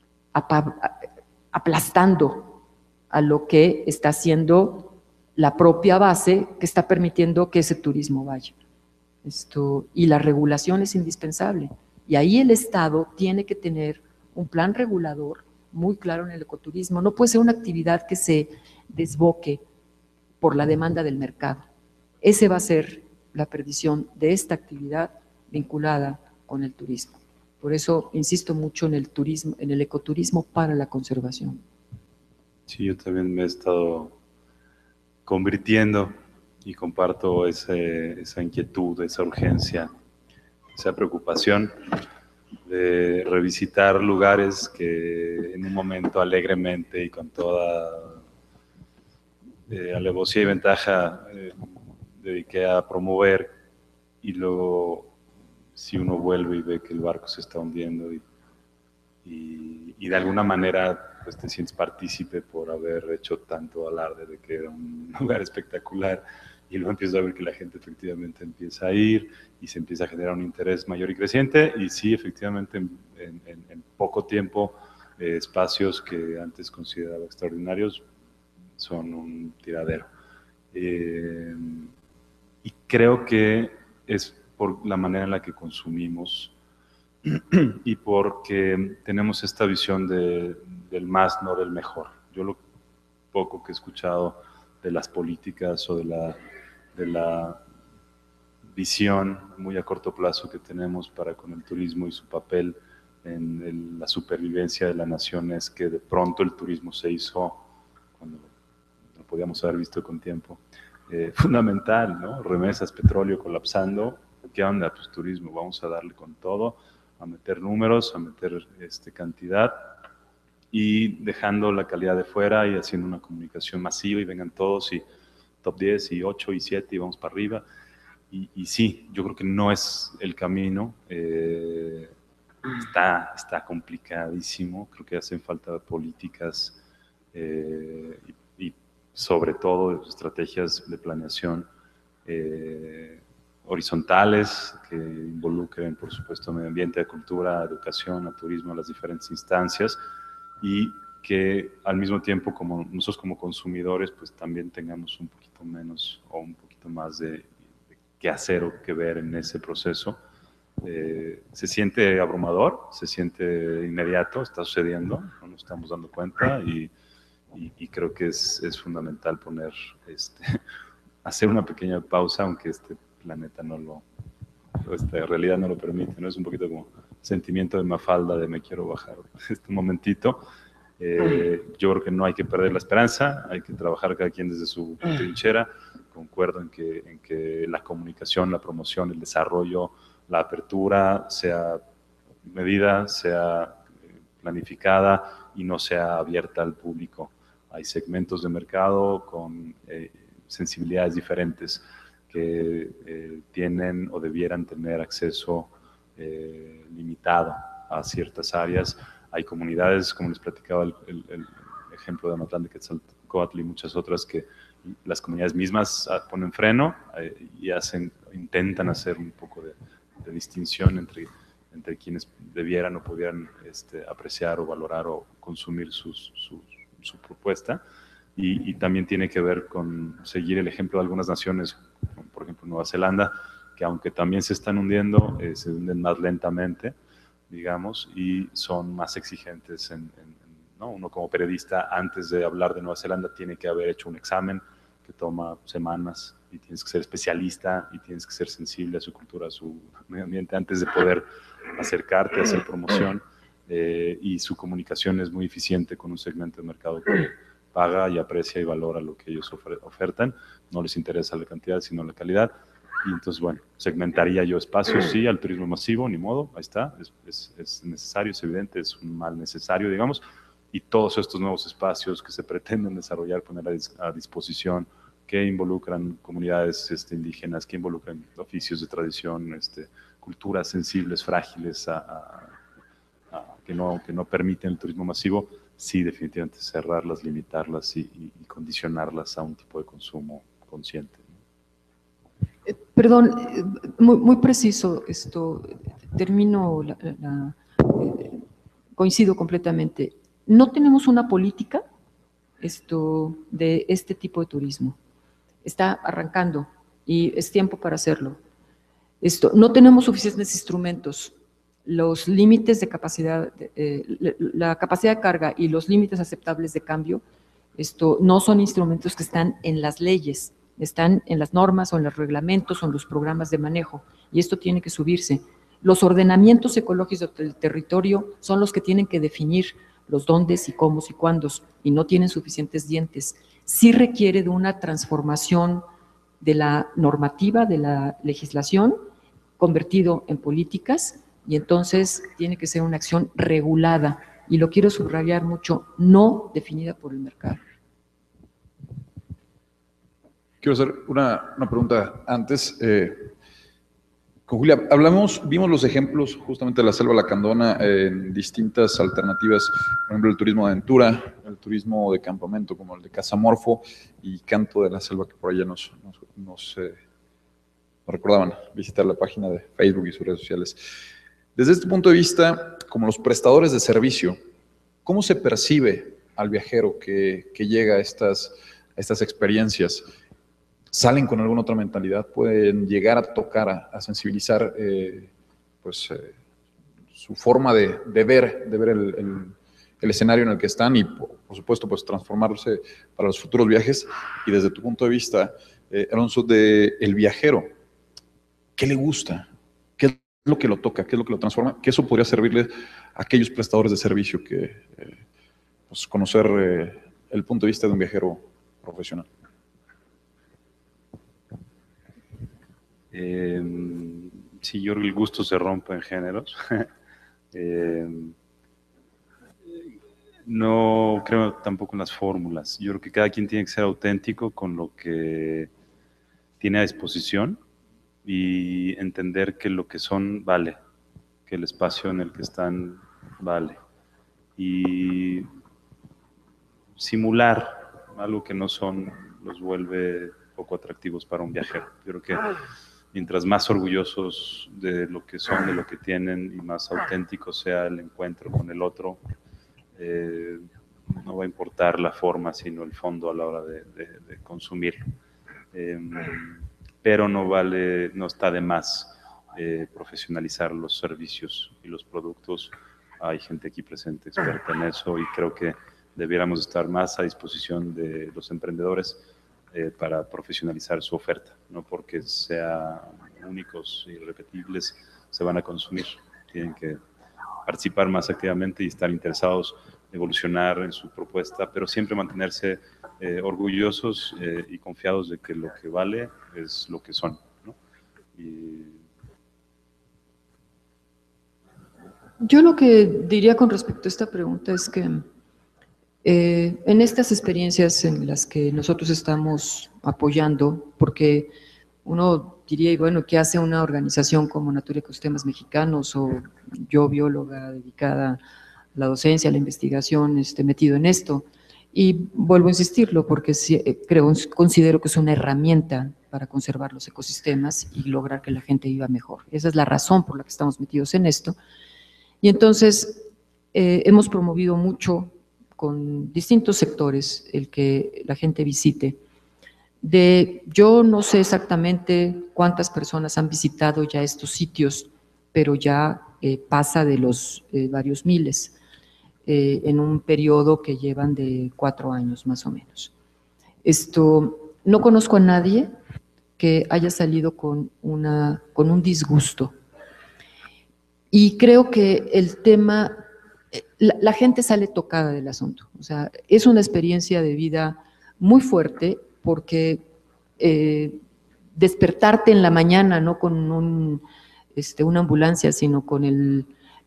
aplastando a lo que está haciendo la propia base que está permitiendo que ese turismo vaya. Y la regulación es indispensable, y ahí el Estado tiene que tener un plan regulador muy claro en el ecoturismo. No puede ser una actividad que se desboque por la demanda del mercado. Ese va a ser la perdición de esta actividad vinculada con el turismo. Por eso insisto mucho en el turismo, en el ecoturismo para la conservación. Sí, yo también me he estado convirtiendo y comparto esa inquietud, esa urgencia, esa preocupación de revisitar lugares que en un momento alegremente y con toda alevosía y ventaja dediqué a promover, y luego si uno vuelve y ve que el barco se está hundiendo y de alguna manera pues te sientes partícipe por haber hecho tanto alarde de que era un lugar espectacular, y luego empiezas a ver que la gente efectivamente empieza a ir y se empieza a generar un interés mayor y creciente, y sí, efectivamente en poco tiempo espacios que antes consideraba extraordinarios son un tiradero. Y creo que es por la manera en la que consumimos y porque tenemos esta visión del más, no del mejor. Yo poco que he escuchado de las políticas o de la visión muy a corto plazo que tenemos para con el turismo y su papel en la supervivencia de la nación, es que de pronto el turismo se hizo, cuando lo podíamos haber visto con tiempo, fundamental, ¿no? Remesas, petróleo colapsando. ¿Qué onda? Pues turismo, vamos a darle con todo, a meter números, a meter cantidad, y dejando la calidad de fuera y haciendo una comunicación masiva y vengan todos y top 10 y 8 y 7 y vamos para arriba. Y sí, yo creo que no es el camino. Está complicadísimo. Creo que hacen falta políticas y sobre todo estrategias de planeación horizontales que involucren, por supuesto, medio ambiente, a cultura, a educación, a turismo, a las diferentes instancias, y que al mismo tiempo, como nosotros como consumidores, pues también tengamos un poquito menos o un poquito más de qué hacer o qué ver en ese proceso. Se siente abrumador, se siente inmediato, está sucediendo, no nos estamos dando cuenta, y creo que es fundamental poner, hacer una pequeña pausa, aunque este planeta esta realidad no lo permite, ¿no? Es un poquito como sentimiento de Mafalda, de me quiero bajar un momentito. Yo creo que no hay que perder la esperanza, hay que trabajar cada quien desde su trinchera. Concuerdo en que la comunicación, la promoción, el desarrollo, la apertura sea medida, sea planificada y no sea abierta al público. Hay segmentos de mercado con sensibilidades diferentes que tienen o debieran tener acceso limitado a ciertas áreas. Hay comunidades, como les platicaba el ejemplo de Amatlán de Quetzalcóatl y muchas otras, que las comunidades mismas ponen freno y intentan hacer un poco de distinción entre quienes debieran o pudieran apreciar o valorar o consumir su propuesta. Y también tiene que ver con seguir el ejemplo de algunas naciones, como por ejemplo Nueva Zelanda, que aunque también se están hundiendo, se hunden más lentamente, digamos, y son más exigentes ¿no? Uno como periodista, antes de hablar de Nueva Zelanda, tiene que haber hecho un examen que toma semanas, y tienes que ser especialista y tienes que ser sensible a su cultura, a su medio ambiente, antes de poder acercarte a hacer promoción, y su comunicación es muy eficiente con un segmento de mercado que paga y aprecia y valora lo que ellos ofertan. No les interesa la cantidad, sino la calidad. Y entonces, bueno, segmentaría yo espacios, sí, al turismo masivo, ni modo, ahí está, es necesario, es evidente, es un mal necesario, digamos, y todos estos nuevos espacios que se pretenden desarrollar, poner a disposición, que involucran comunidades indígenas, que involucran oficios de tradición, culturas sensibles, frágiles, que no permiten el turismo masivo, sí, definitivamente cerrarlas, limitarlas y condicionarlas a un tipo de consumo consciente. Perdón, muy preciso esto, termino, coincido completamente. No tenemos una política de este tipo de turismo. Está arrancando y es tiempo para hacerlo. No tenemos suficientes instrumentos. Los límites de capacidad, la capacidad de carga y los límites aceptables de cambio, no son instrumentos que están en las leyes, están en las normas o en los reglamentos o en los programas de manejo, y esto tiene que subirse. Los ordenamientos ecológicos del territorio son los que tienen que definir los dóndes y cómo y cuándos, y no tienen suficientes dientes. Sí requiere de una transformación de la normativa, de la legislación, convertido en políticas, y entonces tiene que ser una acción regulada, y lo quiero subrayar mucho, no definida por el mercado. Quiero hacer una pregunta antes. Con Julia, vimos los ejemplos justamente de la selva lacandona en distintas alternativas, por ejemplo, el turismo de aventura, el turismo de campamento como el de Casamorfo y Canto de la Selva, que por allá nos recordaban visitar la página de Facebook y sus redes sociales. Desde este punto de vista, como los prestadores de servicio, ¿cómo se percibe al viajero que llega a estas experiencias? ¿Salen con alguna otra mentalidad? ¿Pueden llegar a tocar, a sensibilizar su forma de ver el escenario en el que están y, por supuesto, pues transformarse para los futuros viajes. Y desde tu punto de vista, Alonso, del viajero, ¿qué le gusta? ¿Qué es lo que lo toca? ¿Qué es lo que lo transforma? Que eso podría servirle a aquellos prestadores de servicio que, pues, conocer el punto de vista de un viajero profesional. Sí, yo creo que el gusto se rompe en géneros. No creo tampoco en las fórmulas. Yo creo que cada quien tiene que ser auténtico con lo que tiene a disposición y entender que lo que son vale, que el espacio en el que están vale. Y simular algo que no son los vuelve poco atractivos para un viajero. Yo creo que mientras más orgullosos de lo que son, de lo que tienen, y más auténtico sea el encuentro con el otro, no va a importar la forma, sino el fondo a la hora de consumirlo. Pero no está de más profesionalizar los servicios y los productos. Hay gente aquí presente experta en eso y creo que debiéramos estar más a disposición de los emprendedores para profesionalizar su oferta, no porque sean únicos y irrepetibles se van a consumir. Tienen que participar más activamente y estar interesados en evolucionar en su propuesta, pero siempre mantenerse orgullosos y confiados de que lo que vale es lo que son, ¿no? Yo lo que diría con respecto a esta pregunta es que en estas experiencias en las que nosotros estamos apoyando, porque uno diría, y bueno, ¿qué hace una organización como Natura y Ecosistemas Mexicanos o yo, bióloga dedicada a la docencia, a la investigación, metido en esto? Y vuelvo a insistirlo porque considero que es una herramienta para conservar los ecosistemas y lograr que la gente viva mejor. Esa es la razón por la que estamos metidos en esto. Y entonces hemos promovido mucho con distintos sectores el que la gente visite. Yo no sé exactamente cuántas personas han visitado ya estos sitios, pero ya pasa de los varios miles en un periodo que llevan de 4 años más o menos. No conozco a nadie que haya salido con un disgusto. Y creo que el tema, la gente sale tocada del asunto. O sea, es una experiencia de vida muy fuerte porque despertarte en la mañana, no con una ambulancia, sino con el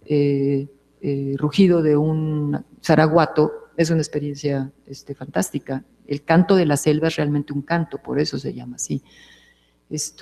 rugido de un zaraguato, es una experiencia fantástica. El canto de la selva es realmente un canto, por eso se llama así. Es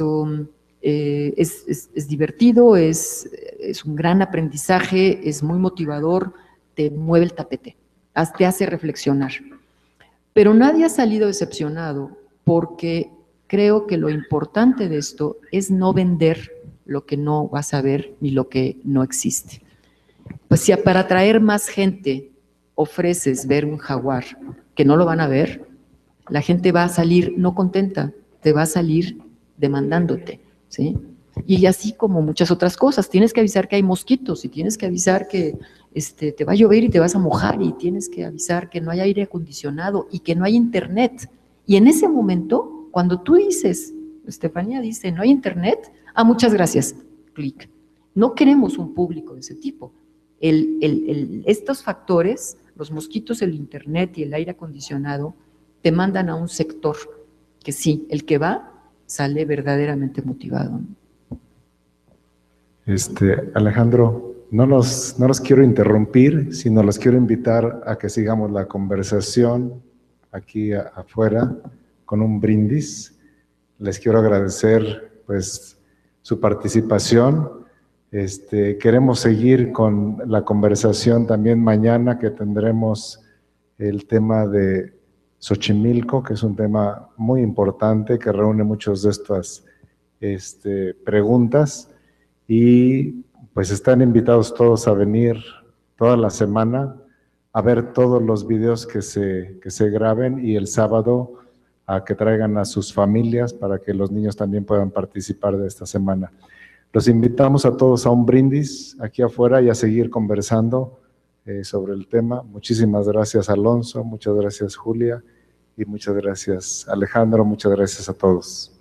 divertido, es un gran aprendizaje, es muy motivador, te mueve el tapete, te hace reflexionar. Pero nadie ha salido decepcionado porque creo que lo importante de esto es no vender lo que no vas a ver ni lo que no existe. Pues si para atraer más gente ofreces ver un jaguar que no lo van a ver, la gente va a salir no contenta, te va a salir demandándote, ¿sí? Y así como muchas otras cosas, tienes que avisar que hay mosquitos y tienes que avisar que te va a llover y te vas a mojar y tienes que avisar que no hay aire acondicionado y que no hay internet. Y en ese momento, cuando tú dices, Estefanía dice, no hay internet, muchas gracias, clic. No queremos un público de ese tipo. Estos factores, los mosquitos, el internet y el aire acondicionado, te mandan a un sector que sí, el que va sale verdaderamente motivado. Alejandro, no los quiero interrumpir, sino los quiero invitar a que sigamos la conversación aquí afuera con un brindis. Les quiero agradecer pues su participación. Queremos seguir con la conversación también mañana, que tendremos el tema de Xochimilco, que es un tema muy importante que reúne muchas de estas preguntas, y pues están invitados todos a venir toda la semana a ver todos los videos que se graben, y el sábado a que traigan a sus familias para que los niños también puedan participar de esta semana. Los invitamos a todos a un brindis aquí afuera y a seguir conversando sobre el tema. Muchísimas gracias, Alonso, muchas gracias, Julia, y muchas gracias, Alejandro, muchas gracias a todos.